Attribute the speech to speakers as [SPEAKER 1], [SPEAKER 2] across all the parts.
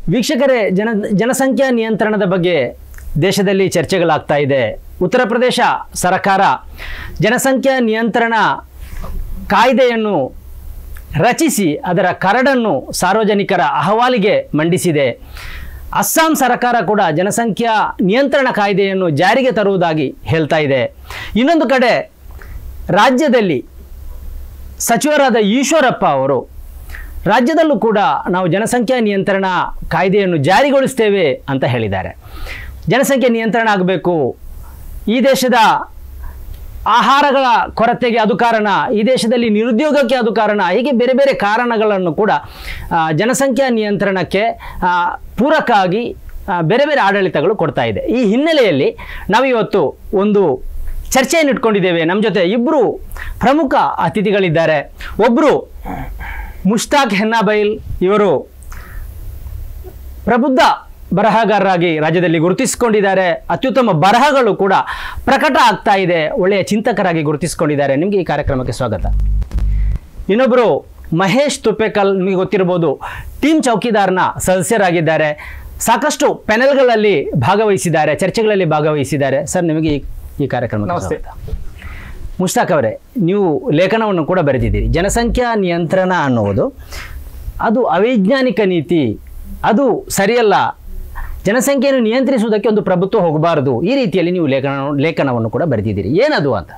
[SPEAKER 1] ವೀಕ್ಷಕರೇ, ಜನಸಂಖ್ಯಾ ನಿಯಂತ್ರಣದ ಬಗ್ಗೆ ದೇಶದಲ್ಲಿ ಚರ್ಚೆಗಳಾಗ್ತಾ ಇದೆ. ಉತ್ತರ ಪ್ರದೇಶ ಸರ್ಕಾರ ಜನಸಂಖ್ಯಾ ನಿಯಂತ್ರಣ ಕಾಯ್ದೆಯನ್ನು ರಚಿಸಿ ಅದರ ಕರಡನ್ನು ಸಾರ್ವಜನಿಕರ ಅಹವಾಲಿಗೆ ಮಂಡಿಸಿದೆ. ಅಸ್ಸಾಂ ಸರ್ಕಾರ ಕೂಡ ಜನಸಂಖ್ಯಾ ನಿಯಂತ್ರಣ ಕಾಯ್ದೆಯನ್ನು ಜಾರಿಗೆ ತರುವುದಾಗಿ ಹೇಳ್ತಾ ಇದೆ. ಇನ್ನೊಂದು ಕಡೆ ರಾಜ್ಯದಲ್ಲಿ ಸಚಿವರಾದ ಈಶ್ವರಪ್ಪ ಅವರು ರಾಜ್ಯದಲ್ಲೂ ಕೂಡ ನಾವು ಜನಸಂಖ್ಯಾ ನಿಯಂತ್ರಣ ಕಾಯ್ದೆಯನ್ನು ಜಾರಿಗೊಳಿಸ್ತೇವೆ ಅಂತ ಹೇಳಿದ್ದಾರೆ. ಜನಸಂಖ್ಯೆ ನಿಯಂತ್ರಣ ಆಗಬೇಕು, ಈ ದೇಶದ ಆಹಾರಗಳ ಕೊರತೆಗೆ ಅದು ಕಾರಣ, ಈ ದೇಶದಲ್ಲಿ ನಿರುದ್ಯೋಗಕ್ಕೆ ಅದು ಕಾರಣ, ಹೀಗೆ ಬೇರೆ ಬೇರೆ ಕಾರಣಗಳನ್ನು ಕೂಡ ಜನಸಂಖ್ಯಾ ನಿಯಂತ್ರಣಕ್ಕೆ ಪೂರಕ ಆಗಿ ಬೇರೆ ಬೇರೆ ಆಡಳಿತಗಳು ಕೊಡ್ತಾ ಇದೆ. ಈ ಹಿನ್ನೆಲೆಯಲ್ಲಿ ನಾವಿವತ್ತು ಒಂದು ಚರ್ಚೆಯನ್ನು ಇಟ್ಕೊಂಡಿದ್ದೇವೆ. ನಮ್ಮ ಜೊತೆ ಇಬ್ಬರು ಪ್ರಮುಖ ಅತಿಥಿಗಳಿದ್ದಾರೆ. ಒಬ್ಬರು ಮುಷ್ತಾಕ್ ಹೆನ್ನಾಬೈಲ್, ಇವರು ಪ್ರಬುದ್ಧ ಬರಹಗಾರರಾಗಿ ರಾಜ್ಯದಲ್ಲಿ ಗುರುತಿಸಿಕೊಂಡಿದ್ದಾರೆ. ಅತ್ಯುತ್ತಮ ಬರಹಗಳು ಕೂಡ ಪ್ರಕಟ ಆಗ್ತಾ ಇದೆ, ಒಳ್ಳೆಯ ಚಿಂತಕರಾಗಿ ಗುರುತಿಸಿಕೊಂಡಿದ್ದಾರೆ. ನಿಮಗೆ ಈ ಕಾರ್ಯಕ್ರಮಕ್ಕೆ ಸ್ವಾಗತ. ಇನ್ನೊಬ್ಬರು ಮಹೇಶ್ ತುಪ್ಪೇಕಲ್, ನಿಮಗೆ ಗೊತ್ತಿರ್ಬೋದು, ಟೀಮ್ ಚೌಕಿದಾರ್ನ ಸದಸ್ಯರಾಗಿದ್ದಾರೆ. ಸಾಕಷ್ಟು ಪ್ಯಾನೆಲ್ಗಳಲ್ಲಿ ಭಾಗವಹಿಸಿದ್ದಾರೆ, ಚರ್ಚೆಗಳಲ್ಲಿ ಭಾಗವಹಿಸಿದ್ದಾರೆ. ಸರ್, ನಿಮಗೆ ಈ ಕಾರ್ಯಕ್ರಮಕ್ಕೆ ನಮಸ್ತೆ. ಮುಷ್ತಾಕ್ ಅವರೇ, ನೀವು ಲೇಖನವನ್ನು ಕೂಡ ಬರೆದಿದ್ದೀರಿ. ಜನಸಂಖ್ಯಾ ನಿಯಂತ್ರಣ ಅನ್ನುವುದು ಅದು ಅವೈಜ್ಞಾನಿಕ ನೀತಿ, ಅದು ಸರಿಯಲ್ಲ, ಜನಸಂಖ್ಯೆಯನ್ನು ನಿಯಂತ್ರಿಸುವುದಕ್ಕೆ ಒಂದು ಪ್ರಭುತ್ವ ಹೋಗಬಾರದು, ಈ ರೀತಿಯಲ್ಲಿ ನೀವು ಲೇಖನವನ್ನು ಕೂಡ ಬರೆದಿದ್ದೀರಿ. ಏನದು ಅಂತ?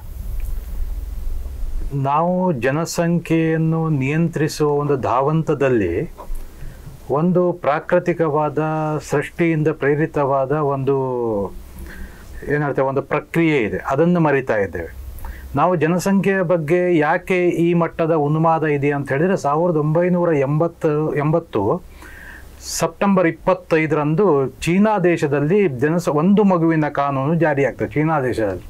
[SPEAKER 2] ನಾವು ಜನಸಂಖ್ಯೆಯನ್ನು ನಿಯಂತ್ರಿಸುವ ಒಂದು ಧಾವಂತದಲ್ಲಿ ಒಂದು ಪ್ರಾಕೃತಿಕವಾದ ಸೃಷ್ಟಿಯಿಂದ ಪ್ರೇರಿತವಾದ ಒಂದು ಏನರ್ಥ ಒಂದು ಪ್ರಕ್ರಿಯೆ ಇದೆ, ಅದನ್ನು ಮರಿತಾ ಇದ್ದೇವೆ. ನಾವು ಜನಸಂಖ್ಯೆಯ ಬಗ್ಗೆ ಯಾಕೆ ಈ ಮಟ್ಟದ ಉನ್ಮಾದ ಇದೆ ಅಂತ ಹೇಳಿದರೆ 1980 ಸೆಪ್ಟೆಂಬರ್ 25ರಂದು ಚೀನಾ ದೇಶದಲ್ಲಿ ಒಂದು ಮಗುವಿನ ಕಾನೂನು ಜಾರಿಯಾಗ್ತದೆ. ಚೀನಾ ದೇಶದಲ್ಲಿ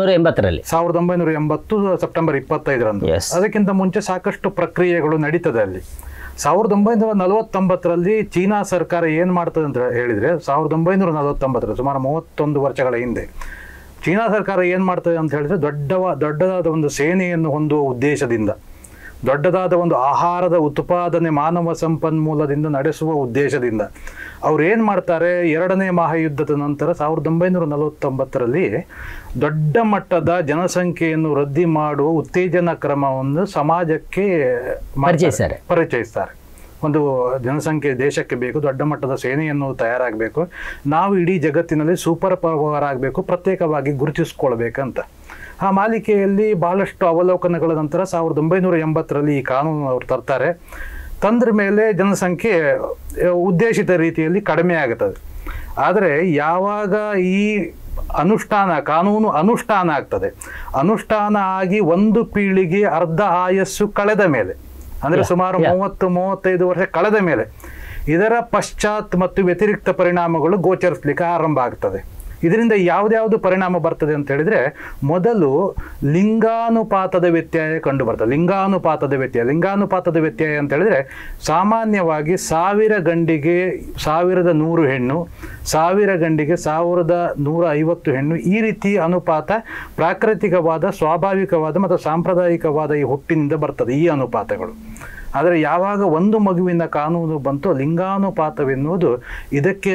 [SPEAKER 2] 1980 ಸೆಪ್ಟೆಂಬರ್ 25ರಂದು. ಅದಕ್ಕಿಂತ ಮುಂಚೆ ಸಾಕಷ್ಟು ಪ್ರಕ್ರಿಯೆಗಳು ನಡೀತದೆ ಅಲ್ಲಿ. 1949ರಲ್ಲಿ ಚೀನಾ ಸರ್ಕಾರ ಏನು ಮಾಡ್ತದೆ ಅಂತ ಹೇಳಿದರೆ, 1949 ಸುಮಾರು 31 ವರ್ಷಗಳ ಹಿಂದೆ ಚೀನಾ ಸರ್ಕಾರ ಏನು ಮಾಡ್ತದೆ ಅಂತ ಹೇಳಿದರೆ, ದೊಡ್ಡದಾದ ಒಂದು ಸೇನೆಯನ್ನು ಹೊಂದುವ ಉದ್ದೇಶದಿಂದ, ದೊಡ್ಡದಾದ ಒಂದು ಆಹಾರದ ಉತ್ಪಾದನೆ ಮಾನವ ಸಂಪನ್ಮೂಲದಿಂದ ನಡೆಸುವ ಉದ್ದೇಶದಿಂದ ಅವ್ರು ಏನು ಮಾಡ್ತಾರೆ, ಎರಡನೇ ಮಹಾಯುದ್ಧದ ನಂತರ 1949ರಲ್ಲಿ ದೊಡ್ಡ ಮಟ್ಟದ ಜನಸಂಖ್ಯೆಯನ್ನು ವೃದ್ಧಿ ಮಾಡುವ ಉತ್ತೇಜನ ಕ್ರಮವನ್ನು ಸಮಾಜಕ್ಕೆ ಪರಿಚಯಿಸ್ತಾರೆ. ಒಂದು ಜನಸಂಖ್ಯೆ ದೇಶಕ್ಕೆ ಬೇಕು, ದೊಡ್ಡ ಮಟ್ಟದ ಸೇನೆಯನ್ನು ತಯಾರಾಗಬೇಕು, ನಾವು ಇಡೀ ಜಗತ್ತಿನಲ್ಲಿ ಸೂಪರ್ ಪವರ್ ಆಗಬೇಕು, ಪ್ರತ್ಯೇಕವಾಗಿ ಗುರುತಿಸ್ಕೊಳ್ಬೇಕಂತ. ಆ ಮಾಲಿಕೆಯಲ್ಲಿ ಬಹಳಷ್ಟು ಅವಲೋಕನಗಳ ನಂತರ 1980ರಲ್ಲಿ ಈ ಕಾನೂನು ಅವರು ತರ್ತಾರೆ. ತಂದ್ರ ಮೇಲೆ ಜನಸಂಖ್ಯೆ ಉದ್ದೇಶಿತ ರೀತಿಯಲ್ಲಿ ಕಡಿಮೆ ಆಗುತ್ತದೆ. ಆದರೆ ಯಾವಾಗ ಈ ಕಾನೂನು ಅನುಷ್ಠಾನ ಆಗ್ತದೆ, ಅನುಷ್ಠಾನ ಆಗಿ ಒಂದು ಪೀಳಿಗೆ ಅರ್ಧ ಆಯಸ್ಸು ಕಳೆದ ಮೇಲೆ, ಅಂದರೆ ಸುಮಾರು 30-35 ವರ್ಷ ಕಳೆದ ಮೇಲೆ ಇದರ ಪಶ್ಚಾತ್ ಮತ್ತು ವ್ಯತಿರಿಕ್ತ ಪರಿಣಾಮಗಳು ಗೋಚರಿಸಲಿಕ್ಕೆ ಆರಂಭ ಆಗ್ತದೆ. ಇದರಿಂದ ಯಾವ್ದು ಪರಿಣಾಮ ಬರ್ತದೆ ಅಂತ ಹೇಳಿದರೆ, ಮೊದಲು ಲಿಂಗಾನುಪಾತದ ವ್ಯತ್ಯಯ ಕಂಡು ಬರ್ತದೆ. ಲಿಂಗಾನುಪಾತದ ವ್ಯತ್ಯಯ ಅಂತ ಹೇಳಿದರೆ, ಸಾಮಾನ್ಯವಾಗಿ 1000 ಗಂಡಿಗೆ 1100 ಹೆಣ್ಣು, 1000 ಗಂಡಿಗೆ 1150 ಹೆಣ್ಣು, ಈ ರೀತಿ ಅನುಪಾತ ಪ್ರಾಕೃತಿಕವಾದ, ಸ್ವಾಭಾವಿಕವಾದ ಮತ್ತು ಸಾಂಪ್ರದಾಯಿಕವಾದ ಈ ಹುಟ್ಟಿನಿಂದ ಬರ್ತದೆ ಈ ಅನುಪಾತಗಳು. ಆದರೆ ಯಾವಾಗ ಒಂದು ಮಗುವಿನ ಕಾನೂನು ಬಂತು, ಲಿಂಗಾನುಪಾತವೆನ್ನುವುದು ಇದಕ್ಕೆ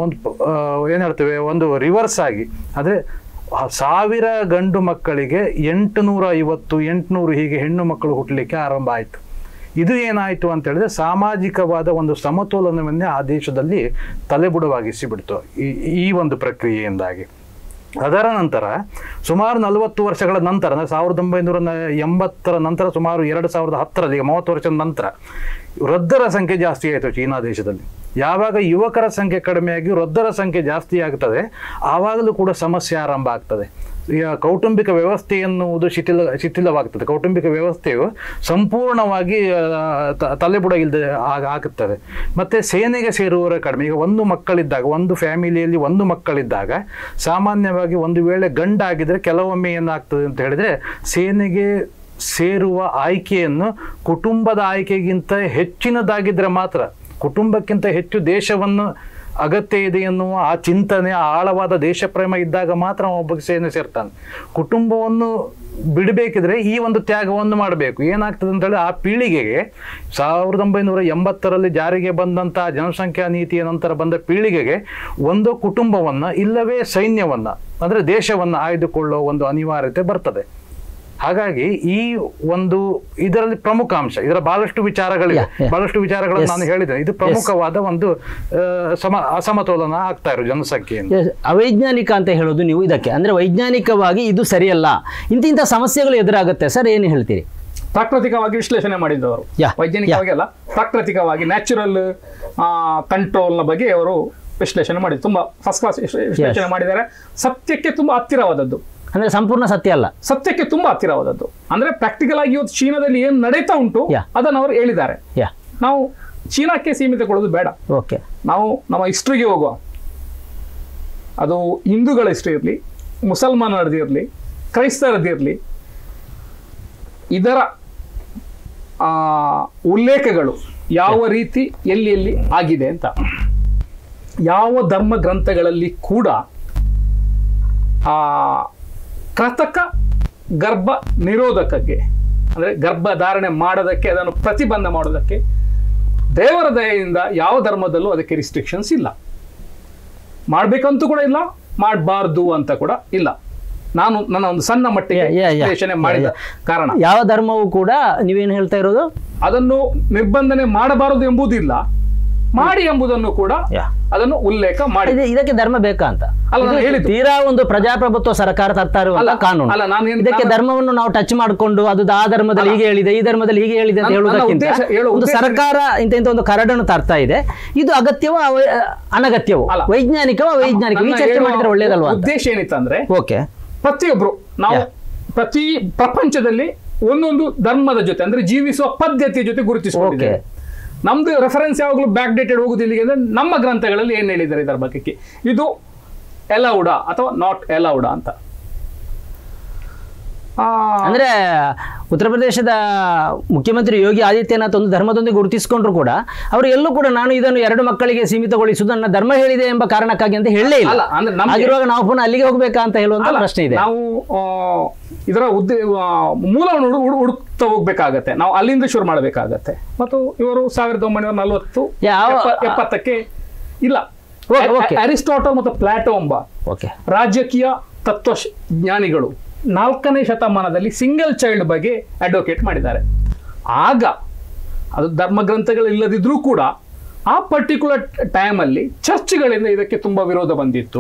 [SPEAKER 2] ಒಂದು ರಿವರ್ಸ್ ಆಗಿ, ಅಂದರೆ 1000 ಗಂಡು ಮಕ್ಕಳಿಗೆ 850-800 ಹೀಗೆ ಹೆಣ್ಣು ಮಕ್ಕಳು ಹುಟ್ಟಲಿಕ್ಕೆ ಆರಂಭ ಆಯಿತು. ಇದು ಏನಾಯಿತು ಅಂತ ಹೇಳಿದ್ರೆ, ಸಾಮಾಜಿಕವಾದ ಒಂದು ಸಮತೋಲನವನ್ನೇ ಆ ದೇಶದಲ್ಲಿ ತಲೆಬುಡವಾಗಿಸಿಬಿಡ್ತು ಈ ಒಂದು ಪ್ರಕ್ರಿಯೆಯಿಂದಾಗಿ. ಅದರ ನಂತರ ಸುಮಾರು 40 ವರ್ಷಗಳ ನಂತರ, 1980 ನಂತರ ಸುಮಾರು 2010ರಲ್ಲಿ 30 ವರ್ಷದ ನಂತರ ವೃದ್ಧರ ಸಂಖ್ಯೆ ಜಾಸ್ತಿ ಆಯಿತು ಚೀನಾ ದೇಶದಲ್ಲಿ. ಯಾವಾಗ ಯುವಕರ ಸಂಖ್ಯೆ ಕಡಿಮೆಯಾಗಿ ವೃದ್ಧರ ಸಂಖ್ಯೆ ಜಾಸ್ತಿ ಆಗ್ತದೆ, ಆವಾಗಲೂ ಕೂಡ ಸಮಸ್ಯೆ ಆರಂಭ ಆಗ್ತದೆ. ಕೌಟುಂಬಿಕ ವ್ಯವಸ್ಥೆ ಎನ್ನುವುದು ಶಿಥಿಲವಾಗ್ತದೆ. ಕೌಟುಂಬಿಕ ವ್ಯವಸ್ಥೆಯು ಸಂಪೂರ್ಣವಾಗಿ ತಲೆಬುಡ ಇಲ್ಲದೆ ಆಗುತ್ತದೆ. ಮತ್ತು ಸೇನೆಗೆ ಸೇರುವವರ ಕಡಿಮೆ. ಈಗ ಒಂದು ಫ್ಯಾಮಿಲಿಯಲ್ಲಿ ಒಂದು ಮಕ್ಕಳಿದ್ದಾಗ ಸಾಮಾನ್ಯವಾಗಿ ಒಂದು ವೇಳೆ ಗಂಡಾಗಿದ್ದರೆ ಕೆಲವೊಮ್ಮೆ ಏನಾಗ್ತದೆ ಅಂತ ಹೇಳಿದರೆ, ಸೇನೆಗೆ ಸೇರುವ ಆಯ್ಕೆಯನ್ನು ಕುಟುಂಬದ ಆಯ್ಕೆಗಿಂತ ಹೆಚ್ಚಿನದಾಗಿದ್ದರೆ ಮಾತ್ರ, ಕುಟುಂಬಕ್ಕಿಂತ ಹೆಚ್ಚು ದೇಶವನ್ನು ಅಗತ್ಯ ಇದೆ ಎನ್ನುವ ಆ ಚಿಂತನೆ, ಆಳವಾದ ದೇಶ ಪ್ರೇಮ ಇದ್ದಾಗ ಮಾತ್ರ ಒಬ್ಬ ಸೇನೆ ಸೇರ್ತಾನೆ. ಕುಟುಂಬವನ್ನು ಬಿಡಬೇಕಿದ್ರೆ ಈ ಒಂದು ತ್ಯಾಗವನ್ನು ಮಾಡಬೇಕು. ಏನಾಗ್ತದೆ ಅಂತೇಳಿ ಆ ಪೀಳಿಗೆಗೆ 1980ರಲ್ಲಿ ಜಾರಿಗೆ ಬಂದಂಥ ಜನಸಂಖ್ಯಾ ನೀತಿಯ ನಂತರ ಬಂದ ಪೀಳಿಗೆಗೆ ಒಂದು ಕುಟುಂಬವನ್ನು ಇಲ್ಲವೇ ಸೈನ್ಯವನ್ನು ಅಂದರೆ ದೇಶವನ್ನು ಆಯ್ದುಕೊಳ್ಳೋ ಒಂದು ಅನಿವಾರ್ಯತೆ ಬರ್ತದೆ. ಹಾಗಾಗಿ ಈ ಒಂದು ಇದರಲ್ಲಿ ಪ್ರಮುಖ ಅಂಶ, ಇದರ ಬಹಳಷ್ಟು ವಿಚಾರಗಳಿವೆ, ಬಹಳಷ್ಟು ವಿಚಾರಗಳನ್ನು ನಾನು ಹೇಳಿದ್ದೇನೆ. ಇದು ಪ್ರಮುಖವಾದ ಒಂದು ಅಸಮತೋಲನ ಆಗ್ತಾ ಇರೋ ಜನಸಂಖ್ಯೆಯನ್ನು.
[SPEAKER 1] ಅವೈಜ್ಞಾನಿಕ ಅಂತ ಹೇಳೋದು ನೀವು ಇದಕ್ಕೆ, ಅಂದ್ರೆ ವೈಜ್ಞಾನಿಕವಾಗಿ ಇದು ಸರಿಯಲ್ಲ, ಇಂಥ ಸಮಸ್ಯೆಗಳು ಎದುರಾಗುತ್ತೆ ಸರ್, ಏನು ಹೇಳ್ತೀರಿ?
[SPEAKER 3] ಪ್ರಾಕೃತಿಕವಾಗಿ ವಿಶ್ಲೇಷಣೆ ಮಾಡಿದ್ದವರು, ವೈಜ್ಞಾನಿಕವಾಗಿ ಅಲ್ಲ, ಪ್ರಾಕೃತಿಕವಾಗಿ ನ್ಯಾಚುರಲ್ ಕಂಟ್ರೋಲ್ನ ಬಗ್ಗೆ ಅವರು ವಿಶ್ಲೇಷಣೆ ಮಾಡಿದ್ರು. ತುಂಬಾ ಫಸ್ಟ್ ಕ್ಲಾಸ್ ವಿಶ್ಲೇಷಣೆ ಮಾಡಿದ್ದಾರೆ. ಸತ್ಯಕ್ಕೆ ತುಂಬಾ ಹತ್ತಿರವಾದದ್ದು,
[SPEAKER 1] ಅಂದ್ರೆ ಸಂಪೂರ್ಣ ಸತ್ಯ ಅಲ್ಲ,
[SPEAKER 3] ಸತ್ಯಕ್ಕೆ ತುಂಬಾ ಹತ್ತಿರವಾದದ್ದು. ಅಂದ್ರೆ ಪ್ರಾಕ್ಟಿಕಲ್ ಆಗಿ ಇವತ್ತು ಚೀನಾದಲ್ಲಿ ಏನು ನಡೀತಾ ಉಂಟು ಅದನ್ನು ಅವರು ಹೇಳಿದ್ದಾರೆ. ನಾವು ಚೀನಾಕ್ಕೆ ಸೀಮಿತಗೊಳ್ಳೋದು ಬೇಡ.
[SPEAKER 1] ಓಕೆ,
[SPEAKER 3] ನಾವು ನಮ್ಮ ಹಿಸ್ಟ್ರಿಗೆ ಹೋಗುವ. ಅದು ಹಿಂದೂಗಳ ಹಿಸ್ಟ್ರಿ ಇರಲಿ, ಮುಸಲ್ಮಾನರದಿರಲಿ, ಕ್ರೈಸ್ತರದಿರಲಿ, ಇದರ ಉಲ್ಲೇಖಗಳು ಯಾವ ರೀತಿ ಎಲ್ಲಿ ಎಲ್ಲಿ ಆಗಿದೆ ಅಂತ ಯಾವ ಧರ್ಮ ಗ್ರಂಥಗಳಲ್ಲಿ ಕೂಡ ಕೃತಕ ಗರ್ಭ ನಿರೋಧಕಕ್ಕೆ, ಅಂದರೆ ಗರ್ಭ ಧಾರಣೆ ಮಾಡೋದಕ್ಕೆ, ಅದನ್ನು ಪ್ರತಿಬಂಧ ಮಾಡೋದಕ್ಕೆ ದೇವರ ದಯೆಯಿಂದ ಯಾವ ಧರ್ಮದಲ್ಲೂ ಅದಕ್ಕೆ ರಿಸ್ಟ್ರಿಕ್ಷನ್ಸ್ ಇಲ್ಲ. ಮಾಡಬೇಕಂತೂ ಕೂಡ ಇಲ್ಲ, ಮಾಡಬಾರ್ದು ಅಂತ ಕೂಡ ಇಲ್ಲ. ನಾನು ನನ್ನ ಒಂದು ಸಣ್ಣ ಮಟ್ಟಿಗೆ ವಿಶ್ಲೇಷಣೆ ಮಾಡಿದ ಕಾರಣ
[SPEAKER 1] ಯಾವ ಧರ್ಮವೂ ಕೂಡ ನೀವೇನು ಹೇಳ್ತಾ ಇರೋದು
[SPEAKER 3] ಅದನ್ನು ನಿರ್ಬಂಧನೆ ಮಾಡಬಾರದು ಎಂಬುದಿಲ್ಲ, ಮಾಡಿ ಎಂಬುದನ್ನು ಕೂಡ ಅದನ್ನು ಉಲ್ಲೇಖ ಮಾಡಿ.
[SPEAKER 1] ಇದಕ್ಕೆ ಧರ್ಮ ಬೇಕಾ ಅಂತ
[SPEAKER 3] ಅಲ್ಲ, ಹೇಳಿದ್ದು
[SPEAKER 1] ತೀರಾ ಒಂದು ಪ್ರಜಾಪ್ರಭುತ್ವ ಸರ್ಕಾರ ತರ್ತಾ ಇರುವಂತ ಕಾನೂನು. ಇದಕ್ಕೆ ಧರ್ಮವನ್ನು ನಾವು ಟಚ್ ಮಾಡಿಕೊಂಡು ಅದು ಆ ಧರ್ಮದಲ್ಲಿ ಹೀಗೆ ಹೇಳಿದೆ, ಈ ಧರ್ಮದಲ್ಲಿ ಹೀಗೆ ಹೇಳಿದೆ ಅಂತ ಹೇಳುವುದಕ್ಕಿಂತ ಒಂದು ಸರ್ಕಾರ ಇಂಥ ಒಂದು ಕರಡನ್ನು ತರ್ತಾ ಇದೆ. ಇದು ಅಗತ್ಯವೋ ಅನಗತ್ಯವೋ, ವೈಜ್ಞಾನಿಕವೋ ಅವೈಜ್ಞಾನಿಕ, ಈ ಚರ್ಚೆ ಮಾಡಿದ್ರೆ ಒಳ್ಳೇದಲ್ವಾ?
[SPEAKER 3] ಉದ್ದೇಶ ಏನಿತ್ತಂದ್ರೆ
[SPEAKER 1] ಓಕೆ,
[SPEAKER 3] ಪ್ರತಿಯೊಬ್ರು ನಾವು ಪ್ರತಿ ಪ್ರಪಂಚದಲ್ಲಿ ಒಂದೊಂದು ಧರ್ಮದ ಜೊತೆ ಅಂದ್ರೆ ಜೀವಿಸುವ ಪದ್ಧತಿಯ ಜೊತೆ ಗುರುತಿಸಿಕೊಂಡಿದ್ದೇವೆ. ನಮ್ದು ರೆಫರೆನ್ಸ್ ಯಾವಾಗಲೂ ಬ್ಯಾಕ್ ಡೇಟೆಡ್ ಹೋಗುದಿಲ್ಲ ಅಂದ್ರೆ ನಮ್ಮ ಗ್ರಂಥಗಳಲ್ಲಿ ಏನ್ ಹೇಳಿದ್ದಾರೆ ಇದರ ಬಗ್ಗೆ, ಇದು ಎಲೌಡ ಅಥವಾ ನಾಟ್ ಎಲೌಡ ಅಂತ.
[SPEAKER 1] ಅಂದ್ರೆ ಉತ್ತರ ಪ್ರದೇಶದ ಮುಖ್ಯಮಂತ್ರಿ ಯೋಗಿ ಆದಿತ್ಯನಾಥ್ ಒಂದು ಧರ್ಮದೊಂದಿಗೆ ಗುರುತಿಸಿಕೊಂಡ್ರು ಕೂಡ ಅವರು ಎಲ್ಲೂ ಕೂಡ ನಾನು ಇದನ್ನು 2 ಮಕ್ಕಳಿಗೆ ಸೀಮಿತಗೊಳಿಸುವುದು ನನ್ನ ಧರ್ಮ ಹೇಳಿದೆ ಎಂಬ ಕಾರಣಕ್ಕಾಗಿ ಅಂತ ಹೇಳಲೇ ಇಲ್ಲ. ಆಗಿರುವಾಗ ನಾವು ಪುನಃ ಅಲ್ಲಿಗೆ ಹೋಗ್ಬೇಕಾ ಅಂತ ಹೇಳುವಂತ ಪ್ರಶ್ನೆ ಇದೆ.
[SPEAKER 3] ನಾವು ಇದರ ಮೂಲವನ್ನು ಹುಡುಕ್ತಾ ಹೋಗ್ಬೇಕಾಗತ್ತೆ, ನಾವು ಅಲ್ಲಿಂದ ಶುರು ಮಾಡಬೇಕಾಗತ್ತೆ. ಮತ್ತು ಇವರು 1940-70ಕ್ಕೆ ಇಲ್ಲ, ಅರಿಸ್ಟಾಟಲ್ ಮತ್ತು ಪ್ಲಾಟೋ ಎಂಬ ರಾಜಕೀಯ ತತ್ವಜ್ಞಾನಿಗಳು 4ನೇ ಶತಮಾನದಲ್ಲಿ ಸಿಂಗಲ್ ಚೈಲ್ಡ್ ಬಗ್ಗೆ ಅಡ್ವೊಕೇಟ್ ಮಾಡಿದ್ದಾರೆ. ಆಗ ಅದು ಧರ್ಮ ಗ್ರಂಥಗಳು ಇಲ್ಲದಿದ್ರೂ ಕೂಡ ಆ ಪರ್ಟಿಕ್ಯುಲರ್ ಟೈಮಲ್ಲಿ ಚರ್ಚ್ಗಳಿಂದ ಇದಕ್ಕೆ ತುಂಬಾ ವಿರೋಧ ಬಂದಿತ್ತು.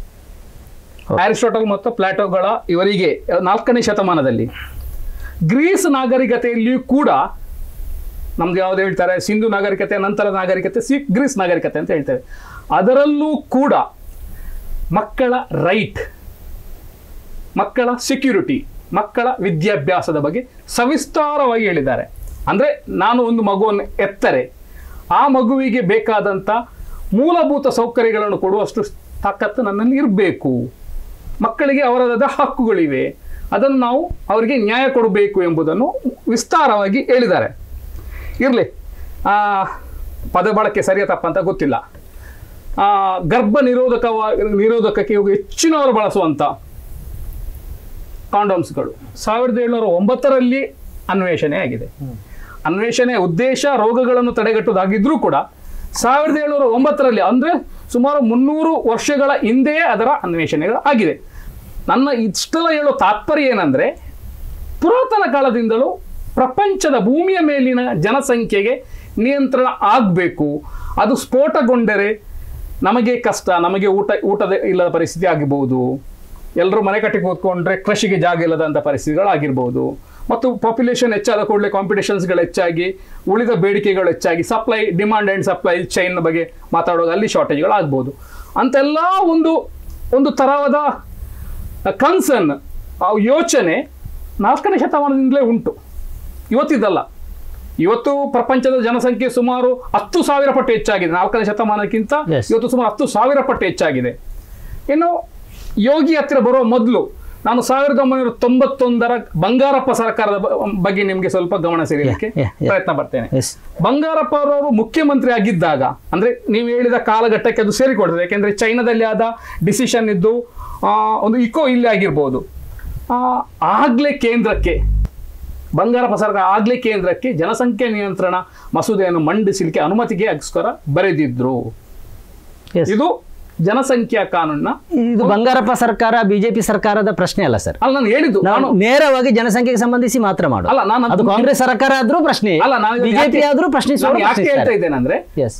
[SPEAKER 3] ಅರಿಸ್ಟಾಟಲ್ ಮತ್ತು ಪ್ಲಾಟೋಗಳ ಇವರಿಗೆ 4ನೇ ಶತಮಾನದಲ್ಲಿ ಗ್ರೀಸ್ ನಾಗರಿಕತೆಯಲ್ಲಿಯೂ ಕೂಡ ನಮ್ಗೆ ಯಾವ್ದು ಹೇಳ್ತಾರೆ, ಸಿಂಧು ನಾಗರಿಕತೆ ನಂತರದ ನಾಗರಿಕತೆ, ಗ್ರೀಸ್ ನಾಗರಿಕತೆ ಅಂತ ಹೇಳ್ತೇವೆ. ಅದರಲ್ಲೂ ಕೂಡ ಮಕ್ಕಳ ರೈಟ್, ಮಕ್ಕಳ ಸೆಕ್ಯೂರಿಟಿ, ಮಕ್ಕಳ ವಿದ್ಯಾಭ್ಯಾಸದ ಬಗ್ಗೆ ಸವಿಸ್ತಾರವಾಗಿ ಹೇಳಿದ್ದಾರೆ. ಅಂದರೆ ನಾನು ಒಂದು ಮಗುವನ್ನು ಎತ್ತರೆ ಆ ಮಗುವಿಗೆ ಬೇಕಾದಂಥ ಮೂಲಭೂತ ಸೌಕರ್ಯಗಳನ್ನು ಕೊಡುವಷ್ಟು ತಾಕತ್ತು ನನ್ನಲ್ಲಿ ಇರಬೇಕು, ಮಕ್ಕಳಿಗೆ ಅವರದಾದ ಹಕ್ಕುಗಳಿವೆ, ಅದನ್ನು ನಾವು ಅವರಿಗೆ ನ್ಯಾಯ ಕೊಡಬೇಕು ಎಂಬುದನ್ನು ವಿಸ್ತಾರವಾಗಿ ಹೇಳಿದ್ದಾರೆ. ಇರಲಿ, ಪದ ಬಳಕೆ ಸರಿಯ ತಪ್ಪಂತ ಗೊತ್ತಿಲ್ಲ. ಗರ್ಭ ನಿರೋಧಕಕ್ಕೆ ಇವಾಗ ಹೆಚ್ಚಿನವರು ಬಳಸುವಂಥ ಕಾಂಡೋಮ್ಸ್ಗಳು 1709ರಲ್ಲಿ ಅನ್ವೇಷಣೆ ಆಗಿದೆ. ಅನ್ವೇಷಣೆ ಉದ್ದೇಶ ರೋಗಗಳನ್ನು ತಡೆಗಟ್ಟುವುದಾಗಿದ್ರೂ ಕೂಡ 1709ರಲ್ಲಿ ಅಂದರೆ ಸುಮಾರು 300 ವರ್ಷಗಳ ಹಿಂದೆಯೇ ಅದರ ಅನ್ವೇಷಣೆಗಳು ಆಗಿದೆ. ನನ್ನ ಇಷ್ಟೆಲ್ಲ ಹೇಳೋ ತಾತ್ಪರ್ಯ ಏನಂದರೆ, ಪುರಾತನ ಕಾಲದಿಂದಲೂ ಪ್ರಪಂಚದ ಭೂಮಿಯ ಮೇಲಿನ ಜನಸಂಖ್ಯೆಗೆ ನಿಯಂತ್ರಣ ಆಗಬೇಕು. ಅದು ಸ್ಫೋಟಗೊಂಡರೆ ನಮಗೆ ಕಷ್ಟ, ನಮಗೆ ಊಟದ ಇಲ್ಲದ ಪರಿಸ್ಥಿತಿ ಆಗಿರ್ಬೋದು, ಎಲ್ಲರೂ ಮನೆ ಕಟ್ಟಿ ಕೂತ್ಕೊಂಡ್ರೆ ಕೃಷಿಗೆ ಜಾಗ ಇಲ್ಲದಂಥ ಪರಿಸ್ಥಿತಿಗಳಾಗಿರ್ಬೋದು, ಮತ್ತು ಪಾಪ್ಯುಲೇಷನ್ ಹೆಚ್ಚಾದ ಕೂಡಲೇ ಕಾಂಪಿಟೇಷನ್ಸ್ಗಳು ಹೆಚ್ಚಾಗಿ, ಉಳಿದ ಬೇಡಿಕೆಗಳು ಹೆಚ್ಚಾಗಿ, supply demand and supply chain ಬಗ್ಗೆ ಮಾತಾಡುವಾಗ ಅಲ್ಲಿ ಶಾರ್ಟೇಜ್ಗಳು ಆಗ್ಬೋದು ಅಂತೆಲ್ಲ ಒಂದು ಥರವಾದ ಕನ್ಸರ್ನ್, ಯೋಚನೆ 4ನೇ ಶತಮಾನದಿಂದಲೇ ಉಂಟು. ಇವತ್ತಿದ್ದಲ್ಲ. ಇವತ್ತು ಪ್ರಪಂಚದ ಜನಸಂಖ್ಯೆ ಸುಮಾರು 10,000 ಪಟ್ಟು ಹೆಚ್ಚಾಗಿದೆ. 4ನೇ ಶತಮಾನಕ್ಕಿಂತ ಇವತ್ತು ಸುಮಾರು 10,000 ಪಟ್ಟು ಹೆಚ್ಚಾಗಿದೆ. ಇನ್ನು ಯೋಗಿ ಹತ್ತಿರ ಬರುವ ಮೊದಲು ನಾನು 1991ರ ಬಂಗಾರಪ್ಪ ಸರ್ಕಾರದ ಬಗ್ಗೆ ನಿಮಗೆ ಸ್ವಲ್ಪ ಗಮನ ಸೆಳೆಯಲಿಕ್ಕೆ ಪ್ರಯತ್ನ ಪಡ್ತೇನೆ. ಬಂಗಾರಪ್ಪ ಅವರು ಮುಖ್ಯಮಂತ್ರಿ ಆಗಿದ್ದಾಗ, ಅಂದ್ರೆ ನೀವು ಹೇಳಿದ ಕಾಲಘಟ್ಟಕ್ಕೆ ಅದು ಸೇರಿಕೊಡ್ತದೆ. ಯಾಕೆಂದ್ರೆ ಚೈನಾದಲ್ಲಿ ಆದ ಡಿಸಿಷನ್ ಇದ್ದು ಒಂದು ಇಕೋ ಇಲ್ಲಿ ಆಗಿರ್ಬೋದು. ಆಗ್ಲೇ ಕೇಂದ್ರಕ್ಕೆ ಬಂಗಾರಪ್ಪ ಸರ್ಕಾರ ಆಗ್ಲೇ ಕೇಂದ್ರಕ್ಕೆ ಜನಸಂಖ್ಯೆ ನಿಯಂತ್ರಣ ಮಸೂದೆಯನ್ನು ಮಂಡಿಸಲಿಕ್ಕೆ ಅನುಮತಿಗೋಸ್ಕರ ಬರೆದಿದ್ರು. ಇದು ಜನಸಂಖ್ಯಾ ಕಾನೂನಿನ.
[SPEAKER 1] ಇದು ಬಂಗಾರಪ್ಪ ಸರ್ಕಾರ ಬಿಜೆಪಿ ಸರ್ಕಾರದ ಪ್ರಶ್ನೆ ಅಲ್ಲ ಸರ್.
[SPEAKER 3] ಅಲ್ಲ, ನಾನು ಹೇಳಿದ್ದು ನಾನು
[SPEAKER 1] ನೇರವಾಗಿ ಜನಸಂಖ್ಯೆಗೆ ಸಂಬಂಧಿಸಿ ಮಾತ್ರ ಮಾಡು.
[SPEAKER 3] ಅಲ್ಲ, ನಾನು
[SPEAKER 1] ಅದು ಕಾಂಗ್ರೆಸ್ ಸರ್ಕಾರ ಆದ್ರೂ ಪ್ರಶ್ನೆ,
[SPEAKER 3] ಅಲ್ಲ, ನಾನು
[SPEAKER 1] ಬಿಜೆಪಿ ಆದ್ರೂ ಪ್ರಶ್ನಿಸುವ.
[SPEAKER 3] ಯಾಕೆ ಹೇಳ್ತಾ ಇದ್ದೇನೆಂದ್ರೆ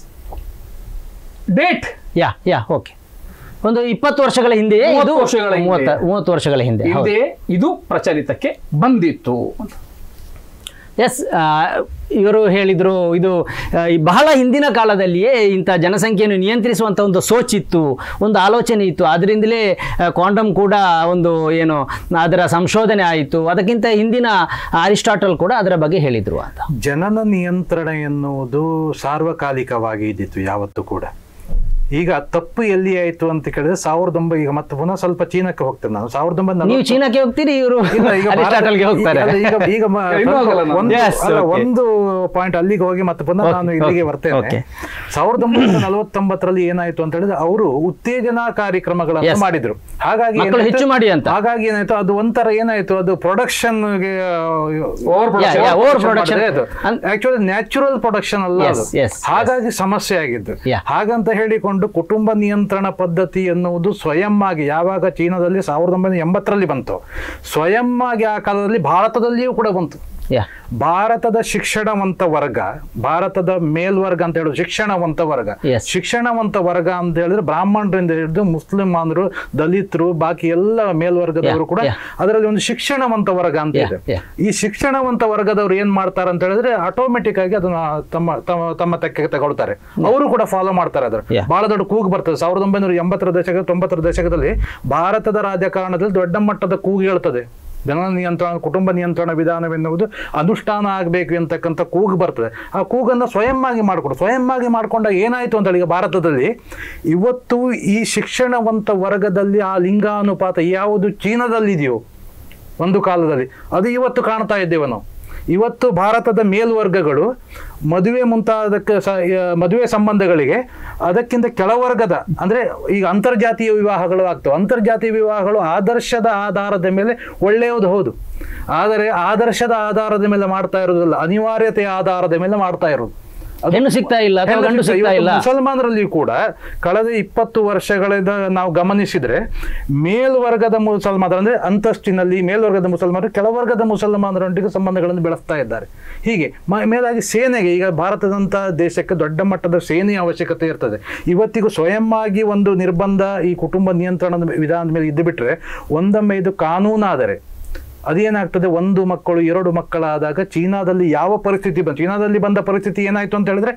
[SPEAKER 3] ಡೇಟ್
[SPEAKER 1] ಓಕೆ, ಒಂದು 20 ವರ್ಷಗಳ ಹಿಂದೆ, 30 ವರ್ಷಗಳ ಹಿಂದೆ
[SPEAKER 3] ಇದು ಪ್ರಚಲಿತಕ್ಕೆ ಬಂದಿತ್ತು.
[SPEAKER 1] ಎಸ್, ಇವರು ಹೇಳಿದ್ರು ಇದು ಬಹಳ ಹಿಂದಿನ ಕಾಲದಲ್ಲಿಯೇ ಇಂಥ ಜನಸಂಖ್ಯೆಯನ್ನು ನಿಯಂತ್ರಿಸುವಂಥ ಒಂದು ಸೋಚಿತ್ತು, ಒಂದು ಆಲೋಚನೆ ಇತ್ತು. ಅದರಿಂದಲೇ ಕ್ವಾಂಟಮ್ ಕೂಡ ಒಂದು ಏನು ಅದರ ಸಂಶೋಧನೆ ಆಯಿತು. ಅದಕ್ಕಿಂತ ಹಿಂದಿನ ಅರಿಸ್ಟಾಟಲ್ ಕೂಡ ಅದರ ಬಗ್ಗೆ ಹೇಳಿದ್ರು ಅಂತ.
[SPEAKER 2] ಜನನ ನಿಯಂತ್ರಣ ಎನ್ನುವುದು ಸಾರ್ವಕಾಲಿಕವಾಗಿ ಇದ್ದಿತ್ತು ಯಾವತ್ತೂ ಕೂಡ. ಈಗ ತಪ್ಪು ಎಲ್ಲಿ ಆಯ್ತು ಅಂತ ಕೇಳಿದ್ರೆ 1900, ಈಗ ಮತ್ತೆ ಪುನಃ ಸ್ವಲ್ಪ ಚೀನಾಕ್ಕೆ ಹೋಗ್ತೇನೆ ನಾನು. 1900
[SPEAKER 1] ನೀವು ಚೀನಾಕ್ಕೆ ಹೋಗ್ತೀರಿ, ಇವರು ಅರಿಸ್ಟಾಟಲ್ಗೆ ಹೋಗ್ತಾರೆ.
[SPEAKER 2] ಈಗ ಒಂದು ಪಾಯಿಂಟ್ ಅಲ್ಲಿಗೆ ಹೋಗಿ ಮತ್ತೆ ಪುನಃ ನಾನು ಇಲ್ಲಿಗೆ ಬರ್ತೇನೆ. 1949ರಲ್ಲಿ ಏನಾಯ್ತು ಅಂತ ಹೇಳಿದ್ರೆ ಅವರು ಉತ್ತೇಜನಾ ಕಾರ್ಯಕ್ರಮಗಳನ್ನು ಮಾಡಿದ್ರು. ಹಾಗಾಗಿ
[SPEAKER 1] ಹೆಚ್ಚು ಮಾಡಿ ಅಂತ.
[SPEAKER 2] ಹಾಗಾಗಿ ಏನಾಯ್ತು, ಅದು ಒಂಥರ ಏನಾಯ್ತು, ಅದು ಪ್ರೊಡಕ್ಷನ್ಗೆ ಆಕ್ಚುಲಿ ನ್ಯಾಚುರಲ್ ಪ್ರೊಡಕ್ಷನ್ ಅಲ್ಲ ಅದು. ಹಾಗಾಗಿ ಸಮಸ್ಯೆ ಆಗಿದ್ದು. ಹಾಗಂತ ಹೇಳಿಕೊಂಡು ಕುಟುಂಬ ನಿಯಂತ್ರಣ ಪದ್ಧತಿ ಎನ್ನುವುದು ಸ್ವಯಂ ಆಗಿ ಯಾವಾಗ ಚೀನಾದಲ್ಲಿ 1980ರಲ್ಲಿ ಬಂತು, ಸ್ವಯಂ ಆಗಿ ಆ ಕಾಲದಲ್ಲಿ ಭಾರತದಲ್ಲಿಯೂ ಕೂಡ ಬಂತು. ಭಾರತದ ಶಿಕ್ಷಣವಂತ ವರ್ಗ, ಭಾರತದ ಮೇಲ್ವರ್ಗ ಅಂತ ಹೇಳುದು ಶಿಕ್ಷಣವಂತ ವರ್ಗ. ಶಿಕ್ಷಣವಂತ ವರ್ಗ ಅಂತ ಹೇಳಿದ್ರೆ ಬ್ರಾಹ್ಮಣರಿಂದ ಹಿಡಿದು ಮುಸ್ಲಿಮಾನರು, ದಲಿತರು, ಬಾಕಿ ಎಲ್ಲ ಮೇಲ್ವರ್ಗದವರು ಕೂಡ ಅದರಲ್ಲಿ ಒಂದು ಶಿಕ್ಷಣವಂತ ವರ್ಗ ಅಂತ ಇದೆ. ಈ ಶಿಕ್ಷಣವಂತ ವರ್ಗದವರು ಏನ್ ಮಾಡ್ತಾರೆ ಅಂತ ಹೇಳಿದ್ರೆ ಆಟೋಮೆಟಿಕ್ ಆಗಿ ಅದನ್ನ ತಮ್ಮ ತೆಕ್ಕೆ ತಗೊಳ್ತಾರೆ. ಅವರು ಕೂಡ ಫಾಲೋ ಮಾಡ್ತಾರೆ. ಅದ್ರ ಬಹಳ ದೊಡ್ಡ ಕೂಗು ಬರ್ತದೆ. 1980ರ ದಶಕ 90ರ ದಶಕದಲ್ಲಿ ಭಾರತದ ರಾಜಕಾರಣದಲ್ಲಿ ದೊಡ್ಡ ಮಟ್ಟದ ಕೂಗು ಹೇಳ್ತದೆ. ಜನ ನಿಯಂತ್ರಣ, ಕುಟುಂಬ ನಿಯಂತ್ರಣ ವಿಧಾನವೆನ್ನುವುದು ಅನುಷ್ಠಾನ ಆಗಬೇಕು ಅಂತಕ್ಕಂಥ ಕೂಗು ಬರ್ತದೆ. ಆ ಕೂಗನ್ನು ಸ್ವಯಂ ಆಗಿ ಮಾಡಿಕೊಂಡಾಗ ಏನಾಯಿತು ಅಂತ ಹೇಳಿ, ಭಾರತದಲ್ಲಿ ಇವತ್ತು ಈ ಶಿಕ್ಷಣವಂತ ವರ್ಗದಲ್ಲಿ ಆ ಲಿಂಗಾನುಪಾತ ಯಾವುದು ಚೀನಾದಲ್ಲಿದೆಯೋ ಒಂದು ಕಾಲದಲ್ಲಿ, ಅದು ಇವತ್ತು ಕಾಣ್ತಾ ಇದ್ದೇವೆ ನಾವು. ಇವತ್ತು ಭಾರತದ ಮೇಲ್ವರ್ಗಗಳು ಮದುವೆ ಸಂಬಂಧಗಳಿಗೆ ಅದಕ್ಕಿಂತ ಕೆಳವರ್ಗದ, ಅಂದ್ರೆ ಈಗ ಅಂತರ್ಜಾತೀಯ ವಿವಾಹಗಳು ಆಗ್ತವೆ. ಅಂತರ್ಜಾತೀಯ ವಿವಾಹಗಳು ಆದರ್ಶದ ಆಧಾರದ ಮೇಲೆ ಒಳ್ಳೆಯದು ಹೌದು, ಆದರೆ ಆದರ್ಶದ ಆಧಾರದ ಮೇಲೆ ಮಾಡ್ತಾ ಇರೋದಿಲ್ಲ, ಅನಿವಾರ್ಯತೆಯ ಆಧಾರದ ಮೇಲೆ ಮಾಡ್ತಾ ಇರೋದು.
[SPEAKER 1] ಹೆಣ್ಣು ಸಿಗ್ತಾ ಇಲ್ಲ, ಗಂಡು ಸಿಗ್ತಾ ಇಲ್ಲ.
[SPEAKER 2] ಮುಸಲ್ಮಾನರಲ್ಲಿ ಕೂಡ ಕಳೆದ 20 ವರ್ಷಗಳಿಂದ ನಾವು ಗಮನಿಸಿದ್ರೆ ಮೇಲ್ವರ್ಗದ ಮುಸಲ್ಮಾನರು, ಅಂದ್ರೆ ಅಂತಸ್ತಿನಲ್ಲಿ ಮೇಲ್ವರ್ಗದ ಮುಸಲ್ಮಾನರು ಕೆಳವರ್ಗದ ಮುಸಲ್ಮಾನರೊಂದಿಗೆ ಸಂಬಂಧಗಳನ್ನು ಬೆಳೆಸ್ತಾ ಇದ್ದಾರೆ. ಹೀಗೆ ಮೇಲಾಗಿ ಸೇನೆಗೆ, ಈಗ ಭಾರತದಂತ ದೇಶಕ್ಕೆ ದೊಡ್ಡ ಮಟ್ಟದ ಸೇನೆಯ ಅವಶ್ಯಕತೆ ಇರ್ತದೆ. ಇವತ್ತಿಗೂ ಸ್ವಯಂ ಆಗಿ ಒಂದು ನಿರ್ಬಂಧ ಈ ಕುಟುಂಬ ನಿಯಂತ್ರಣದ ವಿಧಾನದ ಮೇಲೆ ಇದ್ದು ಬಿಟ್ರೆ, ಒಂದೊಮ್ಮೆ ಇದು ಕಾನೂನಾದರೆ ಅದೇನಾಗ್ತದೆ, 1 ಮಕ್ಕಳು 2 ಮಕ್ಕಳಾದಾಗ ಚೀನಾದಲ್ಲಿ ಯಾವ ಪರಿಸ್ಥಿತಿ ಚೀನಾದಲ್ಲಿ ಬಂದ ಪರಿಸ್ಥಿತಿ ಏನಾಯ್ತು ಅಂತ ಹೇಳಿದ್ರೆ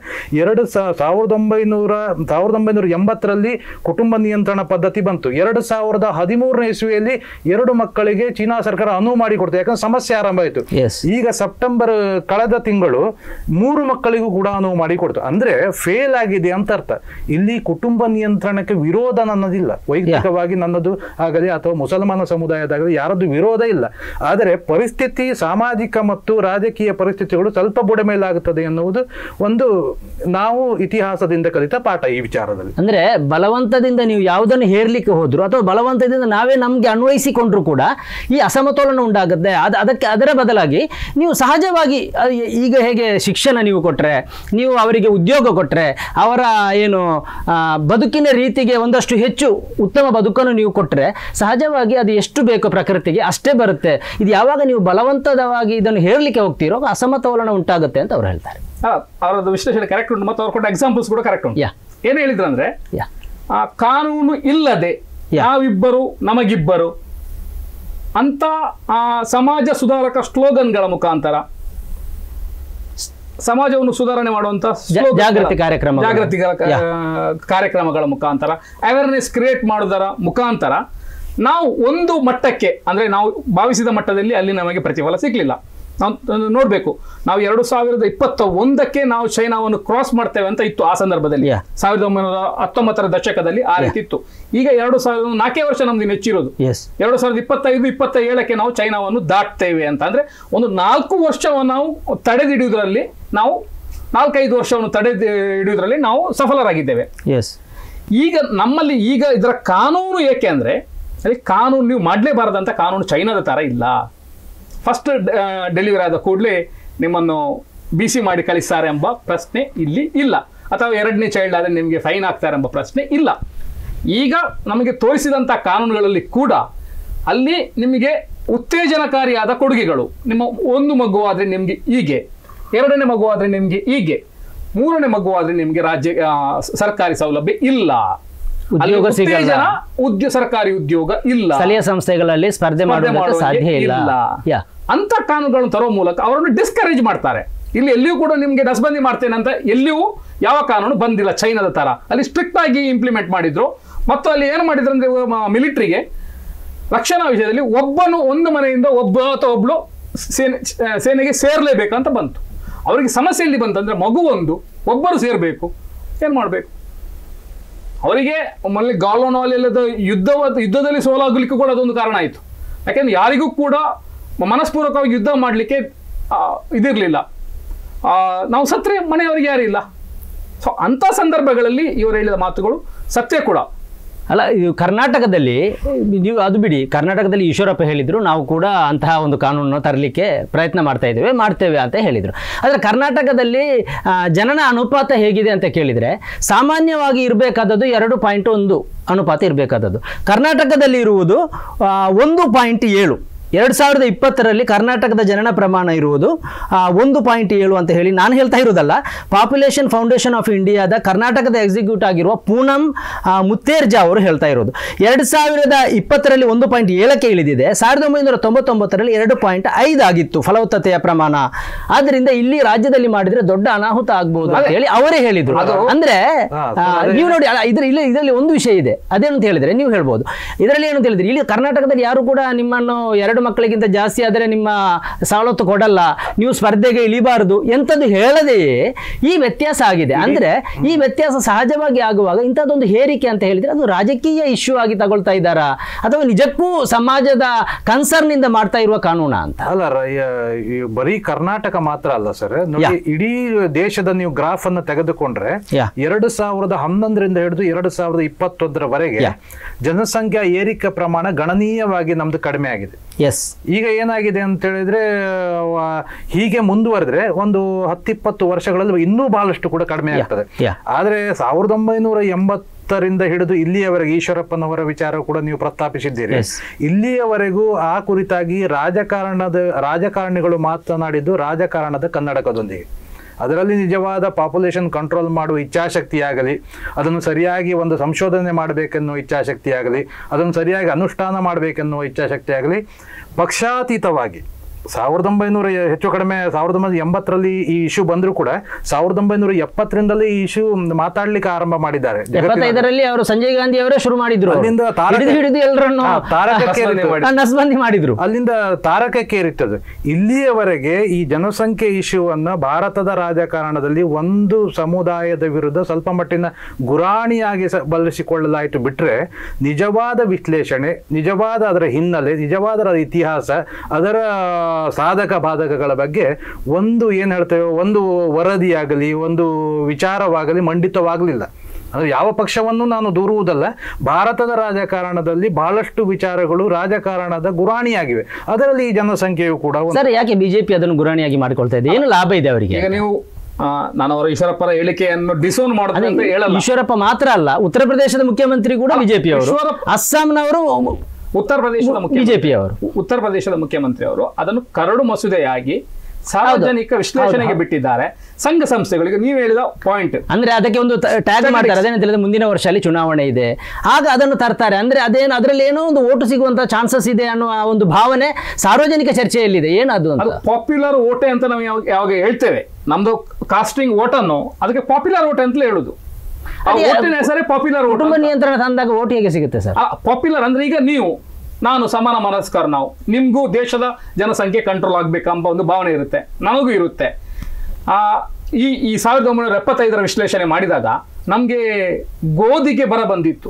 [SPEAKER 2] 1980ರಲ್ಲಿ ಕುಟುಂಬ ನಿಯಂತ್ರಣ ಪದ್ಧತಿ ಬಂತು. 2013ನೇ ಇಸ್ವಿಯಲ್ಲಿ 2 ಮಕ್ಕಳಿಗೆ ಚೀನಾ ಸರ್ಕಾರ ಅನುವು ಮಾಡಿಕೊಡ್ತು, ಯಾಕಂದ್ರೆ ಸಮಸ್ಯೆ ಆರಂಭ ಆಯಿತು. ಈಗ ಸೆಪ್ಟೆಂಬರ್ ಕಳೆದ ತಿಂಗಳು 3 ಮಕ್ಕಳಿಗೂ ಕೂಡ ಅನುವು ಮಾಡಿಕೊಡ್ತು. ಅಂದ್ರೆ ಫೇಲ್ ಆಗಿದೆ ಅಂತ ಅರ್ಥ. ಇಲ್ಲಿ ಕುಟುಂಬ ನಿಯಂತ್ರಣಕ್ಕೆ ವಿರೋಧ ನನ್ನದಿಲ್ಲ, ವೈಯಕ್ತಿಕವಾಗಿ ನನ್ನದು ಆಗಲಿ ಅಥವಾ ಮುಸಲ್ಮಾನ ಸಮುದಾಯದಾಗಲಿ ಯಾರದ್ದು ವಿರೋಧ ಇಲ್ಲ. ಆದರೆ ಪರಿಸ್ಥಿತಿ, ಸಾಮಾಜಿಕ ಮತ್ತು ರಾಜಕೀಯ ಪರಿಸ್ಥಿತಿಗಳು ಸ್ವಲ್ಪ ಬುಡಮೇಲಾಗುತ್ತದೆ ಎನ್ನುವುದು ಒಂದು ನಾವು ಇತಿಹಾಸದಿಂದ ಕಲಿತ ಪಾಠ ಈ ವಿಚಾರದಲ್ಲಿ.
[SPEAKER 1] ಅಂದ್ರೆ ಬಲವಂತದಿಂದ ನೀವು ಯಾವುದನ್ನು ಹೇರ್ಲಿಕ್ಕೆ ಹೋದ್ರು ಅಥವಾ ಬಲವಂತದಿಂದ ನಾವೇ ನಮ್ಗೆ ಅನ್ವಯಿಸಿಕೊಂಡ್ರು ಕೂಡ ಈ ಅಸಮತೋಲನ ಉಂಟಾಗುತ್ತೆ. ಅದರ ಬದಲಾಗಿ ನೀವು ಸಹಜವಾಗಿ, ಈಗ ಹೇಗೆ ಶಿಕ್ಷಣ ನೀವು ಕೊಟ್ರೆ, ನೀವು ಅವರಿಗೆ ಉದ್ಯೋಗ ಕೊಟ್ರೆ, ಅವರ ಏನು ಬದುಕಿನ ರೀತಿಗೆ ಒಂದಷ್ಟು ಹೆಚ್ಚು ಉತ್ತಮ ಬದುಕನ್ನು ನೀವು ಕೊಟ್ರೆ ಸಹಜವಾಗಿ ಅದು ಎಷ್ಟು ಬೇಕೋ ಪ್ರಕೃತಿಗೆ ಅಷ್ಟೇ ಬರುತ್ತೆ. ಇದು ಯಾವಾಗ ನೀವು ಬಲವಂತವಾಗಿ ಇದನ್ನು ಹೇಳಲಿಕ್ಕೆ ಹೋಗ್ತೀರೋ ಅಸಮತೋಲನ ಉಂಟಾಗುತ್ತೆ ಅಂತ ಅವ್ರು ಹೇಳ್ತಾರೆ.
[SPEAKER 3] ಅವರದ್ದು ವಿಶ್ಲೇಷಣೆ ಕರೆಕ್ಟ್ ಉಂಟು ಮತ್ತು ಅವ್ರು ಕೊಟ್ಟ ಎಕ್ಸಾಂಪಲ್ಸ್ ಕೂಡ ಕರೆಕ್ಟ್ ಉಂಟು. ಏನು ಹೇಳಿದ್ರು ಅಂದ್ರೆ, ಕಾನೂನು ಇಲ್ಲದೆ ನಾವಿಬ್ಬರು ನಮಗಿಬ್ಬರು ಅಂತ ಸಮಾಜ ಸುಧಾರಕ ಸ್ಲೋಗನ್ಗಳ ಮುಖಾಂತರ ಸಮಾಜವನ್ನು ಸುಧಾರಣೆ ಮಾಡುವಂತ
[SPEAKER 1] ಜಾಗೃತಿ
[SPEAKER 3] ಕಾರ್ಯಕ್ರಮಗಳ ಮುಖಾಂತರ, ಅವೇರ್ನೆಸ್ ಕ್ರಿಯೇಟ್ ಮಾಡೋದರ ಮುಖಾಂತರ ನಾವು ಒಂದು ಮಟ್ಟಕ್ಕೆ, ಅಂದ್ರೆ ನಾವು ಭಾವಿಸಿದ ಮಟ್ಟದಲ್ಲಿ ಅಲ್ಲಿ ನಮಗೆ ಪ್ರತಿಫಲ ಸಿಗ್ಲಿಲ್ಲ. ನಾವು ನೋಡ್ಬೇಕು. ನಾವು 2021ಕ್ಕೆ ನಾವು ಚೈನಾವನ್ನು ಕ್ರಾಸ್ ಮಾಡ್ತೇವೆ ಅಂತ ಇತ್ತು ಆ ಸಂದರ್ಭದಲ್ಲಿ. 1919ರ ದಶಕದಲ್ಲಿ ಆ ರೀತಿ ಇತ್ತು. ಈಗ 2004 ವರ್ಷ ನಮ್ದು ಹೆಚ್ಚಿರೋದು. 2025-27ಕ್ಕೆ ನಾವು ಚೈನಾವನ್ನು ದಾಟ್ತೇವೆ ಅಂತ ಅಂದ್ರೆ ಒಂದು 4 ವರ್ಷವನ್ನು ನಾವು ತಡೆದಿಡುವುದರಲ್ಲಿ, ನಾವು 4-5 ವರ್ಷವನ್ನು ತಡೆದಿಡುವುದರಲ್ಲಿ ನಾವು ಸಫಲರಾಗಿದ್ದೇವೆ. ಈಗ ನಮ್ಮಲ್ಲಿ ಈಗ ಇದರ ಕಾನೂನು ಏಕೆ ಅಂದ್ರೆ, ಅಲ್ಲಿ ಕಾನೂನು ನೀವು ಮಾಡಲೇಬಾರದಂತ ಕಾನೂನು ಚೈನಾದ ತರ ಇಲ್ಲ. ಫಸ್ಟ್ ಡೆಲಿವರಿ ಆದ ಕೂಡಲೇ ನಿಮ್ಮನ್ನು BC ಮಾಡಿ ಕಳಿಸ್ತಾರೆ ಎಂಬ ಪ್ರಶ್ನೆ ಇಲ್ಲಿ ಇಲ್ಲ, ಅಥವಾ 2ನೇ ಚೈಲ್ಡ್ ಆದರೆ ನಿಮಗೆ ಫೈನ್ ಹಾಕ್ತಾರೆ ಎಂಬ ಪ್ರಶ್ನೆ ಇಲ್ಲ. ಈಗ ನಮಗೆ ತೋರಿಸಿದಂಥ ಕಾನೂನುಗಳಲ್ಲಿ ಕೂಡ ಅಲ್ಲಿ ನಿಮಗೆ ಉತ್ತೇಜನಕಾರಿಯಾದ ಕೊಡುಗೆಗಳು, ನಿಮ್ಮ 1 ಮಗುವಾದರೆ ನಿಮಗೆ ಹೀಗೆ, 2ನೇ ಮಗುವಾದರೆ ನಿಮಗೆ ಹೀಗೆ, 3ನೇ ಮಗುವಾದರೆ ನಿಮಗೆ ಸರ್ಕಾರಿ ಸೌಲಭ್ಯ ಇಲ್ಲ,
[SPEAKER 1] ಉದ್ಯೋಗ ಸಿಗಲ್ಲ,
[SPEAKER 3] ಸರ್ಕಾರಿ ಉದ್ಯೋಗ ಇಲ್ಲ,
[SPEAKER 1] ಸ್ಥಳೀಯ ಸಂಸ್ಥೆಗಳಲ್ಲಿ ಸ್ಪರ್ಧೆ ಮಾಡೋದಕ್ಕೆ ಸಾಧ್ಯ ಇಲ್ಲ
[SPEAKER 3] ಅಂತ ಕಾನೂನುಗಳನ್ನು ತರುವ ಮೂಲಕ ಅವರನ್ನು ಡಿಸ್ಕರೇಜ್ ಮಾಡ್ತಾರೆ. ಇಲ್ಲಿ ಎಲ್ಲಿಯೂ ಕೂಡ ನಿಮ್ಗೆ ನಸ್ಬಂದಿ ಮಾಡ್ತೇನೆ ಅಂತ ಎಲ್ಲಿಯೂ ಯಾವ ಕಾನೂನು ಬಂದಿಲ್ಲ ಚೈನಾದ ತರ. ಅಲ್ಲಿ ಸ್ಟ್ರಿಕ್ಟ್ ಆಗಿ ಇಂಪ್ಲಿಮೆಂಟ್ ಮಾಡಿದ್ರು. ಮತ್ತು ಅಲ್ಲಿ ಏನು ಮಾಡಿದ್ರು ಅಂದ್ರೆ, ಮಿಲಿಟರಿಗೆ ರಕ್ಷಣಾ ವಿಷಯದಲ್ಲಿ ಒಂದು ಮನೆಯಿಂದ ಒಬ್ಬ ಅಥವಾ ಒಬ್ಳು ಸೇನೆಗೆ ಸೇರ್ಲೇಬೇಕಂತ ಬಂತು. ಅವರಿಗೆ ಸಮಸ್ಯೆ ಎಲ್ಲಿ ಬಂತಂದ್ರೆ, ಒಬ್ಬರು ಸೇರ್ಬೇಕು, ಏನ್ ಮಾಡ್ಬೇಕು ಅವರಿಗೆ? ಮೊನ್ನೆ ಗಾಲ್ವಾನ್ ವಾಲಿಯಲ್ಲದ ಯುದ್ಧದಲ್ಲಿ ಸೋಲಾಗಲಿಕ್ಕೂ ಕೂಡ ಅದೊಂದು ಕಾರಣ ಆಯಿತು. ಯಾಕೆಂದ್ರೆ ಯಾರಿಗೂ ಕೂಡ ಮನಸ್ಪೂರ್ವಕವಾಗಿ ಯುದ್ಧ ಮಾಡಲಿಕ್ಕೆ ಇದಿರಲಿಲ್ಲ. ನಾವು ಸತ್ರೆ ಮನೆಯವರಿಗೆ ಯಾರು ಇಲ್ಲ. ಸೊ ಅಂಥ ಸಂದರ್ಭಗಳಲ್ಲಿ ಇವರು ಹೇಳಿದ ಮಾತುಗಳು ಸತ್ಯ ಕೂಡ.
[SPEAKER 1] ಅಲ್ಲ, ಇದು ಕರ್ನಾಟಕದಲ್ಲಿ ನೀವು ಅದು ಬಿಡಿ, ಕರ್ನಾಟಕದಲ್ಲಿ ಈಶ್ವರಪ್ಪ ಹೇಳಿದ್ರು ನಾವು ಕೂಡ ಅಂತಹ ಒಂದು ಕಾನೂನನ್ನು ತರಲಿಕ್ಕೆ ಪ್ರಯತ್ನ ಮಾಡ್ತೇವೆ ಅಂತ ಹೇಳಿದರು. ಆದರೆ ಕರ್ನಾಟಕದಲ್ಲಿ ಜನನ ಅನುಪಾತ ಹೇಗಿದೆ ಅಂತ ಕೇಳಿದರೆ, ಸಾಮಾನ್ಯವಾಗಿ ಇರಬೇಕಾದದ್ದು 2.1 ಅನುಪಾತ ಇರಬೇಕಾದದ್ದು. ಕರ್ನಾಟಕದಲ್ಲಿ ಇರುವುದು 1.7. 2020ರಲ್ಲಿ ಕರ್ನಾಟಕದ ಜನನ ಪ್ರಮಾಣ ಇರುವುದು 1.7 ಅಂತ ಹೇಳಿ ನಾನು ಹೇಳ್ತಾ ಇರೋದಲ್ಲ. ಪಾಪ್ಯುಲೇಷನ್ ಫೌಂಡೇಶನ್ ಆಫ್ ಇಂಡಿಯಾದ ಕರ್ನಾಟಕದ ಎಕ್ಸಿಕ್ಯೂಟ್ ಆಗಿರುವ ಪೂನಂ ಮುತ್ತೇರ್ಜಾ ಅವರು ಹೇಳ್ತಾ ಇರೋದು. 2020ರಲ್ಲಿ 1.7ಕ್ಕೆ ಇಳಿದಿದೆ. 1999ರಲ್ಲಿ 2.5 ಆಗಿತ್ತು ಫಲವತ್ತತೆಯ ಪ್ರಮಾಣ. ಆದ್ದರಿಂದ ಇಲ್ಲಿ ರಾಜ್ಯದಲ್ಲಿ ಮಾಡಿದ್ರೆ ದೊಡ್ಡ ಅನಾಹುತ ಆಗ್ಬಹುದು ಅಂತ ಹೇಳಿ ಅವರೇ ಹೇಳಿದ್ರು. ಅಂದ್ರೆ ನೀವು ನೋಡಿ, ಇದರಲ್ಲಿ ಒಂದು ವಿಷಯ ಇದೆ. ಅದೇನಂತ ಹೇಳಿದ್ರೆ, ನೀವು ಹೇಳ್ಬೋದು ಇದರಲ್ಲಿ ಏನಂತ ಹೇಳಿದ್ರೆ, ಇಲ್ಲಿ ಕರ್ನಾಟಕದಲ್ಲಿ ಯಾರು ಕೂಡ ನಿಮ್ಮನ್ನು 2 ಮಕ್ಕಳಿಗಿಂತ ಜಾಸ್ತಿ ಆದರೆ ನಿಮ್ಮ ಸವಲತ್ತು ಕೊಡಲ್ಲ, ನೀವು ಸ್ಪರ್ಧೆಗೆ ಇಳಿಬಾರದು ಎಂಥದ್ದು ಹೇಳದೆಯೇ ಈ ವ್ಯತ್ಯಾಸ ಆಗಿದೆ. ಅಂದ್ರೆ ಈ ವ್ಯತ್ಯಾಸ ಸಹಜವಾಗಿ ಆಗುವಾಗ ಇಂಥದ್ದೊಂದು ಹೇರಿಕೆ ಅಂತ ಹೇಳಿದ್ರೆ ಅದು ರಾಜಕೀಯ ಇಶ್ಯೂ ಆಗಿ ತಗೊಳ್ತಾ ಇದ್ದಾರಾ, ಅಥವಾ ನಿಜಕ್ಕೂ ಸಮಾಜದ ಕನ್ಸರ್ನ್ ಇಂದ ಮಾಡ್ತಾ ಇರುವ ಕಾನೂನ ಅಂತ?
[SPEAKER 2] ಅಲ್ಲ, ಬರೀ ಕರ್ನಾಟಕ ಮಾತ್ರ ಅಲ್ಲ ಸರ್, ನೋಡಿ ಇಡೀ ದೇಶದ ನೀವು ಗ್ರಾಫ್ ಅನ್ನು ತೆಗೆದುಕೊಂಡ್ರೆ 2011ರಿಂದ ಹಿಡಿದು 2021ರವರೆಗೆ ಜನಸಂಖ್ಯಾ ಏರಿಕೆ ಪ್ರಮಾಣ ಗಣನೀಯವಾಗಿ ನಮ್ದು ಕಡಿಮೆ ಆಗಿದೆ. ಈಗ ಏನಾಗಿದೆ ಅಂತ ಹೇಳಿದ್ರೆ, ಹೀಗೆ ಮುಂದುವರೆದ್ರೆ ಒಂದು 10-20 ವರ್ಷಗಳಲ್ಲಿ ಇನ್ನೂ ಬಹಳಷ್ಟು ಕೂಡ ಕಡಿಮೆ ಆಗ್ತದೆ. ಆದ್ರೆ 1980ರಿಂದ ಹಿಡಿದು ಇಲ್ಲಿಯವರೆಗೆ ಈಶ್ವರಪ್ಪನವರ ವಿಚಾರ ಕೂಡ ನೀವು ಪ್ರಸ್ತಾಪಿಸಿದ್ದೀರಿ. ಇಲ್ಲಿಯವರೆಗೂ ಆ ಕುರಿತಾಗಿ ರಾಜಕಾರಣಿಗಳು ಮಾತನಾಡಿದ್ದು ರಾಜಕಾರಣದ ಕನ್ನಡಕದೊಂದಿಗೆ. ಅದರಲ್ಲಿ ನಿಜವಾದ ಪಾಪ್ಯುಲೇಷನ್ ಕಂಟ್ರೋಲ್ ಮಾಡುವ ಇಚ್ಛಾಶಕ್ತಿ ಆಗಲಿ, ಅದನ್ನು ಸರಿಯಾಗಿ ಒಂದು ಸಂಶೋಧನೆ ಮಾಡಬೇಕೆನ್ನುವ ಇಚ್ಛಾಶಕ್ತಿ ಆಗಲಿ, ಅದನ್ನು ಸರಿಯಾಗಿ ಅನುಷ್ಠಾನ ಮಾಡಬೇಕೆನ್ನುವ ಇಚ್ಛಾಶಕ್ತಿ ಆಗಲಿ, ಪಕ್ಷಾತೀತವಾಗಿ 1980ರಲ್ಲಿ ಈ ಇಶ್ಯೂ ಬಂದರೂ ಕೂಡ 1970ರಿಂದಲೇ ಈ ಇಶ್ಯೂ ಮಾತಾಡ್ಲಿಕ್ಕೆ ಆರಂಭ ಮಾಡಿದ್ದಾರೆ.
[SPEAKER 1] 75ರಲ್ಲಿ ಅವರು ಸಂಜಯ್ ಗಾಂಧಿ ಅವರೇ ಶುರು ಮಾಡಿದ್ರು.
[SPEAKER 2] ಅಲ್ಲಿಂದ ತಾರಕಕ್ಕೇರಿತ್ತದು. ಇಲ್ಲಿಯವರೆಗೆ ಈ ಜನಸಂಖ್ಯೆ ಇಶ್ಯೂ ಅನ್ನ ಭಾರತದ ರಾಜಕಾರಣದಲ್ಲಿ ಒಂದು ಸಮುದಾಯದ ವಿರುದ್ಧ ಸ್ವಲ್ಪ ಮಟ್ಟಿನ ಗುರಾಣಿಯಾಗಿ ಬಳಸಿಕೊಳ್ಳಲಾಯಿತು ಬಿಟ್ರೆ, ನಿಜವಾದ ವಿಶ್ಲೇಷಣೆ, ನಿಜವಾದ ಅದರ ಹಿನ್ನೆಲೆ, ನಿಜವಾದ ಇತಿಹಾಸ, ಅದರ ಸಾಧಕ ಬಾಧಕಗಳ ಬಗ್ಗೆ ಒಂದು ಏನ್ ಹೇಳ್ತೇವೆ, ಒಂದು ವರದಿಯಾಗಲಿ, ಒಂದು ವಿಚಾರವಾಗಲಿ ಮಂಡಿತವಾಗಲಿಲ್ಲ. ಅಂದ್ರೆ ಯಾವ ಪಕ್ಷವನ್ನು ನಾನು ದೂರುವುದಲ್ಲ, ಭಾರತದ ರಾಜಕಾರಣದಲ್ಲಿ ಬಹಳಷ್ಟು ವಿಚಾರಗಳು ರಾಜಕಾರಣದ ಗುರಾಣಿಯಾಗಿವೆ. ಅದರಲ್ಲಿ ಈ ಜನಸಂಖ್ಯೆಯು ಕೂಡ.
[SPEAKER 1] ಸರ್, ಯಾಕೆ ಬಿಜೆಪಿ ಅದನ್ನು ಗುರಾಣಿಯಾಗಿ ಮಾಡಿಕೊಳ್ತಾ ಇದೆ? ಏನು ಲಾಭ ಇದೆ ಅವರಿಗೆ?
[SPEAKER 3] ಈಗ ನೀವು ನಾನು ಅವರ ಈಶ್ವರಪ್ಪರ ಹೇಳಿಕೆಯನ್ನು ಡಿಸೋನ್ ಮಾಡೋದು ಅಂತ ಹೇಳಲ್ಲ.
[SPEAKER 1] ಈಶ್ವರಪ್ಪ ಮಾತ್ರ ಅಲ್ಲ, ಉತ್ತರ ಪ್ರದೇಶದ ಮುಖ್ಯಮಂತ್ರಿ ಕೂಡ ಬಿಜೆಪಿ ಅವರು, ಅಸ್ಸಾಂನವರು
[SPEAKER 3] ಉತ್ತರ ಪ್ರದೇಶದ ಮುಖ್ಯಮಂತ್ರಿ ಅವರು ಅದನ್ನು ಕರಡು ಮಸೂದೆಯಾಗಿ ಸಾರ್ವಜನಿಕ ವಿಶ್ಲೇಷಣೆಗೆ ಬಿಟ್ಟಿದ್ದಾರೆ. ಸಂಘ ಸಂಸ್ಥೆಗಳಿಗೆ ನೀವು ಹೇಳಿದ ಪಾಯಿಂಟ್
[SPEAKER 1] ಅಂದ್ರೆ ಅದಕ್ಕೆ ಒಂದು ಟ್ಯಾಗ್ ಮಾಡ್ತಾರೆ. ಅದೇನಂತ ಹೇಳಿದ್ರೆ, ಮುಂದಿನ ವರ್ಷ ಅಲ್ಲಿ ಚುನಾವಣೆ ಇದೆ, ಆಗ ಅದನ್ನು ತರ್ತಾರೆ. ಅಂದ್ರೆ ಅದರಲ್ಲಿ ಏನೋ ಒಂದು ಓಟು ಸಿಗುವಂತ ಚಾನ್ಸಸ್ ಇದೆ ಅನ್ನುವ ಒಂದು ಭಾವನೆ ಸಾರ್ವಜನಿಕ ಚರ್ಚೆಯಲ್ಲಿದೆ. ಏನದು ಅಂತ?
[SPEAKER 3] ಪಾಪ್ಯುಲರ್ ಓಟೆ ಅಂತ ನಾವು ಯಾವಾಗ ಹೇಳ್ತೇವೆ, ನಮ್ದು ಕಾಸ್ಟಿಂಗ್ ಓಟನ್ನು ಅದಕ್ಕೆ ಪಾಪ್ಯುಲರ್ ಓಟೆ ಅಂತಲೇ ಹೇಳುದು.
[SPEAKER 1] ಕುಟುಂಬ ನಿಯಂತ್ರಣ ತಂದಾಗ ಓಟ್ ಹೇಗೆ ಸಿಗುತ್ತೆ ಸರ್?
[SPEAKER 3] ಪಾಪ್ಯುಲರ್ ಅಂದ್ರೆ ಈಗ ನೀವು ನಾನು ಸಮಾನ ಮನಸ್ಕರ, ನಾವು ನಿಮಗೂ ದೇಶದ ಜನಸಂಖ್ಯೆ ಕಂಟ್ರೋಲ್ ಆಗಬೇಕೆಂಬ ಒಂದು ಭಾವನೆ ಇರುತ್ತೆ, ನನಗೂ ಇರುತ್ತೆ. ಈ 1975ರ ವಿಶ್ಲೇಷಣೆ ಮಾಡಿದಾಗ ನಮಗೆ ಗೋಧಿಗೆ ಬರ ಬಂದಿತ್ತು.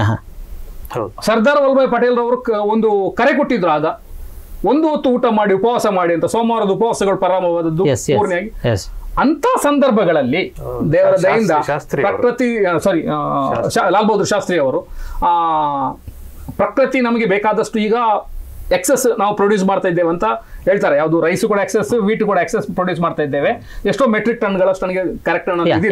[SPEAKER 3] ಸರ್ದಾರ್ ವಲ್ಲಭಾಯ್ ಪಟೇಲ್ ರವರು ಒಂದು ಕರೆ ಕೊಟ್ಟಿದ್ರು ಆಗ, ಒಂದು ಹೊತ್ತು ಊಟ ಮಾಡಿ ಉಪವಾಸ ಮಾಡಿ ಅಂತ. ಸೋಮವಾರದ ಉಪವಾಸಗಳು ಪ್ರಾರಂಭವಾದದ್ದು ಪೂರ್ಣಿಯಾಗಿ. ಅಂತ ಸಂದರ್ಭಗಳಲ್ಲಿ ದೇವರ ದಯಿಂದ ಪ್ರಕೃತಿ ಲಾಲ್ ಬಹದ್ದೂರ್ ಶಾಸ್ತ್ರಿ ಅವರು ಪ್ರಕೃತಿ ನಮಗೆ ಬೇಕಾದಷ್ಟು ಈಗ ಎಕ್ಸೆಸ್ ನಾವು ಪ್ರೊಡ್ಯೂಸ್ ಮಾಡ್ತಾ ಇದ್ದೇವೆ ಅಂತ ಹೇಳ್ತಾರೆ. ಯಾವುದು ರೈಸ್ ಕೂಡ ಎಕ್ಸೆಸ್, ವೀಟ್ ಕೂಡ ಎಕ್ಸೆಸ್ ಪ್ರೊಡ್ಯೂಸ್ ಮಾಡ್ತಾ ಇದ್ದೇವೆ. ಎಷ್ಟೋ ಮೆಟ್ರಿಕ್ ಟನ್ಗಳಷ್ಟು, ನನಗೆ ಕರೆಕ್ಟ್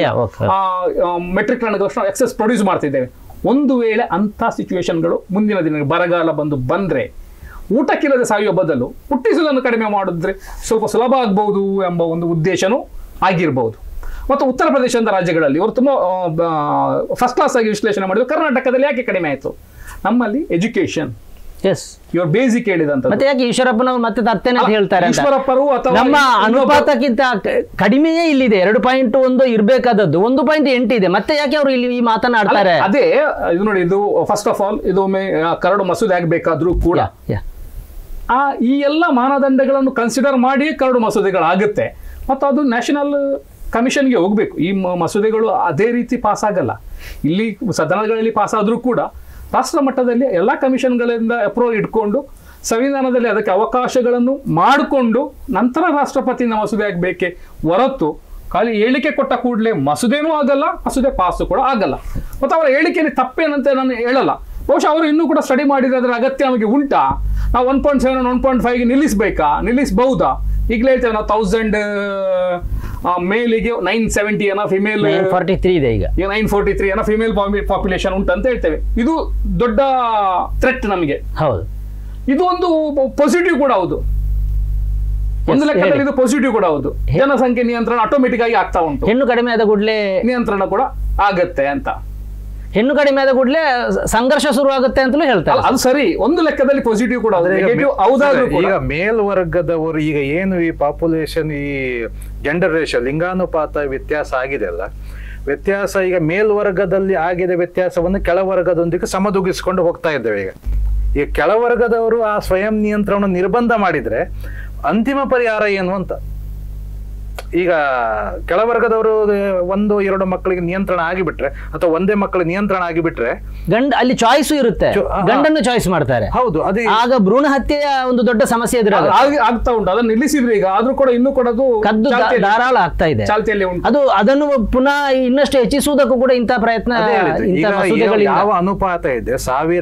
[SPEAKER 3] ಮೆಟ್ರಿಕ್ ಟನ್ಗಳಷ್ಟು ಎಕ್ಸೆಸ್ ಪ್ರೊಡ್ಯೂಸ್ ಮಾಡ್ತಾ ಇದ್ದೇವೆ. ಒಂದು ವೇಳೆ ಅಂತ ಸಿಚುವೇಶನ್ಗಳು ಮುಂದಿನ ದಿನ ಬರಗಾಲ ಬಂದ್ರೆ ಊಟಕ್ಕಿಲ್ಲದೆ ಸಾಯುವ ಬದಲು ಹುಟ್ಟಿಸುವುದನ್ನು ಕಡಿಮೆ ಮಾಡಿದ್ರೆ ಸ್ವಲ್ಪ ಸುಲಭ ಆಗ್ಬಹುದು ಎಂಬ ಒಂದು ಉದ್ದೇಶನೂ ಆಗಿರ್ಬಹುದು. ಮತ್ತು ಉತ್ತರ ಪ್ರದೇಶದ ರಾಜ್ಯಗಳಲ್ಲಿ ಅವರು ತುಂಬಾ ಫಸ್ಟ್ ಕ್ಲಾಸ್ ಆಗಿ ವಿಶ್ಲೇಷಣೆ ಮಾಡಿದ್ರು. ಕರ್ನಾಟಕದಲ್ಲಿ ಯಾಕೆ ಕಡಿಮೆ ಆಯಿತು? ನಮ್ಮಲ್ಲಿ ಎಜುಕೇಶನ್ ಇವ್ರು ಬೇಸಿಕ್ ಹೇಳಿದಂತ
[SPEAKER 1] ಮತ್ತೆ ಯಾಕೆ ಈಶ್ವರಪ್ಪನವರು ಮತ್ತೆ ತರ್ತೇನೆ ಅಂತ ಹೇಳ್ತಾರೆ?
[SPEAKER 3] ಈಶ್ವರಪ್ಪರು ಅಥವಾ
[SPEAKER 1] ನಮ್ಮ ಅನುಪಾತಕ್ಕಿಂತ ಕಡಿಮೆಯೇ ಇಲ್ಲಿದೆ. 2.1 ಇರ್ಬೇಕಾದದ್ದು 1.8 ಇದೆ. ಮತ್ತೆ ಯಾಕೆ ಅವರು ಇಲ್ಲಿ ಈ ಮಾತನಾಡ್ತಾರೆ?
[SPEAKER 3] ಅದೇ ಇದು ನೋಡಿ, ಇದು ಫಸ್ಟ್ ಆಫ್ ಆಲ್ ಇದು ಒಮ್ಮೆ ಕರಡು ಮಸೂದೆ ಆಗಬೇಕಾದ್ರೂ ಕೂಡ ಈ ಎಲ್ಲ ಮಾನದಂಡಗಳನ್ನು ಕನ್ಸಿಡರ್ ಮಾಡಿ ಕರಡು ಮಸೂದೆಗಳಾಗುತ್ತೆ. ಮತ್ತು ಅದು ನ್ಯಾಷನಲ್ ಕಮಿಷನ್ಗೆ ಹೋಗ್ಬೇಕು. ಈ ಮಸೂದೆಗಳು ಅದೇ ರೀತಿ ಪಾಸ್ ಆಗಲ್ಲ. ಇಲ್ಲಿ ಸದನಗಳಲ್ಲಿ ಪಾಸ್ ಆದ್ರೂ ಕೂಡ ರಾಷ್ಟ್ರ ಮಟ್ಟದಲ್ಲಿ ಎಲ್ಲ ಕಮಿಷನ್ಗಳಿಂದ ಅಪ್ರೂವಲ್ ಇಟ್ಕೊಂಡು ಸಂವಿಧಾನದಲ್ಲಿ ಅದಕ್ಕೆ ಅವಕಾಶಗಳನ್ನು ಮಾಡಿಕೊಂಡು ನಂತರ ರಾಷ್ಟ್ರಪತಿಯಿಂದ ಮಸೂದೆ ಆಗಬೇಕೆ ಹೊರತು ಖಾಲಿ ಹೇಳಿಕೆ ಕೊಟ್ಟ ಕೂಡಲೇ ಮಸೂದೆನೂ ಆಗಲ್ಲ, ಮಸೂದೆ ಪಾಸು ಕೂಡ ಆಗಲ್ಲ. ಮತ್ತು ಅವರ ಹೇಳಿಕೆಯಲ್ಲಿ ತಪ್ಪೇನಂತೆ ನಾನು ಹೇಳಲ್ಲ. ಬಹುಶಃ ಅವರು ಇನ್ನೂ ಕೂಡ ಸ್ಟಡಿ ಮಾಡಿದ್ರೆ ಅದರ ಅಗತ್ಯ ನಮಗೆ ಉಂಟಾ? ನಾವು 1.7 1.5ಗೆ ನಿಲ್ಲಿಸಬಹುದಾ? ಈಗಲೇ ಹೇಳ್ತೇವೆ ನಾವು 1000 ಮೇಲಿಗೆ 970 ಏನೋ ಫಿಮೇಲ್
[SPEAKER 1] 943 ಇದೆ. ಈಗ
[SPEAKER 3] 943 ಏನೋ ಫಿಮೇಲ್ ಪಾಪ್ಯುಲೇಷನ್ ಉಂಟು ಅಂತ ಹೇಳ್ತೇವೆ. ಇದು ದೊಡ್ಡ ಥ್ರೆಟ್ ನಮಗೆ.
[SPEAKER 1] ಹೌದು,
[SPEAKER 3] ಇದು ಒಂದು ಪಾಸಿಟಿವ್ ಕೂಡ ಹೌದು. ಒಂದು ಲೆಕ್ಕದಲ್ಲಿ ಇದು ಪಾಸಿಟಿವ್ ಕೂಡ ಹೌದು. ಜನಸಂಖ್ಯೆ ನಿಯಂತ್ರಣ ಆಟೋಮೆಟಿಕ್ ಆಗಿ ಆಗ್ತಾ ಉಂಟು.
[SPEAKER 1] ಹೆಣ್ಣು ಕಡಿಮೆ ಆದ ಕೂಡಲೇ
[SPEAKER 3] ನಿಯಂತ್ರಣ ಕೂಡ ಆಗತ್ತೆ ಅಂತ.
[SPEAKER 1] ಹೆಣ್ಣು ಕಡಿಮೆ ಆದ ಕೂಡಲೇ ಸಂಘರ್ಷ ಶುರು ಆಗುತ್ತೆ ಅಂತಲೂ ಹೇಳ್ತಾರೆ.
[SPEAKER 3] ಅದು ಸರಿ, ಒಂದು ಲೆಕ್ಕದಲ್ಲಿ ಪಾಸಿಟಿವ್ ಕೂಡ ಹೌದಾದ್ರೂ
[SPEAKER 2] ಈಗ ಮೇಲ್ವರ್ಗದವರು ಈಗ ಏನು ಈ ಪಾಪ್ಯುಲೇಷನ್ ಈ ಜೆಂಡರ್ ರೇಷಿಯೋ ಲಿಂಗಾನುಪಾತ ವ್ಯತ್ಯಾಸ ಆಗಿದೆ ಅಲ್ಲ, ವ್ಯತ್ಯಾಸ ಈಗ ಮೇಲ್ವರ್ಗದಲ್ಲಿ ಆಗಿದೆ ವ್ಯತ್ಯಾಸವನ್ನು ಕೆಳವರ್ಗದೊಂದಿಗೆ ಸಮದೂಗಿಸಿಕೊಂಡು ಹೋಗ್ತಾ ಇದ್ದೇವೆ. ಈಗ ಕೆಳವರ್ಗದವರು ಆ ಸ್ವಯಂ ನಿಯಂತ್ರಣ ನಿರ್ಬಂಧ ಮಾಡಿದ್ರೆ ಅಂತಿಮ ಪರಿಹಾರ ಏನು ಅಂತ. ಈಗ ಕೆಳವರ್ಗದವರು 1-2 ಮಕ್ಕಳಿಗೆ ನಿಯಂತ್ರಣ ಆಗಿಬಿಟ್ರೆ ಅಥವಾ ಒಂದೇ ಮಕ್ಕಳಿಗೆ ನಿಯಂತ್ರಣ ಆಗಿಬಿಟ್ರೆ
[SPEAKER 1] ಅಲ್ಲಿ ಚಾಯ್ಸ್ ಇರುತ್ತೆ, ಗಂಡನ್ನು ಚಾಯ್ಸ್ ಮಾಡ್ತಾರೆ.
[SPEAKER 2] ಹೌದು, ಅದೇ
[SPEAKER 1] ಆಗ ಭ್ರೂಣ ಹತ್ಯೆಯ ಒಂದು ದೊಡ್ಡ ಸಮಸ್ಯೆ
[SPEAKER 3] ಆಗ್ತಾ ಉಂಟು. ಅದನ್ನು ನಿಲ್ಲಿಸಿದ್ರೆ ಈಗ ಆದ್ರೂ ಕೂಡ ಇನ್ನೂ ಕೂಡ ಅದು
[SPEAKER 1] ಕದ್ದು ಧಾರಾಳ ಆಗ್ತಾ ಇದೆ,
[SPEAKER 3] ಚಾಲ್ತಿಯಲ್ಲಿ ಉಂಟು.
[SPEAKER 1] ಅದು ಅದನ್ನು ಪುನಃ ಇನ್ನಷ್ಟು ಹೆಚ್ಚಿಸುವುದಕ್ಕೂ ಕೂಡ ಇಂತಹ ಪ್ರಯತ್ನ.
[SPEAKER 2] ಯಾವ ಅನುಪಾತ ಇದೆ?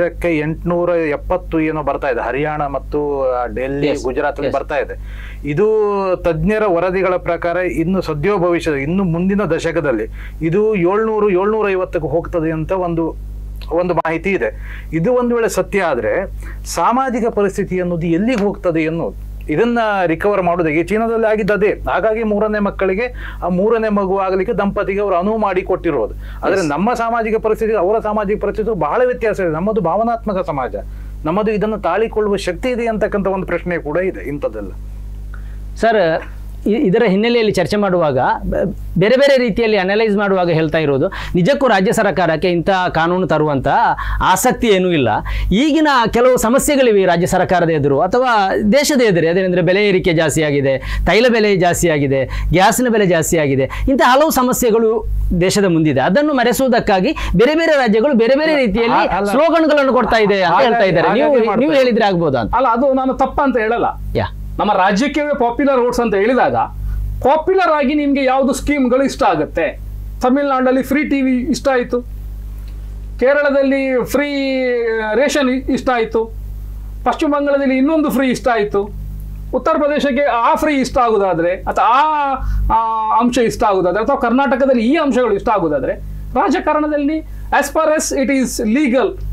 [SPEAKER 2] 1870 ಏನೋ ಬರ್ತಾ ಇದೆ, ಹರಿಯಾಣ ಮತ್ತು ಡೆಲ್ಲಿ ಗುಜರಾತ್ ಬರ್ತಾ ಇದೆ. ಇದು ತಜ್ಞರ ವರದಿಗಳ ಪ್ರಕಾರ ಇನ್ನು ಸದ್ಯೋ ಭವಿಷ್ಯದ ಇನ್ನು ಮುಂದಿನ ದಶಕದಲ್ಲಿ ಇದು 700-750ಕ್ಕೆ ಹೋಗ್ತದೆ ಅಂತ ಒಂದು ಮಾಹಿತಿ ಇದೆ. ಇದು ಒಂದು ವೇಳೆ ಸತ್ಯ ಆದ್ರೆ ಸಾಮಾಜಿಕ ಪರಿಸ್ಥಿತಿ ಅನ್ನೋದು ಎಲ್ಲಿಗೆ ಹೋಗ್ತದೆ ಅನ್ನೋದು, ಇದನ್ನ ರಿಕವರ್ ಮಾಡೋದು. ಈ ಚೀನಾದಲ್ಲಿ ಆಗಿದ್ದದೇ. ಹಾಗಾಗಿ 3ನೇ ಮಕ್ಕಳಿಗೆ ಆ 3ನೇ ಮಗು ಆಗಲಿಕ್ಕೆ ದಂಪತಿಗೆ ಅವರು ಅನುವು ಮಾಡಿ ಕೊಟ್ಟಿರೋದು. ಆದ್ರೆ ನಮ್ಮ ಸಾಮಾಜಿಕ ಪರಿಸ್ಥಿತಿ ಅವರ ಸಾಮಾಜಿಕ ಪರಿಸ್ಥಿತಿ ಬಹಳ ವ್ಯತ್ಯಾಸ ಇದೆ. ನಮ್ಮದು ಭಾವನಾತ್ಮಕ ಸಮಾಜ, ನಮ್ಮದು ಇದನ್ನು ತಾಳಿಕೊಳ್ಳುವ ಶಕ್ತಿ ಇದೆ ಅಂತಕ್ಕಂಥ ಒಂದು ಪ್ರಶ್ನೆ ಕೂಡ ಇದೆ ಇಂಥದ್ದೆಲ್ಲ.
[SPEAKER 1] ಸರ್, ಇದರ ಹಿನ್ನೆಲೆಯಲ್ಲಿ ಚರ್ಚೆ ಮಾಡುವಾಗ ಬೇರೆ ಬೇರೆ ರೀತಿಯಲ್ಲಿ ಅನಲೈಸ್ ಮಾಡುವಾಗ ಹೇಳ್ತಾ ಇರೋದು, ನಿಜಕ್ಕೂ ರಾಜ್ಯ ಸರ್ಕಾರಕ್ಕೆ ಇಂಥ ಕಾನೂನು ತರುವಂಥ ಆಸಕ್ತಿ ಏನೂ ಇಲ್ಲ. ಈಗಿನ ಕೆಲವು ಸಮಸ್ಯೆಗಳಿವೆ ರಾಜ್ಯ ಸರ್ಕಾರದ ಎದುರು ಅಥವಾ ದೇಶದ ಎದುರು. ಅದೇನೆಂದರೆ ಬೆಲೆ ಏರಿಕೆ ಜಾಸ್ತಿ ಆಗಿದೆ, ತೈಲ ಬೆಲೆ ಜಾಸ್ತಿ ಆಗಿದೆ, ಗ್ಯಾಸಿನ ಬೆಲೆ ಜಾಸ್ತಿ ಆಗಿದೆ. ಇಂಥ ಹಲವು ಸಮಸ್ಯೆಗಳು ದೇಶದ ಮುಂದಿದೆ. ಅದನ್ನು ಮರೆಸುವುದಕ್ಕಾಗಿ ಬೇರೆ ಬೇರೆ ರಾಜ್ಯಗಳು ಬೇರೆ ಬೇರೆ ರೀತಿಯಲ್ಲಿ ಸ್ಲೋಗನ್ಗಳನ್ನು ಕೊಡ್ತಾ ಇದೆ ಅಂತ ಹೇಳ್ತಾ ಇದ್ದಾರೆ. ನೀವು ಹೇಳಿದ್ರೆ ಆಗ್ಬೋದಾ ಅಂತ?
[SPEAKER 3] ಅಲ್ಲ, ಅದು ನಾನು ತಪ್ಪ ಅಂತ ಹೇಳಲ್ಲ. ನಮ್ಮ ರಾಜ್ಯಕ್ಕೆ ಪಾಪ್ಯುಲರ್ ವೋಟ್ಸ್ ಅಂತ ಹೇಳಿದಾಗ ಪಾಪ್ಯುಲರ್ ಆಗಿ ನಿಮ್ಗೆ ಯಾವುದು ಸ್ಕೀಮ್ಗಳು ಇಷ್ಟ ಆಗುತ್ತೆ. ತಮಿಳುನಾಡಲ್ಲಿ ಫ್ರೀ ಟಿವಿ ಇಷ್ಟ ಆಯಿತು, ಕೇರಳದಲ್ಲಿ ಫ್ರೀ ರೇಷನ್ ಇಷ್ಟ ಆಯಿತು, ಪಶ್ಚಿಮ ಬಂಗಾಳದಲ್ಲಿ ಇನ್ನೊಂದು ಫ್ರೀ ಇಷ್ಟ ಆಯಿತು, ಉತ್ತರ ಪ್ರದೇಶಕ್ಕೆ ಆ ಫ್ರೀ ಇಷ್ಟ ಆಗೋದಾದ್ರೆ ಅಥವಾ ಆ ಅಂಶ ಇಷ್ಟ ಆಗೋದಾದ್ರೆ ಅಥವಾ ಕರ್ನಾಟಕದಲ್ಲಿ ಈ ಅಂಶಗಳು ಇಷ್ಟ ಆಗೋದಾದ್ರೆ ರಾಜಕಾರಣದಲ್ಲಿ as far as it is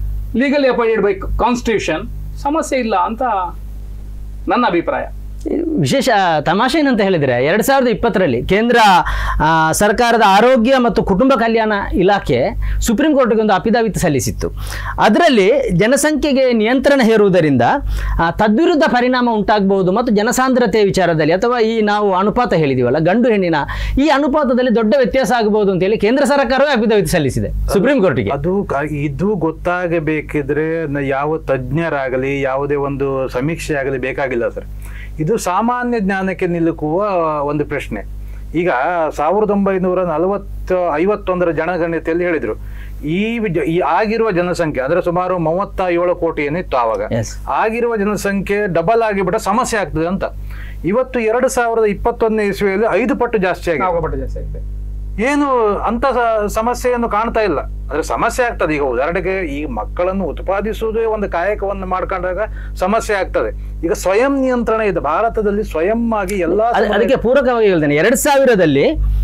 [SPEAKER 3] legally appointed by constitution ಸಮಸ್ಯೆ ಇಲ್ಲ ಅಂತ ನನ್ನ ಅಭಿಪ್ರಾಯ.
[SPEAKER 1] ವಿಶೇಷ ತಮಾಷೆ ಏನಂತ ಹೇಳಿದರೆ 2020ರಲ್ಲಿ ಕೇಂದ್ರ ಸರ್ಕಾರದ ಆರೋಗ್ಯ ಮತ್ತು ಕುಟುಂಬ ಕಲ್ಯಾಣ ಇಲಾಖೆ ಸುಪ್ರೀಂ ಕೋರ್ಟ್ಗೆ ಒಂದು ಅಫಿಡವಿಟ್ ಸಲ್ಲಿಸಿತ್ತು. ಅದರಲ್ಲಿ ಜನಸಂಖ್ಯೆಗೆ ನಿಯಂತ್ರಣ ಹೇರುವುದರಿಂದ ತದ್ವಿರುದ್ಧ ಪರಿಣಾಮ ಉಂಟಾಗಬಹುದು ಮತ್ತು ಜನಸಾಂದ್ರತೆ ವಿಚಾರದಲ್ಲಿ ಅಥವಾ ಈ ನಾವು ಅನುಪಾತ ಹೇಳಿದೀವಲ್ಲ ಗಂಡು ಹೆಣ್ಣಿನ ಈ ಅನುಪಾತದಲ್ಲಿ ದೊಡ್ಡ ವ್ಯತ್ಯಾಸ ಆಗಬಹುದು ಅಂತ ಹೇಳಿ ಕೇಂದ್ರ ಸರ್ಕಾರವೇ ಅಫಿಡವಿಟ್ ಸಲ್ಲಿಸಿದೆ ಸುಪ್ರೀಂ ಕೋರ್ಟ್ಗೆ.
[SPEAKER 2] ಇದು ಗೊತ್ತಾಗಬೇಕಿದ್ರೆ ಯಾವ ತಜ್ಞರಾಗಲಿ ಯಾವುದೇ ಒಂದು ಸಮೀಕ್ಷೆ ಆಗಲಿ ಬೇಕಾಗಿಲ್ಲ ಸರ್. ಇದು ಸಾಮಾನ್ಯ ಜ್ಞಾನಕ್ಕೆ ನಿಲುಕುವ ಒಂದು ಪ್ರಶ್ನೆ. ಈಗ 1951 ಜನಗಣತಿಯಲ್ಲಿ ಹೇಳಿದ್ರು ಈ ಆಗಿರುವ ಜನಸಂಖ್ಯೆ ಅಂದ್ರೆ ಸುಮಾರು 37 ಕೋಟಿ ಏನಿತ್ತು ಆವಾಗ. ಆಗಿರುವ ಜನಸಂಖ್ಯೆ ಡಬಲ್ ಆಗಿಬಿಟ್ಟ ಸಮಸ್ಯೆ ಆಗ್ತದೆ ಅಂತ. ಇವತ್ತು 2021 ಇಸ್ವಿಯಲ್ಲಿ 5 ಪಟ್ಟು ಜಾಸ್ತಿ ಆಗಿದೆ. ಏನು ಅಂತ ಸಮಸ್ಯೆಯನ್ನು ಕಾಣ್ತಾ ಇಲ್ಲ. ಅಂದ್ರೆ ಸಮಸ್ಯೆ ಆಗ್ತದೆ. ಈಗ ಉದಾಹರಣೆಗೆ ಈ ಮಕ್ಕಳನ್ನು ಉತ್ಪಾದಿಸುವುದೇ ಒಂದು ಕಾಯಕವನ್ನು ಮಾಡ್ಕೊಂಡಾಗ ಸಮಸ್ಯೆ ಆಗ್ತದೆ. ಈಗ ಸ್ವಯಂ ನಿಯಂತ್ರಣ ಇದೆ ಭಾರತದಲ್ಲಿ, ಸ್ವಯಂ ಆಗಿ ಎಲ್ಲ.
[SPEAKER 1] ಅದಕ್ಕೆ ಪೂರಕವಾಗಿ ಹೇಳ್ತೇನೆ, 2000ದಲ್ಲಿ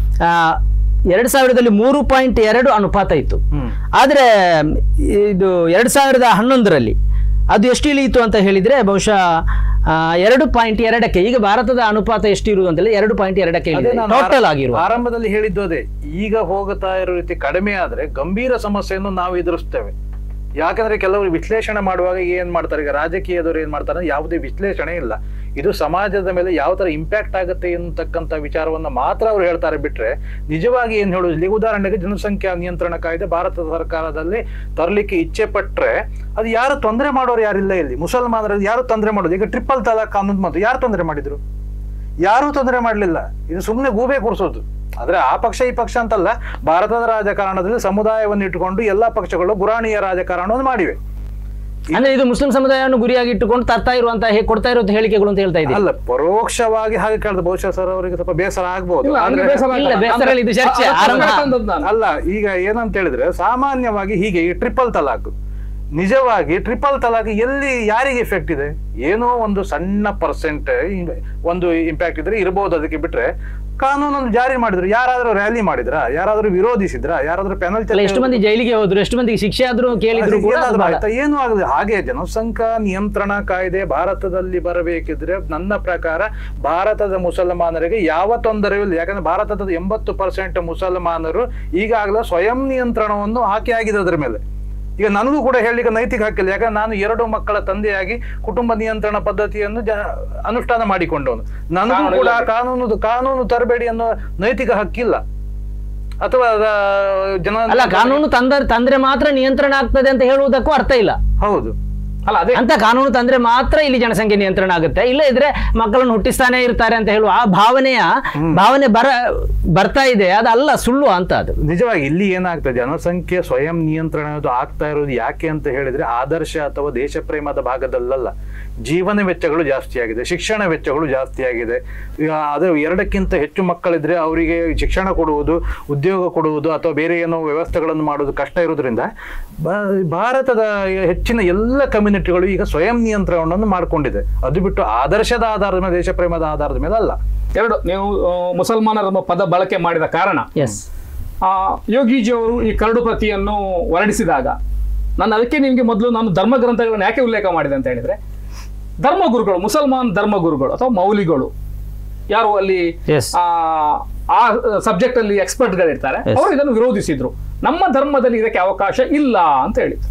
[SPEAKER 1] 3.2 ಅನುಪಾತ ಇತ್ತು. ಆದ್ರೆ ಇದು 2011ರಲ್ಲಿ ಅದು ಎಷ್ಟು ಇಳಿಯಿತು ಅಂತ ಹೇಳಿದ್ರೆ ಬಹುಶಃ 2.2ಕ್ಕೆ. ಈಗ ಭಾರತದ ಅನುಪಾತ ಎಷ್ಟು ಇರುವುದು ಅಂತ ಹೇಳಿ 2.2ಕ್ಕೆ ಟೋಟಲ್ ಆಗಿರುವ.
[SPEAKER 2] ಆರಂಭದಲ್ಲಿ ಹೇಳಿದ್ದು ಅದೇ. ಈಗ ಹೋಗುತ್ತಾ ಇರೋ ರೀತಿ ಕಡಿಮೆ ಆದ್ರೆ ಗಂಭೀರ ಸಮಸ್ಯೆಯನ್ನು ನಾವು ಎದುರಿಸ್ತೇವೆ. ಯಾಕಂದ್ರೆ ಕೆಲವರು ವಿಶ್ಲೇಷಣೆ ಮಾಡುವಾಗ ಏನ್ ಮಾಡ್ತಾರೆ, ಈಗ ರಾಜಕೀಯದವರು ಏನ್ ಮಾಡ್ತಾರೆ, ಯಾವುದೇ ವಿಶ್ಲೇಷಣೆ ಇಲ್ಲ. ಇದು ಸಮಾಜದ ಮೇಲೆ ಯಾವ ತರ ಇಂಪ್ಯಾಕ್ಟ್ ಆಗುತ್ತೆ ಎನ್ನತಕ್ಕಂಥ ವಿಚಾರವನ್ನ ಮಾತ್ರ ಅವ್ರು ಹೇಳ್ತಾರೆ ಬಿಟ್ರೆ ನಿಜವಾಗಿ ಏನ್ ಹೇಳುದಿಲ್ಲ. ಉದಾಹರಣೆಗೆ ಜನಸಂಖ್ಯಾ ನಿಯಂತ್ರಣ ಕಾಯ್ದೆ ಭಾರತ ಸರ್ಕಾರದಲ್ಲಿ ತರಲಿಕ್ಕೆ ಇಚ್ಛೆ ಪಟ್ರೆ ಅದು ಯಾರು ತೊಂದರೆ ಮಾಡೋರು ಯಾರಿಲ್ಲ. ಇಲ್ಲಿ ಮುಸಲ್ಮಾನರಲ್ಲಿ ಯಾರು ತೊಂದರೆ ಮಾಡೋದು. ಈಗ ಟ್ರಿಪಲ್ ತಲಾಕ್ ಕಾನೂನು ಬಂತು, ಯಾರು ತೊಂದರೆ ಮಾಡಿದ್ರು? ಯಾರೂ ತೊಂದರೆ ಮಾಡಲಿಲ್ಲ. ಇದು ಸುಮ್ಮನೆ ಗೂಬೆ ಕೂರಿಸೋದು. ಆದ್ರೆ ಆ ಪಕ್ಷ ಈ ಪಕ್ಷ ಅಂತಲ್ಲ, ಭಾರತದ ರಾಜಕಾರಣದಲ್ಲಿ ಸಮುದಾಯವನ್ನು ಇಟ್ಟುಕೊಂಡು ಎಲ್ಲಾ ಪಕ್ಷಗಳು ಗುರಾಣಿಯ ರಾಜಕಾರಣವನ್ನು ಮಾಡಿವೆ.
[SPEAKER 1] ಅಂದ್ರೆ ಇದು ಮುಸ್ಲಿಂ ಸಮುದಾಯವನ್ನು ಗುರಿಯಾಗಿ ಇಟ್ಟುಕೊಂಡು ತರ್ತಾ ಇರುವಂತಹ ಕೊಡ್ತಾ ಇರುವಂತ ಹೇಳಿಕೆಗಳು ಅಂತ ಹೇಳ್ತಾ ಇದ್ದೀವಿ.
[SPEAKER 2] ಅಲ್ಲ, ಪರೋಕ್ಷವಾಗಿ ಹಾಗೆ ಕೇಳಿದ ಬಹುಶಃ ಸರ್ ಅವರಿಗೆ ಸ್ವಲ್ಪ ಬೇಸರ ಆಗ್ಬಹುದು. ಅಲ್ಲ, ಈಗ ಏನಂತ ಹೇಳಿದ್ರೆ ಸಾಮಾನ್ಯವಾಗಿ ಹೀಗೆ ಈ ಟ್ರಿಪಲ್ ತಲಾಕ್, ನಿಜವಾಗಿ ಟ್ರಿಪಲ್ ತಲಾಕ್ ಎಲ್ಲಿ ಯಾರಿಗೆ ಎಫೆಕ್ಟ್ ಇದೆ? ಏನೋ ಒಂದು ಸಣ್ಣ ಪರ್ಸೆಂಟ್ ಒಂದು ಇಂಪ್ಯಾಕ್ಟ್ ಇದ್ರೆ ಇರಬಹುದು. ಅದಕ್ಕೆ ಬಿಟ್ರೆ ಕಾನೂನನ್ನು ಜಾರಿ ಮಾಡಿದ್ರು, ಯಾರಾದ್ರೂ ರ್ಯಾಲಿ ಮಾಡಿದ್ರ, ಯಾರಾದ್ರೂ ವಿರೋಧಿಸಿದ್ರ, ಯಾರಾದ್ರೂ ಪೆನಲ್ಟಿ,
[SPEAKER 1] ಎಷ್ಟು ಮಂದಿ ಜೈಲಿಗೆ ಹೋದ್ರು, ಎಷ್ಟು ಮಂದಿಗೆ ಶಿಕ್ಷೆ ಆದ್ರೂ ಕೇಳಿದ್ರು
[SPEAKER 2] ಏನು ಆಗದೆ. ಹಾಗೆ ಜನಸಂಖ್ಯಾ ನಿಯಂತ್ರಣ ಕಾಯ್ದೆ ಭಾರತದಲ್ಲಿ ಬರಬೇಕಿದ್ರೆ ನನ್ನ ಪ್ರಕಾರ ಭಾರತದ ಮುಸಲ್ಮಾನರಿಗೆ ಯಾವ ತೊಂದರೆಯೂ ಇಲ್ಲ. ಯಾಕಂದ್ರೆ ಭಾರತದ 80% ಮುಸಲ್ಮಾನರು ಈಗಾಗಲೇ ಸ್ವಯಂ ನಿಯಂತ್ರಣವನ್ನು ಹಾಕಿ ಆಗಿದೆ ಅದರ ಮೇಲೆ. ಈಗ ನನಗೂ ಕೂಡ ಹೇಳಲಿಕ್ಕೆ ನೈತಿಕ ಹಕ್ಕಿಲ್ಲ. ಯಾಕಂದ್ರೆ ನಾನು 2 ಮಕ್ಕಳ ತಂದೆಯಾಗಿ ಕುಟುಂಬ ನಿಯಂತ್ರಣ ಪದ್ಧತಿಯನ್ನು ಅನುಷ್ಠಾನ ಮಾಡಿಕೊಂಡವನು. ನನಗೂ ಕೂಡ ಕಾನೂನು ತರಬೇಡಿ ಅನ್ನೋ ನೈತಿಕ ಹಕ್ಕಿಲ್ಲ. ಅಥವಾ
[SPEAKER 1] ಕಾನೂನು ತಂದ್ರೆ ಮಾತ್ರ ನಿಯಂತ್ರಣ ಆಗ್ತದೆ ಅಂತ ಹೇಳುವುದಕ್ಕೂ ಅರ್ಥ ಇಲ್ಲ.
[SPEAKER 2] ಹೌದು,
[SPEAKER 3] ಅಲ್ಲ ಅದೇ
[SPEAKER 1] ಅಂತ ಕಾನೂನು ತಂದ್ರೆ ಮಾತ್ರ ಇಲ್ಲಿ ಜನಸಂಖ್ಯೆ ನಿಯಂತ್ರಣ ಆಗುತ್ತೆ, ಇಲ್ಲ ಇದ್ರೆ ಮಕ್ಕಳನ್ನು ಹುಟ್ಟಿಸ್ತಾನೆ ಇರ್ತಾರೆ ಅಂತ ಹೇಳುವ ಆ ಭಾವನೆ ಬರ್ತಾ ಇದೆ. ಅದಲ್ಲ, ಸುಳ್ಳು ಅಂತ. ಅದು
[SPEAKER 2] ನಿಜವಾಗಿ ಇಲ್ಲಿ ಏನಾಗ್ತದೆ, ಜನಸಂಖ್ಯೆ ಸ್ವಯಂ ನಿಯಂತ್ರಣ ಆಗ್ತಾ ಇರೋದು ಯಾಕೆ ಅಂತ ಹೇಳಿದ್ರೆ ಆದರ್ಶ ಅಥವಾ ದೇಶ ಪ್ರೇಮದ ಭಾಗದಲ್ಲ. ಜೀವನ ವೆಚ್ಚಗಳು ಜಾಸ್ತಿ ಆಗಿದೆ, ಶಿಕ್ಷಣ ವೆಚ್ಚಗಳು ಜಾಸ್ತಿ ಆಗಿದೆ. ಅದೇ 2ಕ್ಕಿಂತ ಹೆಚ್ಚು ಮಕ್ಕಳಿದ್ರೆ ಅವರಿಗೆ ಶಿಕ್ಷಣ ಕೊಡುವುದು, ಉದ್ಯೋಗ ಕೊಡುವುದು ಅಥವಾ ಬೇರೆ ಏನೋ ವ್ಯವಸ್ಥೆಗಳನ್ನು ಮಾಡುವುದು ಕಷ್ಟ ಇರೋದ್ರಿಂದ ಭಾರತದ ಹೆಚ್ಚಿನ ಎಲ್ಲ ಕಮ್ಯುನಿಟಿಗಳು ಈಗ ಸ್ವಯಂ ನಿಯಂತ್ರಣವನ್ನು ಮಾಡಿಕೊಂಡಿದೆ. ಅದು ಬಿಟ್ಟು ಆದರ್ಶದ ಆಧಾರದ ಮೇಲೆ, ದೇಶ ಪ್ರೇಮದ ಆಧಾರದ ಮೇಲೆ ಅಲ್ಲ.
[SPEAKER 3] ಎರಡು, ನೀವು ಮುಸಲ್ಮಾನರ ಪದ ಬಳಕೆ ಮಾಡಿದ ಕಾರಣ ಯೋಗೀಜಿಯವರು ಈ ಕರಡು ಪ್ರತಿಯನ್ನು ಹೊರಡಿಸಿದಾಗ ಅದಕ್ಕೆ ನಿಮಗೆ ಮೊದಲು ನಾನು ಧರ್ಮ ಗ್ರಂಥಗಳನ್ನು ಯಾಕೆ ಉಲ್ಲೇಖ ಮಾಡಿದೆ ಅಂತ ಹೇಳಿದ್ರೆ, ಧರ್ಮಗುರುಗಳು, ಮುಸಲ್ಮಾನ್ ಧರ್ಮಗುರುಗಳು ಅಥವಾ ಮೌಲಿಗಳು ಯಾರು ಅಲ್ಲಿ ಆ ಸಬ್ಜೆಕ್ಟ್ ಅಲ್ಲಿ ಎಕ್ಸ್ಪರ್ಟ್ ಗಳಿರ್ತಾರೆ, ಅವರು ಇದನ್ನು ವಿರೋಧಿಸಿದ್ರು. ನಮ್ಮ ಧರ್ಮದಲ್ಲಿ ಇದಕ್ಕೆ ಅವಕಾಶ ಇಲ್ಲ ಅಂತ ಹೇಳಿದ್ರು.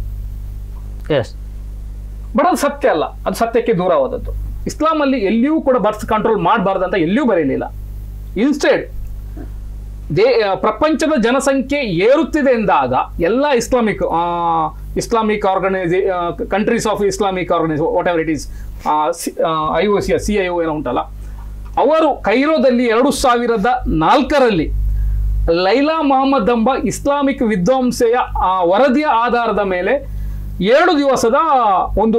[SPEAKER 3] ಬಟ್ ಅದು ಸತ್ಯ ಅಲ್ಲ, ಅದು ಸತ್ಯಕ್ಕೆ ದೂರವಾದದ್ದು. ಇಸ್ಲಾಂ ಅಲ್ಲಿ ಎಲ್ಲಿಯೂ ಕೂಡ ಬರ್ತ್ ಕಂಟ್ರೋಲ್ ಮಾಡಬಾರ್ದು ಅಂತ ಎಲ್ಲಿಯೂ ಬರೀಲಿಲ್ಲ. ಇನ್ಸ್ಟೆಡ್ ಪ್ರಪಂಚದ ಜನಸಂಖ್ಯೆ ಏರುತ್ತಿದೆ ಎಂದಾಗ ಎಲ್ಲ Islamic countries of Islamic organisation, whatever it is, IOC CIO ಏನೋ ಉಂಟಲ್ಲ, ಅವರು ಕೈರೋದಲ್ಲಿ 2004ರಲ್ಲಿ ಲೈಲಾ ಮೊಹಮ್ಮದ್ ಎಂಬ ಇಸ್ಲಾಮಿಕ್ ವಿದ್ವಾಂಸೆಯ ವರದಿಯ ಆಧಾರದ ಮೇಲೆ 2 ದಿವಸದ ಒಂದು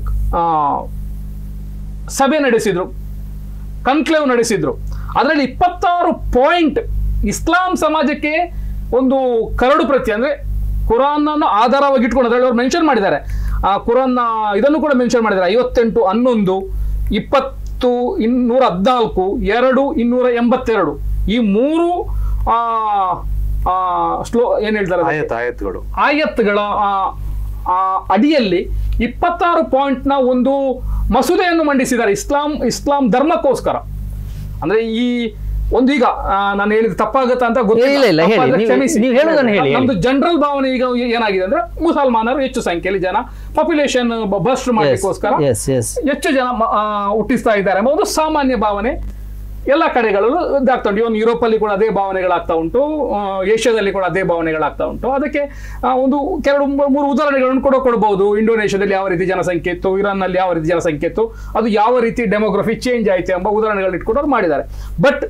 [SPEAKER 3] ಸಭೆ ನಡೆಸಿದ್ರು, ಕನ್ಕ್ಲೇವ್ ನಡೆಸಿದ್ರು. ಅದರಲ್ಲಿ 26 ಪಾಯಿಂಟ್ ಇಸ್ಲಾಂ ಸಮಾಜಕ್ಕೆ ಒಂದು ಕರಡು ಪ್ರತಿ, ಅಂದ್ರೆ ಕುರಾನ್ ಅನ್ನು ಆಧಾರವಾಗಿ ಇಟ್ಕೊಂಡು ಅದರಲ್ಲಿ ಅವರು ಮೆನ್ಷನ್ ಮಾಡಿದ್ದಾರೆ. ಕುರಾನ್ ಇದನ್ನು ಕೂಡ ಮೆನ್ಷನ್ ಮಾಡಿದ್ದಾರೆ. 58, 11, 20, 214, 2, 282 ಈ 3 ಏನ್ ಹೇಳ್ತಾರೆ
[SPEAKER 2] ಆಯತ್ಗಳ
[SPEAKER 3] ಅಡಿಯಲ್ಲಿ 26 ಪಾಯಿಂಟ್ನ ಒಂದು ಮಸೂದೆಯನ್ನು ಮಂಡಿಸಿದ್ದಾರೆ ಇಸ್ಲಾಂ ಧರ್ಮಕ್ಕೋಸ್ಕರ. ಅಂದ್ರೆ ಈ ಒಂದು ಈಗ ನಾನು ಹೇಳಿದ ತಪ್ಪಾಗತ್ತಾ ಅಂತ
[SPEAKER 1] ಇಲ್ಲ, ಹೇಳಿ.
[SPEAKER 3] ಕ್ಷಮಿಸಿ.
[SPEAKER 1] ನೀವು ಹೇಳೋದನ್ನ ಹೇಳಿ.
[SPEAKER 3] ನಮ್ದು ಜನರಲ್ ಭಾವನೆ ಈಗ ಏನಾಗಿದೆ ಅಂದ್ರೆ ಮುಸಲ್ಮಾನರು ಹೆಚ್ಚು ಸಂಖ್ಯೆಯಲ್ಲಿ ಜನ ಪಾಪ್ಯುಲೇಷನ್ ಬಸ್ಟ್ ಮಾಡಲಿಕ್ಕೋಸ್ಕರ ಹೆಚ್ಚು ಜನ ಹುಟ್ಟಿಸ್ತಾ ಇದ್ದಾರೆ ಎಂಬ ಒಂದು ಸಾಮಾನ್ಯ ಭಾವನೆ ಎಲ್ಲ ಕಡೆಗಳಲ್ಲೂ ಇದಾಗ್ತಾ ಉಂಟು. ಇವನ್ ಯುರೋಪ್ ಅಲ್ಲಿ ಕೂಡ ಅದೇ ಭಾವನೆಗಳಾಗ್ತಾ ಉಂಟು, ಏಷ್ಯಾದಲ್ಲಿ ಕೂಡ ಅದೇ ಭಾವನೆಗಳಾಗ್ತಾ ಉಂಟು. ಅದಕ್ಕೆ ಒಂದು ಮೂರು ಉದಾಹರಣೆಗಳನ್ನು ಕೂಡ ಕೊಡಬಹುದು. ಇಂಡೋನೇಷ್ಯಾದಲ್ಲಿ ಯಾವ ರೀತಿ ಜನಸಂಖ್ಯೆ ಇತ್ತು, ಇರಾನ್ ನಲ್ಲಿ ಯಾವ ರೀತಿ ಜನಸಂಖ್ಯೆ ಇತ್ತು, ಅದು ಯಾವ ರೀತಿ ಡೆಮೋಗ್ರಫಿ ಚೇಂಜ್ ಆಯ್ತು ಎಂಬ ಉದಾಹರಣೆಗಳನ್ನ ಇಟ್ಕೊಂಡು ಅವ್ರು ಮಾಡಿದ್ದಾರೆ. ಬಟ್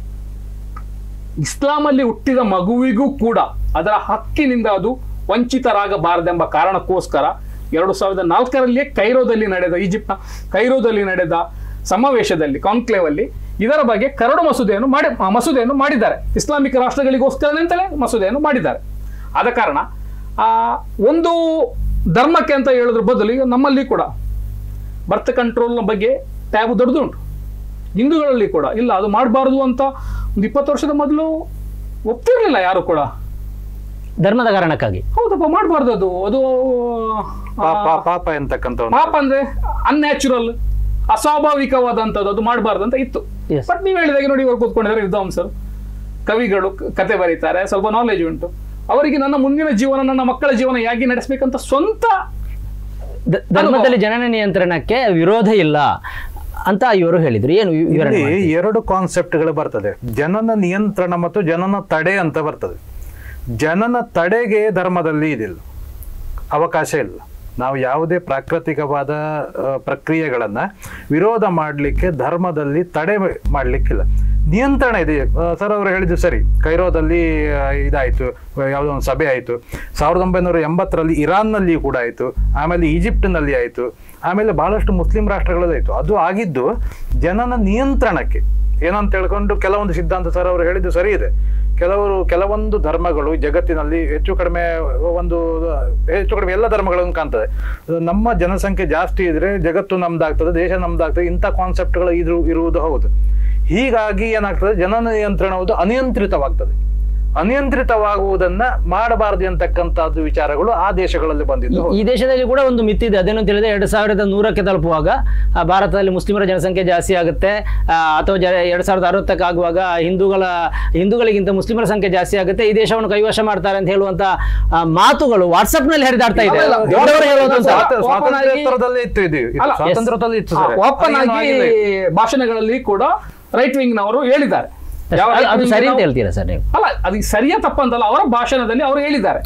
[SPEAKER 3] ಇಸ್ಲಾಂ ಅಲ್ಲಿ ಹುಟ್ಟಿದ ಮಗುವಿಗೂ ಕೂಡ ಅದರ ಹಕ್ಕಿನಿಂದ ಅದು ವಂಚಿತರಾಗಬಾರದೆಂಬ ಕಾರಣಕ್ಕೋಸ್ಕರ 2004 ಕೈರೋದಲ್ಲಿ ನಡೆದ ಈಜಿಪ್ಟ್ನ ಕೈರೋದಲ್ಲಿ ನಡೆದ ಸಮಾವೇಶದಲ್ಲಿ ಕಾನ್ಕ್ಲೇವ್ ಅಲ್ಲಿ ಇದರ ಬಗ್ಗೆ ಕರಡು ಮಸೂದೆಯನ್ನು ಮಾಡಿದ್ದಾರೆ. ಇಸ್ಲಾಮಿಕ್ ರಾಷ್ಟ್ರಗಳಿಗೋಸ್ಕರ ಅಂತಲೇ ಮಸೂದೆಯನ್ನು ಮಾಡಿದ್ದಾರೆ. ಆದ ಕಾರಣ ಒಂದು ಧರ್ಮಕ್ಕೆ ಅಂತ ಹೇಳೋದ್ರ ಬದಲು ಈಗ ನಮ್ಮಲ್ಲಿ ಕೂಡ ಬರ್ತ್ ಕಂಟ್ರೋಲ್ನ ಬಗ್ಗೆ ಟ್ಯಾಬು ದೊಡ್ಡದುಂಟು. ಹಿಂದೂಗಳಲ್ಲಿ ಕೂಡ ಇಲ್ಲ, ಅದು ಮಾಡಬಾರದು ಅಂತ ಒಂದು 20 ವರ್ಷದ ಮೊದಲು ಒಪ್ತಿರ್ಲಿಲ್ಲ ಯಾರು ಕೂಡ,
[SPEAKER 1] ಧರ್ಮದ ಕಾರಣಕ್ಕಾಗಿ.
[SPEAKER 3] ಹೌದಪ್ಪ, ಮಾಡಬಾರ್ದು ಅದು
[SPEAKER 2] ಪಾಪ ಎಂತಕ್ಕಂಥ
[SPEAKER 3] ಪಾಪ ಅಂದ್ರೆ ಅನ್ಯಾಚುರಲ್, ಅಸ್ವಾಭಾವಿಕವಾದಂಥದ್ದು, ಅದು ಮಾಡಬಾರ್ದು ಅಂತ ಇತ್ತು. ಬಟ್ ನೀವು ಹೇಳಿದಾಗೆ ನೋಡಿ, ಇವರು ಕೂತ್ಕೊಂಡಿದ್ದಾರೆ ವಿದ್ವಾಂಸರು, ಕವಿಗಳು, ಕತೆ ಬರೀತಾರೆ, ಸ್ವಲ್ಪ ನಾಲೆಜ್ ಉಂಟು ಅವರಿಗೆ. ನನ್ನ ಮುಂದಿನ ಜೀವನ, ನನ್ನ ಮಕ್ಕಳ ಜೀವನ ಹೇಗೆ ನಡೆಸಬೇಕಂತ ಸ್ವಂತ
[SPEAKER 1] ಧರ್ಮದಲ್ಲಿ ಜನನ ನಿಯಂತ್ರಣಕ್ಕೆ ವಿರೋಧ ಇಲ್ಲ ಅಂತ ಇವರು ಹೇಳಿದ್ರು. ಏನು
[SPEAKER 2] ಇಲ್ಲಿ 2 ಕಾನ್ಸೆಪ್ಟ್ಗಳು ಬರ್ತದೆ, ಜನನ ನಿಯಂತ್ರಣ ಮತ್ತು ಜನನ ತಡೆ ಅಂತ ಬರ್ತದೆ. ಜನನ ತಡೆಗೆ ಧರ್ಮದಲ್ಲಿ ಇದಿಲ್ಲ, ಅವಕಾಶ ಇಲ್ಲ. ನಾವು ಯಾವುದೇ ಪ್ರಾಕೃತಿಕವಾದ ಪ್ರಕ್ರಿಯೆಗಳನ್ನ ವಿರೋಧ ಮಾಡಲಿಕ್ಕೆ ಧರ್ಮದಲ್ಲಿ ತಡೆ ಮಾಡಲಿಕ್ಕಿಲ್ಲ, ನಿಯಂತ್ರಣ ಇದೆ. ಸರ್ ಅವರು ಹೇಳಿದ್ದು ಸರಿ, ಕೈರೋದಲ್ಲಿ ಇದಾಯಿತು, ಯಾವುದೋ ಒಂದು ಸಭೆ ಆಯಿತು. 1980ರಲ್ಲಿ ಇರಾನ್ನಲ್ಲಿ ಕೂಡ ಆಯಿತು, ಆಮೇಲೆ ಈಜಿಪ್ಟ್ನಲ್ಲಿ ಆಯಿತು, ಆಮೇಲೆ ಬಹಳಷ್ಟು ಮುಸ್ಲಿಂ ರಾಷ್ಟ್ರಗಳಲ್ಲಿ ಆಯಿತು. ಅದು ಆಗಿದ್ದು ಜನನ ನಿಯಂತ್ರಣಕ್ಕೆ ಏನಂತ ಹೇಳ್ಕೊಂಡು ಕೆಲವೊಂದು ಸಿದ್ಧಾಂತ ಸರ್ ಅವರು ಹೇಳಿದ್ದು ಸರಿ ಇದೆ. ಕೆಲವೊಂದು ಧರ್ಮಗಳು ಜಗತ್ತಿನಲ್ಲಿ ಹೆಚ್ಚು ಕಡಿಮೆ ಎಲ್ಲ ಧರ್ಮಗಳನ್ನು ಕಾಣ್ತದೆ. ನಮ್ಮ ಜನಸಂಖ್ಯೆ ಜಾಸ್ತಿ ಇದ್ರೆ ಜಗತ್ತು ನಮ್ದಾಗ್ತದೆ, ದೇಶ ನಮ್ದಾಗ್ತದೆ, ಇಂಥ ಕಾನ್ಸೆಪ್ಟ್ಗಳು ಇರುವುದು ಹೌದು. ಹೀಗಾಗಿ ಏನಾಗ್ತದೆ, ಜನನ ನಿಯಂತ್ರಣವುದು ಅನಿಯಂತ್ರಿತವಾಗ್ತದೆ. ಅನಿಯಂತ್ರಿತವಾಗುವುದನ್ನ ಮಾಡಬಾರದು ಅಂತಕ್ಕಂಥದ್ದು ವಿಚಾರಗಳು ಆ ದೇಶಗಳಲ್ಲಿ ಬಂದಿದ್ದು.
[SPEAKER 1] ಈ ದೇಶದಲ್ಲಿ ಕೂಡ ಒಂದು ಮಿತ್ತಿದೆ, ಅದೇನು ತಿಳಿದ್ರೆ 2100ಕ್ಕೆ ತಲುಪುವಾಗ ಭಾರತದಲ್ಲಿ ಮುಸ್ಲಿಮರ ಜನಸಂಖ್ಯೆ ಜಾಸ್ತಿ ಆಗುತ್ತೆ, ಅಥವಾ 2060ಕ್ಕೆ ಆಗುವಾಗ ಹಿಂದೂಗಳಿಗಿಂತ ಮುಸ್ಲಿಮರ ಸಂಖ್ಯೆ ಜಾಸ್ತಿ ಆಗುತ್ತೆ, ಈ ದೇಶವನ್ನು ಕೈವಶ ಮಾಡ್ತಾರೆ ಅಂತ ಹೇಳುವಂತ ಮಾತುಗಳು ವಾಟ್ಸ್ಆಪ್ ನಲ್ಲಿ ಹರಿದಾಡ್ತಾ ಇದೆ.
[SPEAKER 2] ಸ್ವಾತಂತ್ರ್ಯದಲ್ಲಿ ಇತ್ತು,
[SPEAKER 3] ಓಪನ್ ಆಗಿ ಭಾಷಣಗಳಲ್ಲಿ ಕೂಡ ರೈಟ್ ವಿಂಗ್ ನವರು ಹೇಳಿದ್ದಾರೆ.
[SPEAKER 1] ಅದು ಸರಿ ಅಂತ ಹೇಳ್ತೀರಾ ಸರ್ ನೀವು?
[SPEAKER 3] ಅಲ್ಲ, ಅದು ಸರಿಯಾ ತಪ್ಪಂತಲ್ಲ, ಅವರ ಭಾಷಣದಲ್ಲಿ ಅವರು ಹೇಳಿದ್ದಾರೆ.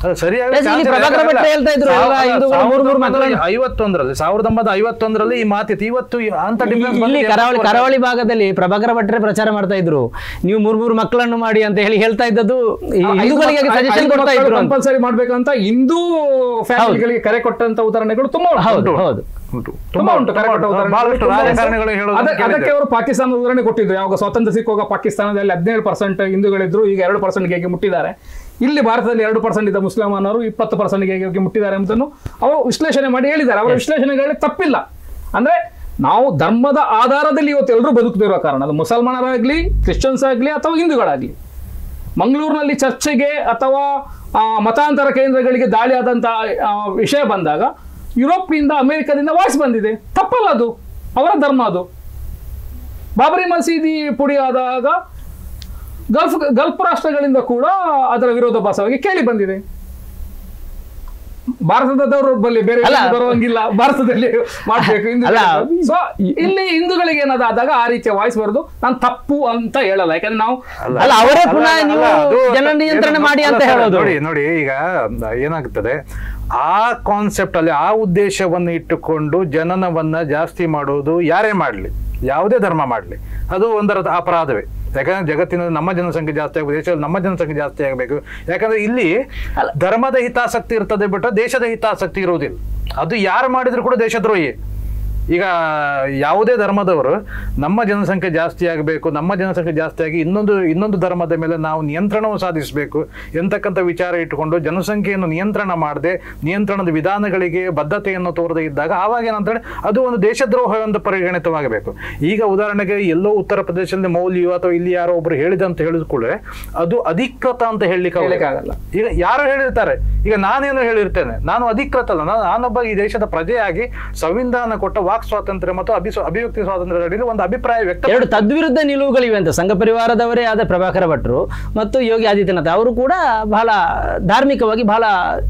[SPEAKER 2] 1951ರಲ್ಲಿ ಈ ಮಾತಿತ್ತು. ಇವತ್ತು
[SPEAKER 1] ಇಲ್ಲಿ ಕರಾವಳಿ ಭಾಗದಲ್ಲಿ ಪ್ರಭಾಕರ ಭಟ್ರೆ ಪ್ರಚಾರ ಮಾಡ್ತಾ ಇದ್ರು, ನೀವು 3 ಮಕ್ಕಳನ್ನು ಮಾಡಿ ಅಂತ ಹೇಳ್ತಾ ಇದ್ದದ್ದು ಹಿಂದೂಗಳಿಗೆ ಸಜೆಷನ್ ಕೊಡ್ತಾ ಇದ್ರು.
[SPEAKER 3] ಕಂಪಲ್ಸರಿ ಮಾಡ್ಬೇಕಂತ ಹಿಂದೂ ಫ್ಯಾಮಿಲಿಗಳಿಗೆ ಕರೆ ಕೊಟ್ಟಂತ ಉದಾಹರಣೆಗಳು ತುಂಬಾ ತುಂಬಾ ಉಂಟು. ಅದಕ್ಕೆ ಅವರು ಪಾಕಿಸ್ತಾನದ ಉದಾಹರಣೆ ಕೊಟ್ಟಿದ್ರು. ಯಾವಾಗ ಸ್ವಾತಂತ್ರ್ಯ ಸಿಕ್ಕುವಾಗ ಪಾಕಿಸ್ತಾನದಲ್ಲಿ 17% ಹಿಂದೂಗಳಿದ್ರು, ಈಗ 2% ಹೇಗೆ ಮುಟ್ಟಿದ್ದಾರೆ. ಇಲ್ಲಿ ಭಾರತದಲ್ಲಿ 2% ಇದ್ದ ಮುಸ್ಲಿಮಾನರು 20% ಹೇಗೆ ಮುಟ್ಟಿದ್ದಾರೆ ಎಂಬುದನ್ನು ಅವರು ವಿಶ್ಲೇಷಣೆ ಮಾಡಿ ಹೇಳಿದ್ದಾರೆ. ಅವರ ವಿಶ್ಲೇಷಣೆಗಳಲ್ಲಿ ತಪ್ಪಿಲ್ಲ. ಅಂದ್ರೆ ನಾವು ಧರ್ಮದ ಆಧಾರದಲ್ಲಿ ಇವತ್ತು ಎಲ್ಲರೂ ಬದುಕುತ್ತಿರುವ ಕಾರಣ, ಅದು ಮುಸಲ್ಮಾನರಾಗ್ಲಿ, ಕ್ರಿಶ್ಚಿಯನ್ಸ್ ಆಗ್ಲಿ ಅಥವಾ ಹಿಂದೂಗಳಾಗ್ಲಿ, ಮಂಗಳೂರಿನಲ್ಲಿ ಚರ್ಚೆಗೆ ಅಥವಾ ಮತಾಂತರ ಕೇಂದ್ರಗಳಿಗೆ ದಾಳಿ ಆದಂತ ವಿಷಯ ಬಂದಾಗ ಯುರೋಪ್ನಿಂದ ಅಮೆರಿಕದಿಂದ ವಾಯ್ಸ್ ಬಂದಿದೆ. ತಪ್ಪಲ್ಲ, ಅದು ಅವರ ಧರ್ಮ. ಅದು ಬಾಬರಿ ಮಸೀದಿ ಪುಡಿ ಆದಾಗ ಗಲ್ಫ್ ರಾಷ್ಟ್ರಗಳಿಂದ ಕೂಡ ಅದರ ವಿರೋಧಾಭಾಸವಾಗಿ ಕೇಳಿ ಬಂದಿದೆ. ಭಾರತದವರು ಬಲ್ಲಿ ಬೇರೆ ಬರುವಂಗಿಲ್ಲ, ಭಾರತದಲ್ಲಿ ಮಾಡಬೇಕು. ಸೊ ಇಲ್ಲಿ ಹಿಂದೂಗಳಿಗೆ ಏನಾದಾಗ ಆ ರೀತಿಯ ವಾಯ್ಸ್ ಬರೋದು ನಾನು ತಪ್ಪು ಅಂತ ಹೇಳಲ್ಲ, ಯಾಕಂದ್ರೆ ನಾವು
[SPEAKER 1] ಅವರೇ ಪುನಃ ಜನ ನಿಯಂತ್ರಣ ಮಾಡಿ ಅಂತ ಹೇಳೋದು.
[SPEAKER 2] ನೋಡಿ ಈಗ ಏನಾಗ್ತದೆ, ಆ ಕಾನ್ಸೆಪ್ಟ್ ಅಲ್ಲಿ ಆ ಉದ್ದೇಶವನ್ನು ಇಟ್ಟುಕೊಂಡು ಜನನವನ್ನ ಜಾಸ್ತಿ ಮಾಡುವುದು ಯಾರೇ ಮಾಡಲಿ, ಯಾವುದೇ ಧರ್ಮ ಮಾಡಲಿ, ಅದು ಒಂದರ ಅಪರಾಧವೇ. ಯಾಕಂದ್ರೆ ಜಗತ್ತಿನಲ್ಲಿ ನಮ್ಮ ಜನಸಂಖ್ಯೆ ಜಾಸ್ತಿ ಆಗಬೇಕು, ದೇಶದಲ್ಲಿ ನಮ್ಮ ಜನಸಂಖ್ಯೆ ಜಾಸ್ತಿ ಆಗಬೇಕು. ಯಾಕಂದ್ರೆ ಇಲ್ಲಿ ಧರ್ಮದ ಹಿತಾಸಕ್ತಿ ಇರ್ತದೆ ಬಿಟ್ಟು ದೇಶದ ಹಿತಾಸಕ್ತಿ ಇರುವುದಿಲ್ಲ. ಅದು ಯಾರು ಮಾಡಿದ್ರು ಕೂಡ ದೇಶದ್ರೋಹಿ. ಈಗ ಯಾವುದೇ ಧರ್ಮದವರು ನಮ್ಮ ಜನಸಂಖ್ಯೆ ಜಾಸ್ತಿ ಆಗಬೇಕು, ನಮ್ಮ ಜನಸಂಖ್ಯೆ ಜಾಸ್ತಿ ಆಗಿ ಇನ್ನೊಂದು ಧರ್ಮದ ಮೇಲೆ ನಾವು ನಿಯಂತ್ರಣವು ಸಾಧಿಸಬೇಕು ಎಂತಕ್ಕಂಥ ವಿಚಾರ ಇಟ್ಟುಕೊಂಡು ಜನಸಂಖ್ಯೆಯನ್ನು ನಿಯಂತ್ರಣ ಮಾಡದೆ, ನಿಯಂತ್ರಣದ ವಿಧಾನಗಳಿಗೆ ಬದ್ಧತೆಯನ್ನು ತೋರದೇ ಇದ್ದಾಗ ಆವಾಗ ಏನಂತೇಳಿ ಅದು ಒಂದು ದೇಶದ್ರೋಹ ಎಂದು ಪರಿಗಣಿತವಾಗಬೇಕು. ಈಗ ಉದಾಹರಣೆಗೆ ಎಲ್ಲೋ ಉತ್ತರ ಪ್ರದೇಶದಲ್ಲಿ ಮೌಲ್ಯ ಅಥವಾ ಇಲ್ಲಿ ಯಾರೋ ಒಬ್ರು ಹೇಳಿದಂತ ಹೇಳಿದ್ಕೊಳ್ಳೆ ಅದು ಅಧಿಕೃತ ಅಂತ ಹೇಳಲಿಕ್ಕೆ
[SPEAKER 3] ಆಗಲ್ಲ.
[SPEAKER 2] ಈಗ ಯಾರು ಹೇಳಿರ್ತಾರೆ, ಈಗ ನಾನೇನು ಹೇಳಿರ್ತೇನೆ, ನಾನು ಅಧಿಕೃತ ಅಲ್ಲ, ನಾನೊಬ್ಬ ಈ ದೇಶದ ಪ್ರಜೆಯಾಗಿ ಸಂವಿಧಾನ ಕೊಟ್ಟ ವಾಕ್ ಸ್ವಾತಂತ್ರ್ಯ ಮತ್ತು ಅಭಿವ್ಯಕ್ತಿ ಸ್ವಾತಂತ್ರ್ಯದ ಅಡಿಯಲ್ಲಿ ಒಂದು ಅಭಿಪ್ರಾಯ ವ್ಯಕ್ತ.
[SPEAKER 1] ಎರಡು ತದ್ವಿರುದ್ಧ ನಿಲುವುಗಳಿವೆ ಅಂತ ಸಂಘ ಪರಿವಾರದವರೇ ಆದ ಪ್ರಭಾಕರ ಭಟ್ರು ಮತ್ತು ಯೋಗಿ ಆದಿತ್ಯನಾಥ್ ಅವರು ಕೂಡ ಬಹಳ ಧಾರ್ಮಿಕವಾಗಿ ಬಹಳ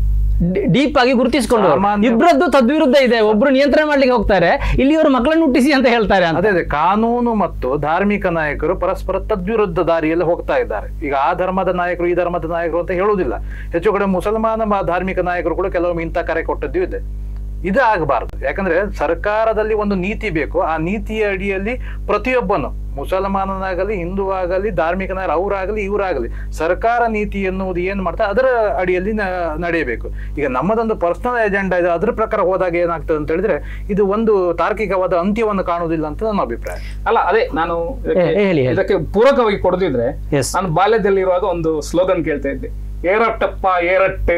[SPEAKER 1] ಡೀಪ್ ಆಗಿ ಗುರುತಿಸಿಕೊಂಡು ಇಬ್ಬರದ್ದು ತದ್ವಿರುದ್ಧ ಇದೆ. ಒಬ್ರು ನಿಯಂತ್ರಣ ಮಾಡ್ಲಿಕ್ಕೆ ಹೋಗ್ತಾರೆ, ಇಲ್ಲಿಯವರು ಮಕ್ಕಳನ್ನು ಹುಟ್ಟಿಸಿ ಅಂತ ಹೇಳ್ತಾರೆ.
[SPEAKER 2] ಅದೇ ಕಾನೂನು ಮತ್ತು ಧಾರ್ಮಿಕ ನಾಯಕರು ಪರಸ್ಪರ ತದ್ವಿರುದ್ಧ ದಾರಿಯಲ್ಲಿ ಹೋಗ್ತಾ ಇದ್ದಾರೆ. ಈಗ ಆ ಧರ್ಮದ ನಾಯಕರು ಈ ಧರ್ಮದ ನಾಯಕರು ಅಂತ ಹೇಳುವುದಿಲ್ಲ. ಹೆಚ್ಚು ಕಡೆ ಮುಸಲ್ಮಾನ ಧಾರ್ಮಿಕ ನಾಯಕರು ಕೂಡ ಕೆಲವೊಮ್ಮೆ ಇಂಥ ಕರೆ ಕೊಟ್ಟದ್ದು ಇದೆ. ಇದು ಆಗಬಾರ್ದು. ಯಾಕಂದ್ರೆ ಸರ್ಕಾರದಲ್ಲಿ ಒಂದು ನೀತಿ ಬೇಕು. ಆ ನೀತಿಯ ಅಡಿಯಲ್ಲಿ ಪ್ರತಿಯೊಬ್ಬನು, ಮುಸಲ್ಮಾನನಾಗಲಿ ಹಿಂದೂ ಆಗಲಿ ಧಾರ್ಮಿಕನಾಗಲಿ ಅವರಾಗಲಿ ಇವರಾಗಲಿ, ಸರ್ಕಾರ ನೀತಿ ಎನ್ನುವುದು ಏನ್ ಮಾಡ್ತಾರೆ ಅದರ ಅಡಿಯಲ್ಲಿ ನಡೆಯಬೇಕು. ಈಗ ನಮ್ಮದೊಂದು ಪರ್ಸನಲ್ ಎಜೆಂಡಾ ಇದೆ, ಅದ್ರ ಪ್ರಕಾರ ಹೋದಾಗ ಏನಾಗ್ತದೆ ಅಂತ ಹೇಳಿದ್ರೆ ಇದು ಒಂದು ತಾರ್ಕಿಕವಾದ ಅಂತ್ಯವನ್ನು ಕಾಣುವುದಿಲ್ಲ ಅಂತ ನನ್ನ ಅಭಿಪ್ರಾಯ.
[SPEAKER 3] ಅಲ್ಲ, ಅದೇ ನಾನು ಇದಕ್ಕೆ ಪೂರಕವಾಗಿ ಕೊಡದಿದ್ರೆ, ನಾನು ಬಾಲ್ಯದಲ್ಲಿರುವಾಗ ಒಂದು ಸ್ಲೋಗನ್ ಕೇಳ್ತಾ ಇದ್ದೆ, ಏರಟ್ಟಪ್ಪ ಏರಟ್ಟೆ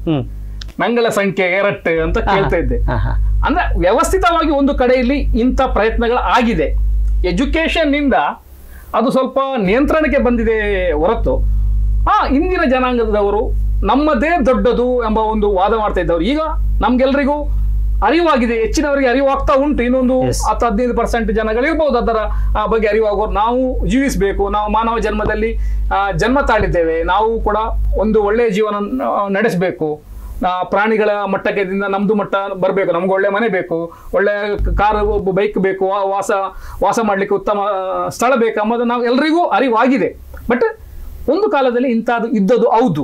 [SPEAKER 3] ಮಂಗಳ ಸಂಖ್ಯೆ ಏರಟ್ಟೆ ಅಂತ ಕೇಳ್ತಾ ಇದ್ದೆ. ಅಂದ್ರೆ ವ್ಯವಸ್ಥಿತವಾಗಿ ಒಂದು ಕಡೆಯಲ್ಲಿ ಇಂಥ ಪ್ರಯತ್ನಗಳು ಆಗಿದೆ. ಎಜುಕೇಶನ್ ನಿಂದ ಅದು ಸ್ವಲ್ಪ ನಿಯಂತ್ರಣಕ್ಕೆ ಬಂದಿದೆ ಹೊರತು ಇಂದಿನ ಜನಾಂಗದವರು ನಮ್ಮದೇ ದೊಡ್ಡದು ಎಂಬ ಒಂದು ವಾದ ಮಾಡ್ತಾ ಇದ್ದವರು ಈಗ ನಮ್ಗೆಲ್ರಿಗೂ ಅರಿವಾಗಿದೆ. ಹೆಚ್ಚಿನವರಿಗೆ ಅರಿವಾಗ್ತಾ ಉಂಟು. ಇನ್ನೊಂದು 10-15% ಜನಗಳಿರ್ಬೋದು ಅದರ ಬಗ್ಗೆ ಅರಿವಾಗೋರು. ನಾವು ಜೀವಿಸಬೇಕು, ನಾವು ಮಾನವ ಜನ್ಮದಲ್ಲಿ ಜನ್ಮ ತಾಳಿದ್ದೇವೆ, ನಾವು ಕೂಡ ಒಂದು ಒಳ್ಳೆಯ ಜೀವನ ನಡೆಸಬೇಕು, ಪ್ರಾಣಿಗಳ ಮಟ್ಟಕ್ಕೆ ನಮ್ದು ಮಟ್ಟ ಬರಬೇಕು, ನಮ್ಗೆ ಒಳ್ಳೆ ಮನೆ ಬೇಕು, ಒಳ್ಳೆ ಕಾರ್ ಬೈಕ್ ಬೇಕು, ವಾಸ ಮಾಡ್ಲಿಕ್ಕೆ ಉತ್ತಮ ಸ್ಥಳ ಬೇಕು ಎಂಬುದು ನಾವು ಎಲ್ರಿಗೂ ಅರಿವಾಗಿದೆ. ಬಟ್ ಒಂದು ಕಾಲದಲ್ಲಿ ಇಂಥದ್ದು ಇದ್ದದ್ದು ಹೌದು.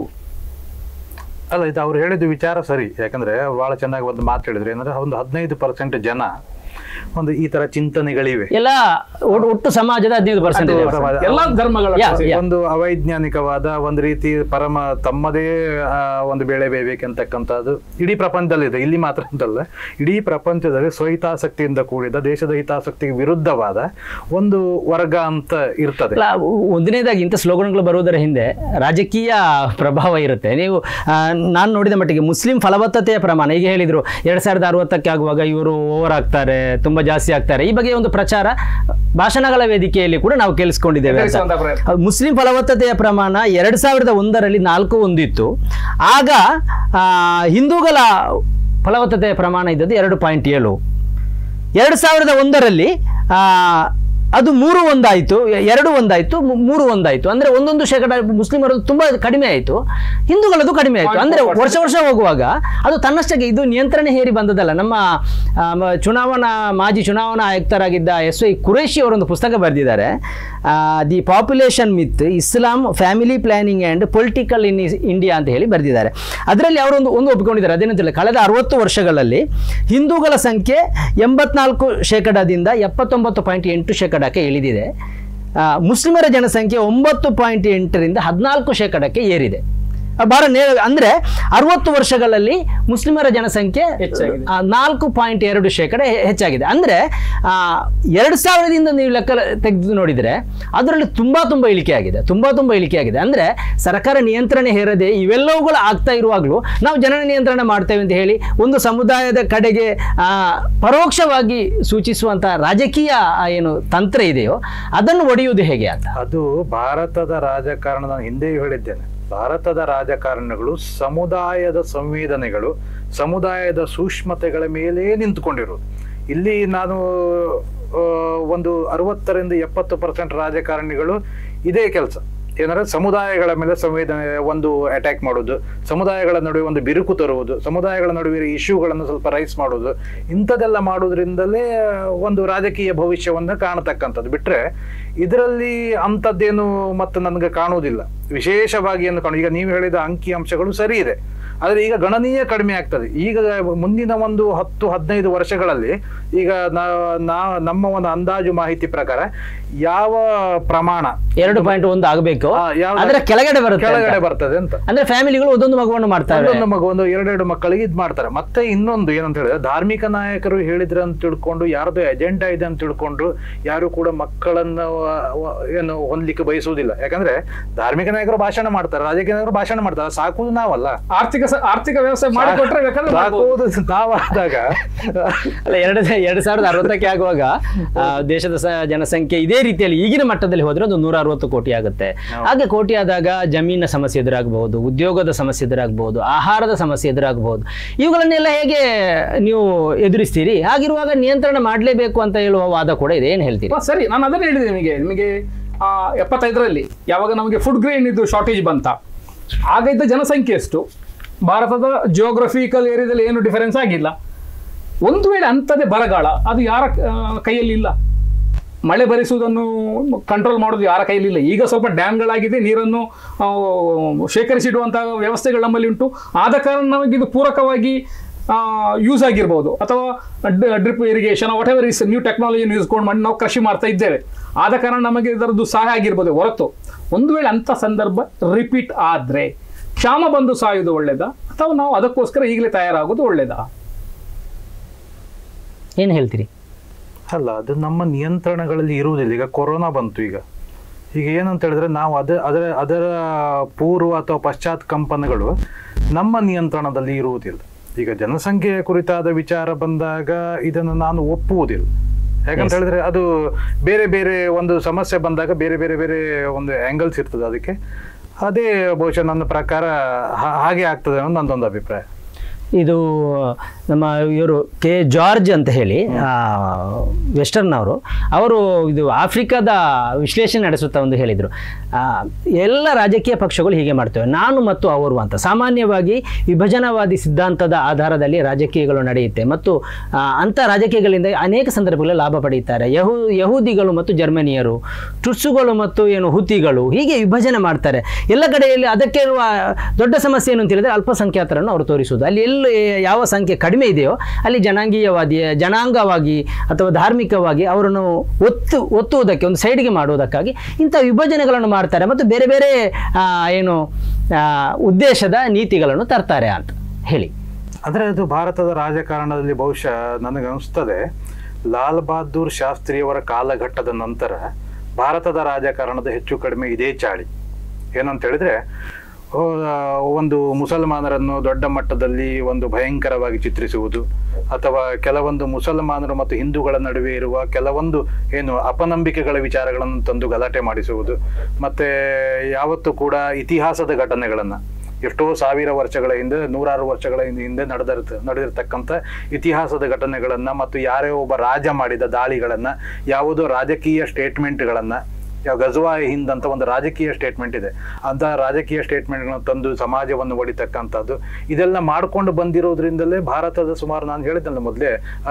[SPEAKER 2] ಅಲ್ಲ, ಇದು ಅವ್ರು ಹೇಳಿದ ವಿಚಾರ ಸರಿ. ಯಾಕಂದ್ರೆ ಬಹಳ ಚೆನ್ನಾಗಿ ಒಂದು ಮಾತು ಹೇಳಿದ್ರು. ಏನಂದ್ರೆ ಒಂದು 15% ಜನ ಒಂದು ಈ ತರ ಚಿಂತನೆಗಳಿವೆ.
[SPEAKER 1] ಎಲ್ಲ ಒಟ್ಟು ಸಮಾಜದ 15%
[SPEAKER 3] ಎಲ್ಲ ಧರ್ಮಗಳ
[SPEAKER 2] ಒಂದು ಅವೈಜ್ಞಾನಿಕವಾದ ಒಂದು ರೀತಿ ಪರಮ ತಮ್ಮದೇ ಒಂದು ಬೆಳೆ ಬೇಬೇಕಂತಕ್ಕಂಥದ್ದು ಇಡೀ ಪ್ರಪಂಚದಲ್ಲಿದೆ. ಇಲ್ಲಿ ಮಾತ್ರ ಅಂತಲ್ಲ, ಇಡೀ ಪ್ರಪಂಚದಲ್ಲಿ ಸ್ವಹಿತಾಸಕ್ತಿಯಿಂದ ಕೂಡಿದ ದೇಶದ ಹಿತಾಸಕ್ತಿಗೆ ವಿರುದ್ಧವಾದ ಒಂದು ವರ್ಗ ಅಂತ ಇರ್ತದೆ.
[SPEAKER 1] ಒಂದನೇದಾಗಿ ಇಂಥ ಸ್ಲೋಗನ್ಗಳು ಬರುವುದರ ಹಿಂದೆ ರಾಜಕೀಯ ಪ್ರಭಾವ ಇರುತ್ತೆ. ನೀವು ನಾನು ನೋಡಿದ ಮಟ್ಟಿಗೆ ಮುಸ್ಲಿಂ ಫಲವತ್ತತೆಯ ಪ್ರಮಾಣ ಈಗ ಹೇಳಿದ್ರು 2060ಕ್ಕೆ ಆಗುವಾಗ ಇವರು ಓವರ್ ಆಗ್ತಾರೆ, ತುಂಬಾ ಜಾಸ್ತಿ ಆಗ್ತಾರೆ, ಈ ಬಗ್ಗೆ ಒಂದು ಪ್ರಚಾರ ಭಾಷಣಗಳ ವೇದಿಕೆಯಲ್ಲಿ ಕೂಡ ನಾವು ಕೇಳಿಸ್ಕೊಂಡಿದ್ದೇವೆ. ಮುಸ್ಲಿಂ ಫಲವತ್ತತೆಯ ಪ್ರಮಾಣ 2001ರಲ್ಲಿ 4.1 ಇತ್ತು. ಆಗ ಹಿಂದೂಗಳ ಫಲವತ್ತತೆಯ ಪ್ರಮಾಣ ಇದ್ದದ್ದು 2.7. 2001ರಲ್ಲಿ ಅದು 3.1 ಆಯಿತು, 2.1 ಆಯಿತು, 3.1 ಆಯಿತು. ಅಂದರೆ 1% ಮುಸ್ಲಿಮರದು ತುಂಬ ಕಡಿಮೆ ಆಯಿತು, ಹಿಂದೂಗಳದ್ದು ಕಡಿಮೆ ಆಯಿತು. ಅಂದರೆ ವರ್ಷ ಹೋಗುವಾಗ ಅದು ತನ್ನಷ್ಟಕ್ಕೆ ಇದು ನಿಯಂತ್ರಣ ಹೇರಿ ಬಂದದಲ್ಲ. ನಮ್ಮ ಮಾಜಿ ಚುನಾವಣಾ ಆಯುಕ್ತರಾಗಿದ್ದ SY ಕುರೇಶಿ ಅವರೊಂದು ಪುಸ್ತಕ ಬರೆದಿದ್ದಾರೆ, the population myth, Islam, family planning and political in India ಅಂತ ಹೇಳಿ ಬರೆದಿದ್ದಾರೆ. ಅದರಲ್ಲಿ ಅವರೊಂದು ಒಪ್ಪಿಕೊಂಡಿದ್ದಾರೆ. ಅದೇನಂತಿಲ್ಲ, ಕಳೆದ 60 ವರ್ಷಗಳಲ್ಲಿ ಹಿಂದೂಗಳ ಸಂಖ್ಯೆ 84%ದಿಂದ 79.8% ಇಳಿದಿದೆ. ಮುಸ್ಲಿಮರ ಜನಸಂಖ್ಯೆ 9.8ರಿಂದ 14%ಕ್ಕೆ ಏರಿದೆ. ಬಹಳ ಅಂದರೆ 60 ವರ್ಷಗಳಲ್ಲಿ ಮುಸ್ಲಿಮರ ಜನಸಂಖ್ಯೆ 4.2% ಹೆಚ್ಚಾಗಿದೆ. ಅಂದರೆ 2000ದಿಂದ ನೀವು ಲೆಕ್ಕ ತೆಗೆದು ನೋಡಿದರೆ ಅದರಲ್ಲಿ ತುಂಬ ಇಳಿಕೆ ಆಗಿದೆ, ತುಂಬ ಇಳಿಕೆ ಆಗಿದೆ. ಅಂದರೆ ಸರ್ಕಾರ ನಿಯಂತ್ರಣ ಹೇರದೆ ಇವೆಲ್ಲವುಗಳು ಆಗ್ತಾ ಇರುವಾಗಲೂ ನಾವು ಜನನ ನಿಯಂತ್ರಣ ಮಾಡ್ತೇವೆ ಅಂತ ಹೇಳಿ ಒಂದು ಸಮುದಾಯದ ಕಡೆಗೆ ಪರೋಕ್ಷವಾಗಿ ಸೂಚಿಸುವಂಥ ರಾಜಕೀಯ ಏನು ತಂತ್ರ ಇದೆಯೋ ಅದನ್ನು ಒಡೆಯುವುದು ಹೇಗೆ ಅಂತ.
[SPEAKER 2] ಅದು ಭಾರತದ ರಾಜಕಾರಣ, ನಾನು ಹಿಂದೆಯೂ ಹೇಳಿದ್ದೇನೆ, ಭಾರತದ ರಾಜಕಾರಣಗಳು ಸಮುದಾಯದ ಸಂವೇದನೆಗಳು, ಸಮುದಾಯದ ಸೂಕ್ಷ್ಮತೆಗಳ ಮೇಲೆ ನಿಂತುಕೊಂಡಿರೋದು. ಇಲ್ಲಿ ನಾನು ಒಂದು 60-70% ರಾಜಕಾರಣಿಗಳು ಇದೇ ಕೆಲಸ, ಏನಂದ್ರೆ ಸಮುದಾಯಗಳ ಮೇಲೆ ಸಂವೇದನೆ ಒಂದು ಅಟ್ಯಾಕ್ ಮಾಡೋದು, ಸಮುದಾಯಗಳ ನಡುವೆ ಒಂದು ಬಿರುಕು ತರುವುದು, ಸಮುದಾಯಗಳ ನಡುವೆ ಇಶ್ಯೂಗಳನ್ನು ಸ್ವಲ್ಪ ರೈಸ್ ಮಾಡೋದು, ಇಂಥದ್ದೆಲ್ಲ ಮಾಡೋದ್ರಿಂದಲೇ ಒಂದು ರಾಜಕೀಯ ಭವಿಷ್ಯವನ್ನು ಕಾಣತಕ್ಕಂಥದ್ದು. ಬಿಟ್ಟರೆ ಇದರಲ್ಲಿ ಅಂಥದ್ದೇನು ಮತ್ತು ನನಗೆ ಕಾಣುವುದಿಲ್ಲ ವಿಶೇಷವಾಗಿ ಏನು ಈಗ ನೀವು ಹೇಳಿದ ಅಂಕಿ ಅಂಶಗಳು ಸರಿ ಇದೆ. ಆದರೆ ಈಗ ಗಣನೀಯ ಕಡಿಮೆ ಆಗ್ತದೆ. ಈಗ ಮುಂದಿನ ಒಂದು 10-15 ವರ್ಷಗಳಲ್ಲಿ ಈಗ ನಮ್ಮ ಒಂದು ಅಂದಾಜು ಮಾಹಿತಿ ಪ್ರಕಾರ ಯಾವ ಪ್ರಮಾಣ
[SPEAKER 1] 2.1 ಆಗಬೇಕು,
[SPEAKER 2] ಯಾವ್ದು
[SPEAKER 1] ಅದರ ಕೆಳಗಡೆ
[SPEAKER 2] ಬರ್ತದೆ ಅಂತ.
[SPEAKER 1] ಅಂದ್ರೆ ಫ್ಯಾಮಿಲಿಗಳು ಒಂದೊಂದು ಮಗುವನ್ನು ಮಾಡ್ತಾರೆ,
[SPEAKER 2] ಒಂದೊಂದು ಮಗು, ಒಂದು 2 ಮಕ್ಕಳಿಗೆ ಇದ್ ಮಾಡ್ತಾರೆ. ಮತ್ತೆ ಇನ್ನೊಂದು ಏನಂತ ಹೇಳಿದ್ರೆ, ಧಾರ್ಮಿಕ ನಾಯಕರು ಹೇಳಿದ್ರೆ ಅಂತ ತಿಳ್ಕೊಂಡು, ಯಾರ್ದು ಎಜೆಂಡಾ ಇದೆ ಅಂತ ತಿಳ್ಕೊಂಡು ಯಾರು ಕೂಡ ಮಕ್ಕಳನ್ನು ಏನು ಹೊಂದಲಿಕ್ಕೆ ಬಯಸುವುದಿಲ್ಲ. ಯಾಕಂದ್ರೆ ಧಾರ್ಮಿಕ ನಾಯಕರು ಭಾಷಣ ಮಾಡ್ತಾರೆ, ರಾಜಕೀಯ ನಾಯಕರು ಭಾಷಣ ಮಾಡ್ತಾರೆ, ಸಾಕುವುದು ನಾವಲ್ಲ.
[SPEAKER 3] ಆರ್ಥಿಕ ವ್ಯವಸ್ಥೆ ಮಾಡಿಕೊಟ್ರೆ
[SPEAKER 2] ಸಾಕುವುದು ನಾವಾದಾಗ
[SPEAKER 1] ಅಲ್ಲ, 2060ಕ್ಕೆ ಆಗುವಾಗ ದೇಶದ ಜನಸಂಖ್ಯೆ ಇದೇ ರೀತಿಯಲ್ಲಿ ಈಗಿನ ಮಟ್ಟದಲ್ಲಿ ಹೋದ್ರೆ ಒಂದು 160 ಕೋಟಿ ಆಗುತ್ತೆ. ಹಾಗೆ ಕೋಟಿ ಆದಾಗ ಜಮೀನಿನ ಸಮಸ್ಯೆ ಎದುರಾಗಬಹುದು, ಉದ್ಯೋಗದ ಸಮಸ್ಯೆ ಎದುರಾಗಬಹುದು, ಆಹಾರದ ಸಮಸ್ಯೆ ಎದುರಾಗಬಹುದು. ಇವುಗಳನ್ನೆಲ್ಲ ಹೇಗೆ ನೀವು ಎದುರಿಸ್ತೀರಿ? ಹಾಗಿರುವಾಗ ನಿಯಂತ್ರಣ ಮಾಡಲೇಬೇಕು ಅಂತ ಹೇಳುವ ವಾದ ಕೂಡ ಇದೆ, ಏನು ಹೇಳ್ತೀರಿ?
[SPEAKER 3] ಸರಿ, ನಾನು ಅದನ್ನೇ ಹೇಳಿದೆ ನಿಮಗೆ 75ರಲ್ಲಿ ಯಾವಾಗ ನಮಗೆ ಫುಡ್ ಗ್ರೇನ್ ಇದು ಶಾರ್ಟೇಜ್ ಬಂತ, ಆಗ ಇದ್ದ ಜನಸಂಖ್ಯೆ ಎಷ್ಟು, ಭಾರತದ ಜಿಯೋಗ್ರಫಿಕಲ್ ಏರಿಯಾದಲ್ಲಿ ಏನು ಡಿಫರೆನ್ಸ್ ಆಗಿಲ್ಲ. ಒಂದು ವೇಳೆ ಅಂಥದ್ದೇ ಬರಗಾಲ, ಅದು ಯಾರ ಕೈಯಲ್ಲಿ ಇಲ್ಲ. ಮಳೆ ಭರಿಸುವುದನ್ನು ಕಂಟ್ರೋಲ್ ಮಾಡೋದು ಯಾರ ಕೈಯಲ್ಲಿ ಇಲ್ಲ. ಈಗ ಸ್ವಲ್ಪ ಡ್ಯಾಮ್ಗಳಾಗಿದೆ, ನೀರನ್ನು ಶೇಖರಿಸಿಡುವಂತಹ ವ್ಯವಸ್ಥೆಗಳು ನಮ್ಮಲ್ಲಿ ಉಂಟು. ಆದ ಕಾರಣ ನಮಗೆ ಇದು ಪೂರಕವಾಗಿ ಯೂಸ್ ಆಗಿರ್ಬೋದು, ಅಥವಾ drip irrigation whatever is new ಟೆಕ್ನಾಲಜಿಯನ್ನು ಯೂಸ್ಕೊಂಡು ಮಾಡಿ ನಾವು ಕೃಷಿ ಮಾಡ್ತಾ ಇದ್ದೇವೆ. ಆದ ಕಾರಣ ನಮಗೆ ಇದರದ್ದು ಸಹಾಯ ಆಗಿರ್ಬೋದು ಹೊರತು, ಒಂದು ವೇಳೆ ಅಂಥ ಸಂದರ್ಭ ರಿಪೀಟ್ ಆದರೆ ಕ್ಷಾಮ ಬಂದು ಸಾಯುವುದು ಒಳ್ಳೇದಾ, ಅಥವಾ ನಾವು ಅದಕ್ಕೋಸ್ಕರ ಈಗಲೇ ತಯಾರಾಗೋದು ಒಳ್ಳೇದಾ?
[SPEAKER 1] ಏನು ಹೇಳ್ತೀರಿ?
[SPEAKER 2] ಅಲ್ಲ, ಅದು ನಮ್ಮ ನಿಯಂತ್ರಣಗಳಲ್ಲಿ ಇರುವುದಿಲ್ಲ. ಈಗ ಕೊರೋನಾ ಬಂತು, ಈಗ ಏನಂತ ಹೇಳಿದ್ರೆ ನಾವು ಅದರ ಪೂರ್ವ ಅಥವಾ ಪಶ್ಚಾತ್ ಕಂಪನಗಳು ನಮ್ಮ ನಿಯಂತ್ರಣದಲ್ಲಿ ಇರುವುದಿಲ್ಲ. ಈಗ ಜನಸಂಖ್ಯೆಯ ಕುರಿತಾದ ವಿಚಾರ ಬಂದಾಗ ಇದನ್ನು ನಾನು ಒಪ್ಪುವುದಿಲ್ಲ. ಯಾಕಂತ ಹೇಳಿದ್ರೆ ಅದು ಬೇರೆ ಬೇರೆ ಒಂದು ಸಮಸ್ಯೆ ಬಂದಾಗ ಬೇರೆ ಬೇರೆ ಬೇರೆ ಒಂದು ಆ್ಯಂಗಲ್ಸ್ ಇರ್ತದೆ ಅದಕ್ಕೆ. ಅದೇ ಬಹುಶಃ ನನ್ನ ಪ್ರಕಾರ ಹಾಗೆ ಆಗ್ತದೆ ಅನ್ನೋ ನನ್ನದೊಂದು ಅಭಿಪ್ರಾಯ.
[SPEAKER 1] ಇದು ನಮ್ಮ ಇವರು ಕೆ ಜಾರ್ಜ್ ಅಂತ ಹೇಳಿ ವೆಸ್ಟರ್ನ್ ಅವರು ಇದು ಆಫ್ರಿಕಾದ ವಿಶ್ಲೇಷಣೆ ನಡೆಸುತ್ತಾ ಒಂದು ಹೇಳಿದರು, ಎಲ್ಲ ರಾಜಕೀಯ ಪಕ್ಷಗಳು ಹೀಗೆ ಮಾಡ್ತವೆ, ನಾನು ಮತ್ತು ಅವರು ಅಂತ. ಸಾಮಾನ್ಯವಾಗಿ ವಿಭಜನವಾದಿ ಸಿದ್ಧಾಂತದ ಆಧಾರದಲ್ಲಿ ರಾಜಕೀಯಗಳು ನಡೆಯುತ್ತೆ ಮತ್ತು ಅಂಥ ರಾಜಕೀಯಗಳಿಂದ ಅನೇಕ ಸಂದರ್ಭಗಳಲ್ಲಿ ಲಾಭ ಪಡೆಯುತ್ತಾರೆ. ಯಹೂದಿಗಳು ಮತ್ತು ಜರ್ಮನಿಯರು, ಟುಟ್ಸುಗಳು ಮತ್ತು ಹುತಿಗಳು, ಹೀಗೆ ವಿಭಜನೆ ಮಾಡ್ತಾರೆ ಎಲ್ಲ ಕಡೆಯಲ್ಲಿ. ಅದಕ್ಕೆ ಇರುವ ದೊಡ್ಡ ಸಮಸ್ಯೆ ಏನು ಅಂತ ಹೇಳಿದ್ರೆ ಅಲ್ಪಸಂಖ್ಯಾತರನ್ನು ಅವರು ತೋರಿಸುವುದು. ಅಲ್ಲಿ ಯಾವ ಸಂಖ್ಯೆ ಕಡಿಮೆ ಇದೆಯೋ ಅಲ್ಲಿ ಜನಾಂಗವಾಗಿ ಅಥವಾ ಧಾರ್ಮಿಕವಾಗಿ ಅವರನ್ನು ಒತ್ತುವುದಕ್ಕೆ, ಒಂದು ಸೈಡ್ಗೆ ಮಾಡುವುದಕ್ಕಾಗಿ ಇಂಥ ವಿಭಜನೆಗಳನ್ನು ಮಾಡ್ತಾರೆ ಮತ್ತು ಬೇರೆ ಬೇರೆ ಉದ್ದೇಶದ ನೀತಿಗಳನ್ನು ತರ್ತಾರೆ ಅಂತ ಹೇಳಿ.
[SPEAKER 2] ಅಂದರೆ ಅದು ಭಾರತದ ರಾಜಕಾರಣದಲ್ಲಿ ಬಹುಶಃ ನನಗನ್ನಿಸ್ತದೆ ಲಾಲ್ ಬಹದ್ದೂರ್ ಶಾಸ್ತ್ರಿಯವರ ಕಾಲಘಟ್ಟದ ನಂತರ ಭಾರತದ ರಾಜಕಾರಣದ ಹೆಚ್ಚು ಕಡಿಮೆ ಇದೇ ಚಾಳಿ. ಏನಂತ ಹೇಳಿದ್ರೆ, ಒಂದು ಮುಸಲ್ಮಾನರನ್ನು ದೊಡ್ಡ ಮಟ್ಟದಲ್ಲಿ ಒಂದು ಭಯಂಕರವಾಗಿ ಚಿತ್ರಿಸುವುದು, ಅಥವಾ ಕೆಲವೊಂದು ಮುಸಲ್ಮಾನರು ಮತ್ತು ಹಿಂದೂಗಳ ನಡುವೆ ಇರುವ ಕೆಲವೊಂದು ಅಪನಂಬಿಕೆಗಳ ವಿಚಾರಗಳನ್ನು ತಂದು ಗಲಾಟೆ ಮಾಡಿಸುವುದು, ಮತ್ತೆ ಯಾವತ್ತೂ ಕೂಡ ಇತಿಹಾಸದ ಘಟನೆಗಳನ್ನು, ಎಷ್ಟೋ ಸಾವಿರ ವರ್ಷಗಳ ಹಿಂದೆ, ನೂರಾರು ವರ್ಷಗಳ ಹಿಂದೆ ನಡೆದಿರ್ತಕ್ಕಂಥ ಇತಿಹಾಸದ ಘಟನೆಗಳನ್ನು ಮತ್ತು ಯಾರೇ ಒಬ್ಬ ರಾಜ ಮಾಡಿದ ದಾಳಿಗಳನ್ನು, ಯಾವುದೋ ರಾಜಕೀಯ ಸ್ಟೇಟ್ಮೆಂಟ್ಗಳನ್ನು, ಗಜ್ವಾ ಹಿಂದ್ ಅಂತ ಒಂದು ರಾಜಕೀಯ ಸ್ಟೇಟ್ಮೆಂಟ್ ಇದೆ, ಅಂತ ರಾಜಕೀಯ ಸ್ಟೇಟ್ಮೆಂಟ್ಗಳನ್ನು ತಂದು ಸಮಾಜವನ್ನು ಒಡಿತಕ್ಕಂಥದ್ದು, ಇದೆಲ್ಲ ಮಾಡ್ಕೊಂಡು ಬಂದಿರೋದ್ರಿಂದಲೇ ಭಾರತದ ಸುಮಾರು, ನಾನು ಹೇಳಿದ್ದಲ್ಲ ಮೊದಲೇ,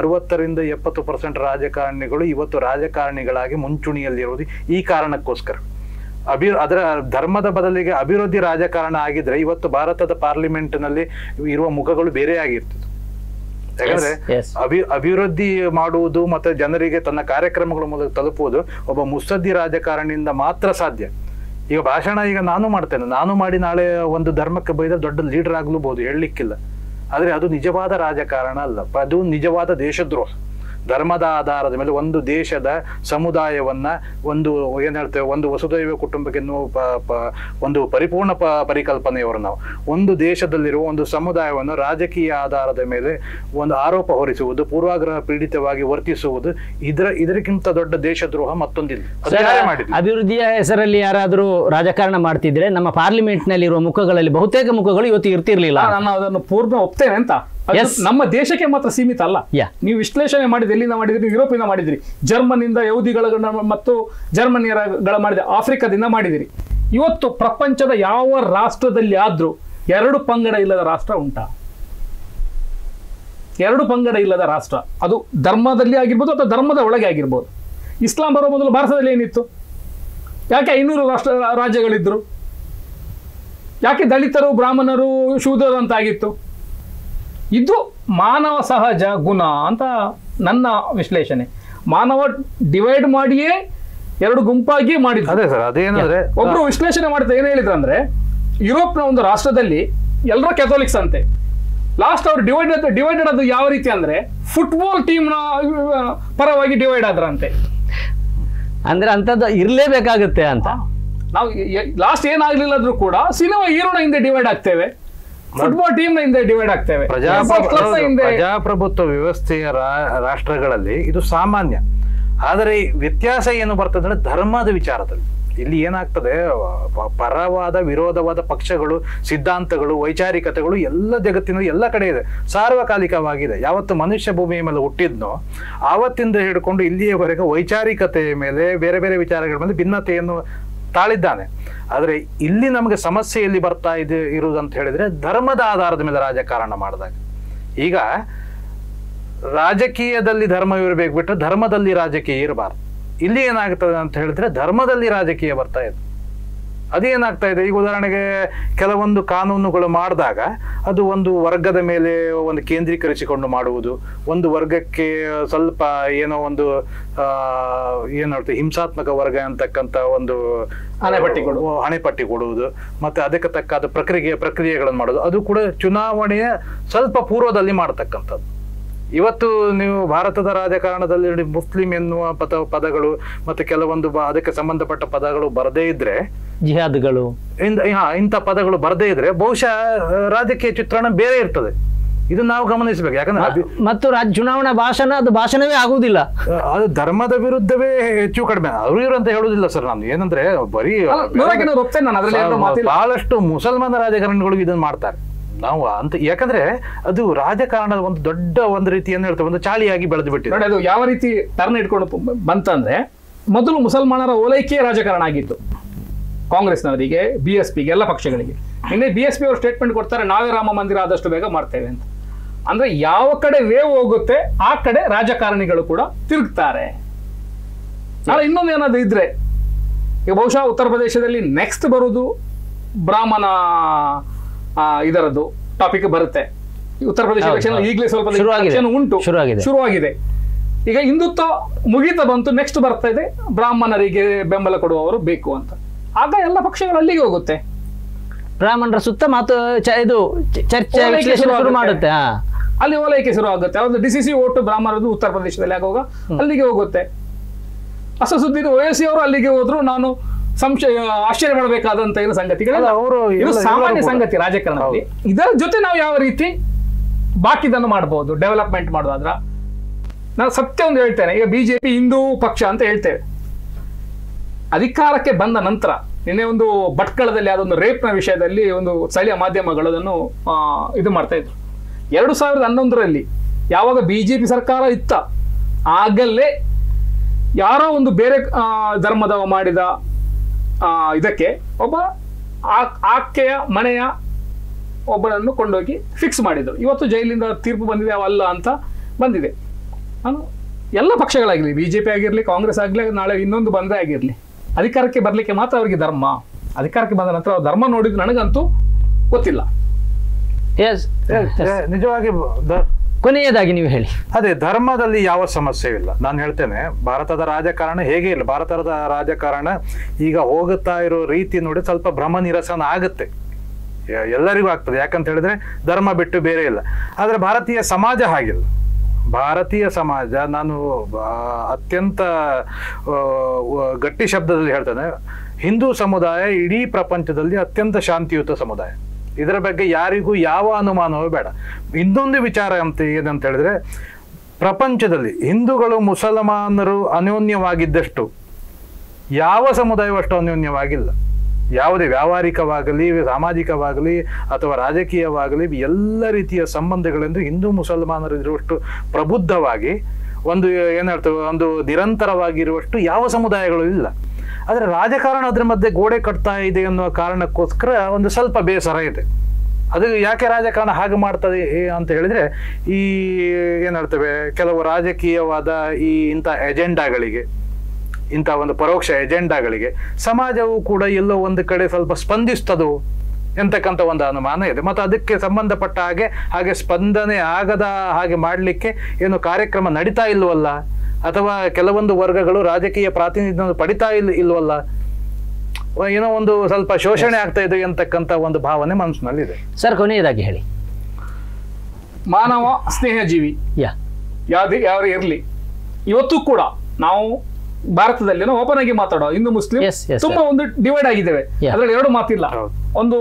[SPEAKER 2] 60-70% ರಾಜಕಾರಣಿಗಳು ಇವತ್ತು ರಾಜಕಾರಣಿಗಳಾಗಿ ಮುಂಚೂಣಿಯಲ್ಲಿರುವುದು ಈ ಕಾರಣಕ್ಕೋಸ್ಕರ. ಅದರ ಧರ್ಮದ ಬದಲಿಗೆ ಅಭಿವೃದ್ಧಿ ರಾಜಕಾರಣ ಆಗಿದ್ರೆ ಇವತ್ತು ಭಾರತದ ಪಾರ್ಲಿಮೆಂಟ್ನಲ್ಲಿ ಇರುವ ಮುಖಗಳು ಬೇರೆ ಆಗಿರ್ತದೆ. ಯಾಕಂದ್ರೆ ಅಭಿವೃದ್ಧಿ ಮಾಡುವುದು ಮತ್ತೆ ಜನರಿಗೆ ತನ್ನ ಕಾರ್ಯಕ್ರಮಗಳ ಮೂಲಕ ತಲುಪುವುದು ಒಬ್ಬ ಮುತ್ಸದ್ದಿ ರಾಜಕಾರಣಿಯಿಂದ ಮಾತ್ರ ಸಾಧ್ಯ. ಈಗ ಭಾಷಣ ಈಗ ನಾನು ಮಾಡ್ತೇನೆ, ನಾನು ಮಾಡಿ ನಾಳೆ ಒಂದು ಧರ್ಮಕ್ಕೆ ಬೈದ ದೊಡ್ಡ ಲೀಡರ್ ಆಗ್ಲೂಬಹುದು, ಹೇಳಲಿಕ್ಕಿಲ್ಲ. ಆದ್ರೆ ಅದು ನಿಜವಾದ ರಾಜಕಾರಣ ಅಲ್ಲ, ಅದು ನಿಜವಾದ ದೇಶದ್ರೋಹ. ಧರ್ಮದ ಆಧಾರದ ಮೇಲೆ ಒಂದು ದೇಶದ ಸಮುದಾಯವನ್ನ ಒಂದು ಹೇಳ್ತೇವೆ, ಒಂದು ವಸುದೈವ ಕುಟುಂಬಕ್ಕೆ ಒಂದು ಪರಿಪೂರ್ಣ ಪರಿಕಲ್ಪನೆಯವರು ನಾವು. ಒಂದು ದೇಶದಲ್ಲಿರುವ ಒಂದು ಸಮುದಾಯವನ್ನು ರಾಜಕೀಯ ಆಧಾರದ ಮೇಲೆ ಒಂದು ಆರೋಪ ಹೊರಿಸುವುದು, ಪೂರ್ವಾಗ್ರಹ ಪೀಡಿತವಾಗಿ ವರ್ತಿಸುವುದು, ಇದಕ್ಕಿಂತ ದೊಡ್ಡ ದೇಶದ್ರೋಹ ಮತ್ತೊಂದಿಲ್ಲ.
[SPEAKER 1] ಅಭಿವೃದ್ಧಿಯ ಹೆಸರಲ್ಲಿ ಯಾರಾದರೂ ರಾಜಕಾರಣ ಮಾಡ್ತಿದ್ರೆ ನಮ್ಮ ಪಾರ್ಲಿಮೆಂಟ್ ನಲ್ಲಿ ಇರುವ ಮುಖಗಳಲ್ಲಿ ಬಹುತೇಕ ಮುಖಗಳು ಇವತ್ತು ಇರ್ತಿರ್ಲಿಲ್ಲ.
[SPEAKER 3] ನಾನು ಅದನ್ನು ಪೂರ್ಣ ಒಪ್ತೇನೆ ಅಂತ. ನಮ್ಮ ದೇಶಕ್ಕೆ ಮಾತ್ರ ಸೀಮಿತ ಅಲ್ಲ. ನೀವು ವಿಶ್ಲೇಷಣೆ ಮಾಡಿದ್ರಿ, ಎಲ್ಲಿಂದ ಮಾಡಿದ್ರಿ? ಯುರೋಪಿಂದ ಮಾಡಿದ್ರಿ, ಜರ್ಮನಿಯಿಂದ ಯಹೂದಿಗಳ ಮತ್ತು ಜರ್ಮನಿಯರ ಮಾಡಿದ್ರಿ, ಆಫ್ರಿಕಾದಿಂದ ಮಾಡಿದಿರಿ. ಇವತ್ತು ಪ್ರಪಂಚದ ಯಾವ ರಾಷ್ಟ್ರದಲ್ಲಿ ಆದ್ರೂ 2 ಪಂಗಡ ಇಲ್ಲದ ರಾಷ್ಟ್ರ ಉಂಟಾ? 2 ಪಂಗಡ ಇಲ್ಲದ ರಾಷ್ಟ್ರ, ಅದು ಧರ್ಮದಲ್ಲಿ ಆಗಿರ್ಬೋದು ಅಥವಾ ಧರ್ಮದ ಒಳಗೆ ಆಗಿರ್ಬೋದು. ಇಸ್ಲಾಂ ಬರೋ ಮೊದಲು ಭಾರತದಲ್ಲಿ ಏನಿತ್ತು? ಯಾಕೆ 500 ರಾಜ್ಯಗಳಿದ್ರು? ಯಾಕೆ ದಲಿತರು ಬ್ರಾಹ್ಮಣರು ಶೂದ್ರರು ಅಂತ ಆಗಿತ್ತು? ಇದು ಮಾನವ ಸಹಜ ಗುಣ ಅಂತ ನನ್ನ ವಿಶ್ಲೇಷಣೆ. ಮಾನವ ಡಿವೈಡ್ ಮಾಡಿಯೇ ಎರಡು ಗುಂಪಾಗಿ ಮಾಡಿದ್ರು.
[SPEAKER 2] ಅದೇ ಸರ್, ಅದೇನಂದ್ರೆ
[SPEAKER 3] ಒಬ್ರು ವಿಶ್ಲೇಷಣೆ ಮಾಡ್ತಾ ಏನ್ ಹೇಳಿದ್ರು ಅಂದ್ರೆ, ಯುರೋಪ್ನ ಒಂದು ರಾಷ್ಟ್ರದಲ್ಲಿ ಎಲ್ಲರೂ ಕ್ಯಾಥೋಲಿಕ್ಸ್ ಅಂತೆ. ಲಾಸ್ಟ್ ಅವ್ರು ಡಿವೈಡೆಡ್ ಅದು ಯಾವ ರೀತಿ ಅಂದ್ರೆ ಫುಟ್ಬಾಲ್ ಟೀಮ್ನ ಪರವಾಗಿ ಡಿವೈಡ್ ಆದ್ರಂತೆ.
[SPEAKER 1] ಅಂದ್ರೆ ಅಂತದ್ದು ಇರ್ಲೇಬೇಕಾಗುತ್ತೆ ಅಂತ.
[SPEAKER 3] ನಾವು ಲಾಸ್ಟ್ ಏನಾಗ್ಲಿಲ್ಲ ಆದ್ರೂ ಕೂಡ ಸಿನಿಮಾ ಹೀರೋನ ಹಿಂದೆ ಡಿವೈಡ್ ಆಗ್ತೇವೆ, ಫುಟ್ಬಾಲ್ ಟೀಮ್ ನ ಹಿಂದೆ ಡಿವೈಡ್ ಆಗ್ತೇವೆ.
[SPEAKER 2] ಪ್ರಜಾಪ್ರಭುತ್ವ ವ್ಯವಸ್ಥೆಯ ರಾಷ್ಟ್ರಗಳಲ್ಲಿ ಇದು ಸಾಮಾನ್ಯ. ಆದರೆ ವ್ಯತ್ಯಾಸ ಏನು ಬರ್ತದೆ ಅಂದ್ರೆ ಧರ್ಮದ ವಿಚಾರದಲ್ಲಿ ಇಲ್ಲಿ ಏನಾಗ್ತದೆ, ಪರವಾದ ವಿರೋಧವಾದ ಪಕ್ಷಗಳು, ಸಿದ್ಧಾಂತಗಳು, ವೈಚಾರಿಕತೆಗಳು ಎಲ್ಲ ಜಗತ್ತಿನಲ್ಲಿ ಎಲ್ಲ ಕಡೆ ಇದೆ, ಸಾರ್ವಕಾಲಿಕವಾಗಿದೆ. ಯಾವತ್ತು ಮನುಷ್ಯ ಭೂಮಿಯ ಮೇಲೆ ಹುಟ್ಟಿದ್ನೋ ಆವತ್ತಿಂದ ಹಿಡ್ಕೊಂಡು ಇಲ್ಲಿಯವರೆಗೆ ವೈಚಾರಿಕತೆಯ ಮೇಲೆ, ಬೇರೆ ಬೇರೆ ವಿಚಾರಗಳ ಮೇಲೆ ಭಿನ್ನತೆಯನ್ನು ತಾಳಿದ್ದಾನೆ. ಆದರೆ ಇಲ್ಲಿ ನಮಗೆ ಸಮಸ್ಯೆ ಎಲ್ಲಿ ಬರ್ತಾ ಇರುವುದಂತ ಹೇಳಿದ್ರೆ ಧರ್ಮದ ಆಧಾರದ ಮೇಲೆ ರಾಜಕಾರಣ ಮಾಡಿದಾಗ. ಈಗ ರಾಜಕೀಯದಲ್ಲಿ ಧರ್ಮ ಇರಬೇಕು ಬಿಟ್ಟರೆ ಧರ್ಮದಲ್ಲಿ ರಾಜಕೀಯ ಇರಬಾರ್ದು. ಇಲ್ಲಿ ಏನಾಗ್ತದೆ ಅಂತ ಹೇಳಿದ್ರೆ ಧರ್ಮದಲ್ಲಿ ರಾಜಕೀಯ ಬರ್ತಾ ಇದೆ. ಅದೇನಾಗ್ತಾ ಇದೆ, ಈಗ ಉದಾಹರಣೆಗೆ ಕೆಲವೊಂದು ಕಾನೂನುಗಳು ಮಾಡಿದಾಗ ಅದು ಒಂದು ವರ್ಗದ ಮೇಲೆ ಒಂದು ಕೇಂದ್ರೀಕರಿಸಿಕೊಂಡು ಮಾಡುವುದು, ಒಂದು ವರ್ಗಕ್ಕೆ ಸ್ವಲ್ಪ ಏನೋ ಒಂದು ಹೇಳ್ತೀವಿ ಹಿಂಸಾತ್ಮಕ ವರ್ಗ ಅಂತಕ್ಕಂಥ ಒಂದು ಹಣೆಪಟ್ಟಿ ಕೊಡುವುದು, ಮತ್ತೆ ಅದಕ್ಕೆ ತಕ್ಕಾದ ಪ್ರಕ್ರಿಯೆಗಳನ್ನು ಮಾಡೋದು, ಅದು ಕೂಡ ಚುನಾವಣೆಯ ಸ್ವಲ್ಪ ಪೂರ್ವದಲ್ಲಿ ಮಾಡತಕ್ಕಂಥದ್ದು. ಇವತ್ತು ನೀವು ಭಾರತದ ರಾಜಕಾರಣದಲ್ಲಿ ಮುಸ್ಲಿಂ ಎನ್ನುವ ಪದಗಳು ಮತ್ತೆ ಕೆಲವೊಂದು ಅದಕ್ಕೆ ಸಂಬಂಧಪಟ್ಟ ಪದಗಳು ಬರದೇ ಇದ್ರೆ,
[SPEAKER 1] ಜಿಹಾದ್ಗಳು,
[SPEAKER 2] ಇಂಥ ಪದಗಳು ಬರದೇ ಇದ್ರೆ ಬಹುಶಃ ರಾಜಕೀಯ ಚಿತ್ರಣ ಬೇರೆ ಇರ್ತದೆ. ಇದು ನಾವು ಗಮನಿಸಬೇಕು. ಯಾಕಂದ್ರೆ
[SPEAKER 1] ಮತ್ತು ಚುನಾವಣಾ ಭಾಷಣ ಅದು ಭಾಷಣವೇ ಆಗುವುದಿಲ್ಲ,
[SPEAKER 2] ಅದು ಧರ್ಮದ ವಿರುದ್ಧವೇ ಹೆಚ್ಚು ಕಡಿಮೆ. ಅವರು ಇವರು ಅಂತ ಹೇಳುದಿಲ್ಲ ಸರ್. ನಾನು ಏನಂದ್ರೆ ಬರೀ ಬಹಳಷ್ಟು ಮುಸಲ್ಮಾನ ರಾಜಕಾರಣಿಗಳು ಇದನ್ನು ಮಾಡ್ತಾರೆ. ನಾವು ಅಂತ ಯಾಕಂದ್ರೆ ಅದು ರಾಜಕಾರಣದ ಒಂದು ದೊಡ್ಡ ಒಂದು ರೀತಿ ಏನ್ ಹೇಳ್ತೇವೆ, ಒಂದು ಚಾಳಿಯಾಗಿ ಬೆಳೆದು ಬಿಟ್ಟಿದೆ.
[SPEAKER 3] ಅದು ಯಾವ ರೀತಿ ಟರ್ನ್ ಇಟ್ಕೊಂಡು ಬಂತಂದ್ರೆ, ಮೊದಲು ಮುಸಲ್ಮಾನರ ಓಲೈಕೆ ರಾಜಕಾರಣ ಆಗಿತ್ತು ಕಾಂಗ್ರೆಸ್ನವರಿಗೆ, BSPಗೆ, ಎಲ್ಲ ಪಕ್ಷಗಳಿಗೆ. ನಿನ್ನೆ BSP ಅವರು ಸ್ಟೇಟ್ಮೆಂಟ್ ಕೊಡ್ತಾರೆ, ನಾವೇ ರಾಮ ಮಂದಿರ ಆದಷ್ಟು ಬೇಗ ಮಾಡ್ತೇವೆ ಅಂತ. ಅಂದ್ರೆ ಯಾವ ಕಡೆ ವೇವ್ ಹೋಗುತ್ತೆ ಆ ಕಡೆ ರಾಜಕಾರಣಿಗಳು ಕೂಡ ತಿರುಗ್ತಾರೆ. ನಾಳೆ ಇನ್ನೊಂದು ಏನಾದ್ರು ಇದ್ರೆ, ಈಗ ಬಹುಶಃ ಉತ್ತರ ಪ್ರದೇಶದಲ್ಲಿ ನೆಕ್ಸ್ಟ್ ಬರುವುದು ಬ್ರಾಹ್ಮಣ ಇದರದ್ದು ಟಾಪಿಕ್ ಬರುತ್ತೆ. ಉತ್ತರ ಪ್ರದೇಶ ಎಲೆಕ್ಷನ್ ಈಗಲೇ ಸ್ವಲ್ಪ ಉಂಟು, ಶುರುವಾಗಿದೆ. ಈಗ ಹಿಂದುತ್ವ ಮುಗಿತಾ ಬಂತು, ನೆಕ್ಸ್ಟ್ ಬರ್ತಾ ಇದೆ ಬ್ರಾಹ್ಮಣರಿಗೆ ಬೆಂಬಲ ಕೊಡುವವರು ಬೇಕು ಅಂತ. ಆಗ ಎಲ್ಲ ಪಕ್ಷಗಳು ಅಲ್ಲಿಗೆ ಹೋಗುತ್ತೆ,
[SPEAKER 1] ಬ್ರಾಹ್ಮಣರ ಸುತ್ತ ಮಾತು ಇದು ಚರ್ಚೆ ಶುರು ಮಾಡುತ್ತೆ.
[SPEAKER 3] ಅಲ್ಲಿ ಓಲೈಕೆ ಶುರು ಆಗುತ್ತೆ. ಅವ್ರದ್ದು DCC ಓಟು ಬ್ರಾಹ್ಮಣರದ್ದು ಉತ್ತರ ಪ್ರದೇಶದಲ್ಲಿ ಆಗುವಾಗ ಅಲ್ಲಿಗೆ ಹೋಗುತ್ತೆ. ಹೊಸ ಸುದ್ದಿ OSC ಅವರು ಅಲ್ಲಿಗೆ ಹೋದ್ರು ನಾನು ಆಶ್ಚರ್ಯ ಮಾಡಬೇಕಾದಂತ ಏನು ಸಂಗತಿಗಳು, ಇದು ಸಾಮಾನ್ಯ ಸಂಗತಿ ರಾಜಕಾರಣದಲ್ಲಿ. ಇದರ ಜೊತೆ ನಾವು ಯಾವ ರೀತಿ ಬಾಕಿದನ್ನು ಮಾಡಬಹುದು, ಡೆವಲಪ್ಮೆಂಟ್ ಮಾಡೋದಾದ್ರ. ನಾನು ಸತ್ಯ ಒಂದು ಹೇಳ್ತೇನೆ, ಈಗ BJP ಹಿಂದೂ ಪಕ್ಷ ಅಂತ ಹೇಳ್ತೇವೆ. ಅಧಿಕಾರಕ್ಕೆ ಬಂದ ನಂತರ ನಿನ್ನೆ ಒಂದು ಭಟ್ಕಳದಲ್ಲಿ ಅದೊಂದು ರೇಪ್ನ ವಿಷಯದಲ್ಲಿ ಒಂದು ಸ್ಥಳೀಯ ಮಾಧ್ಯಮಗಳು ಅದನ್ನು ಇದು ಮಾಡ್ತಾ ಇದ್ರು. 2011ರಲ್ಲಿ ಯಾವಾಗ BJP ಸರ್ಕಾರ ಇತ್ತ, ಆಗಲೇ ಯಾರೋ ಒಂದು ಬೇರೆ ಧರ್ಮದವ ಮಾಡಿದ ಇದಕ್ಕೆ ಒಬ್ಬ ಆಕೆಯ ಮನೆಯ ಒಬ್ಬನನ್ನು ಕೊಂಡೋಗಿ ಫಿಕ್ಸ್ ಮಾಡಿದ್ರು. ಇವತ್ತು ಜೈಲಿಂದ ತೀರ್ಪು ಬಂದಿದೆ, ಅವಲ್ಲ ಅಂತ ಬಂದಿದೆ. ನಾನು ಎಲ್ಲ ಪಕ್ಷಗಳಾಗಿರಲಿ, BJP ಆಗಿರಲಿ, ಕಾಂಗ್ರೆಸ್ ಆಗಲಿ, ನಾಳೆ ಇನ್ನೊಂದು ಬಂದೇ ಆಗಿರಲಿ, ಅಧಿಕಾರಕ್ಕೆ ಬರಲಿಕ್ಕೆ ಮಾತ್ರ ಅವರಿಗೆ ಧರ್ಮ. ಅಧಿಕಾರಕ್ಕೆ ಬಂದ ನಂತರ ಅವ್ರು ಧರ್ಮ ನೋಡಿದ್ದು ನನಗಂತೂ ಗೊತ್ತಿಲ್ಲ.
[SPEAKER 2] ನಿಜವಾಗಿ
[SPEAKER 1] ಕೊನೆಯದಾಗಿ ನೀವು ಹೇಳಿ.
[SPEAKER 2] ಅದೇ, ಧರ್ಮದಲ್ಲಿ ಯಾವ ಸಮಸ್ಯೆಯಿಲ್ಲ. ನಾನು ಹೇಳ್ತೇನೆ, ಭಾರತದ ರಾಜಕಾರಣ ಹೇಗೆ ಇಲ್ಲ, ಭಾರತದ ರಾಜಕಾರಣ ಈಗ ಹೋಗುತ್ತಾ ಇರೋ ರೀತಿ ನೋಡಿ ಸ್ವಲ್ಪ ಭ್ರಮ ನಿರಸನ ಆಗುತ್ತೆ, ಎಲ್ಲರಿಗೂ ಆಗ್ತದೆ. ಯಾಕಂತ ಹೇಳಿದ್ರೆ ಧರ್ಮ ಬಿಟ್ಟು ಬೇರೆ ಇಲ್ಲ. ಆದರೆ ಭಾರತೀಯ ಸಮಾಜ ಹಾಗಿಲ್ಲ. ಭಾರತೀಯ ಸಮಾಜ, ನಾನು ಅತ್ಯಂತ ಗಟ್ಟಿ ಶಬ್ದದಲ್ಲಿ ಹೇಳ್ತೇನೆ, ಹಿಂದೂ ಸಮುದಾಯ ಇಡೀ ಪ್ರಪಂಚದಲ್ಲಿ ಅತ್ಯಂತ ಶಾಂತಿಯುತ ಸಮುದಾಯ. ಇದರ ಬಗ್ಗೆ ಯಾರಿಗೂ ಯಾವ ಅನುಮಾನವೂ ಬೇಡ. ಇನ್ನೊಂದು ವಿಚಾರ ಅಂತ ಏನಂತ ಹೇಳಿದ್ರೆ, ಪ್ರಪಂಚದಲ್ಲಿ ಹಿಂದೂಗಳು ಮುಸಲ್ಮಾನರು ಅನ್ಯೋನ್ಯವಾಗಿದ್ದಷ್ಟು ಯಾವ ಸಮುದಾಯವೂ ಅಷ್ಟು ಅನ್ಯೋನ್ಯವಾಗಿಲ್ಲ. ಯಾವುದೇ ವ್ಯಾವಹಾರಿಕವಾಗಲಿ, ಸಾಮಾಜಿಕವಾಗಲಿ ಅಥವಾ ರಾಜಕೀಯವಾಗಲಿ, ಎಲ್ಲ ರೀತಿಯ ಸಂಬಂಧಗಳೆಂದು ಹಿಂದೂ ಮುಸಲ್ಮಾನರು ಇರುವಷ್ಟು ಪ್ರಬುದ್ಧವಾಗಿ ಒಂದು ಏನು ಹೇಳ್ತೇವೆ, ಒಂದು ನಿರಂತರವಾಗಿರುವಷ್ಟು ಯಾವ ಸಮುದಾಯಗಳು ಇಲ್ಲ. ಆದರೆ ರಾಜಕಾರಣ ಅದರ ಮಧ್ಯೆ ಗೋಡೆ ಕಟ್ತಾ ಇದೆ ಅನ್ನುವ ಕಾರಣಕ್ಕೋಸ್ಕರ ಒಂದು ಸ್ವಲ್ಪ ಬೇಸರ ಇದೆ. ಅದು ಯಾಕೆ ರಾಜಕಾರಣ ಹಾಗೆ ಮಾಡ್ತದೆ ಅಂತ ಹೇಳಿದ್ರೆ, ಈ ಏನು ಹೇಳ್ತೇವೆ, ಕೆಲವು ರಾಜಕೀಯವಾದ ಇಂಥ ಎಜೆಂಡಾಗಳಿಗೆ, ಇಂಥ ಒಂದು ಪರೋಕ್ಷ ಎಜೆಂಡಾಗಳಿಗೆ ಸಮಾಜವು ಕೂಡ ಎಲ್ಲೋ ಒಂದು ಕಡೆ ಸ್ವಲ್ಪ ಸ್ಪಂದಿಸ್ತದೋ ಎಂತಕ್ಕಂಥ ಒಂದು ಅನುಮಾನ ಇದೆ. ಮತ್ತು ಅದಕ್ಕೆ ಸಂಬಂಧಪಟ್ಟ ಹಾಗೆ ಸ್ಪಂದನೆ ಆಗದ ಹಾಗೆ ಮಾಡಲಿಕ್ಕೆ ಏನು ಕಾರ್ಯಕ್ರಮ ನಡೀತಾ ಇಲ್ವಲ್ಲ, ಅಥವಾ ಕೆಲವೊಂದು ವರ್ಗಗಳು ರಾಜಕೀಯ ಪ್ರಾತಿನಿಧ್ಯ ಪಡಿತಾ ಇಲ್ವಲ್ಲ, ಏನೋ ಒಂದು ಸ್ವಲ್ಪ ಶೋಷಣೆ ಆಗ್ತಾ ಇದೆ ಅಂತಕ್ಕಂಥ ಒಂದು ಭಾವನೆ ಮನಸ್ಸಿನಲ್ಲಿದೆ.
[SPEAKER 1] ಸರ್, ಕೊನೆಯದಾಗಿ ಹೇಳಿ.
[SPEAKER 3] ಮಾನವ ಸ್ನೇಹ ಜೀವಿ, ಯಾರೇ ಇರಲಿ, ಇವತ್ತು ಕೂಡ ನಾವು ಭಾರತದಲ್ಲಿ ಓಪನ್ ಆಗಿ ಮಾತಾಡೋ ಹಿಂದೂ ಮುಸ್ಲಿಂ ತುಂಬಾ ಒಂದು ಡಿವೈಡ್ ಆಗಿದ್ದೇವೆ. ಅದ್ರಲ್ಲಿ ಎರಡು ಮಾತಿಲ್ಲ. ಒಂದು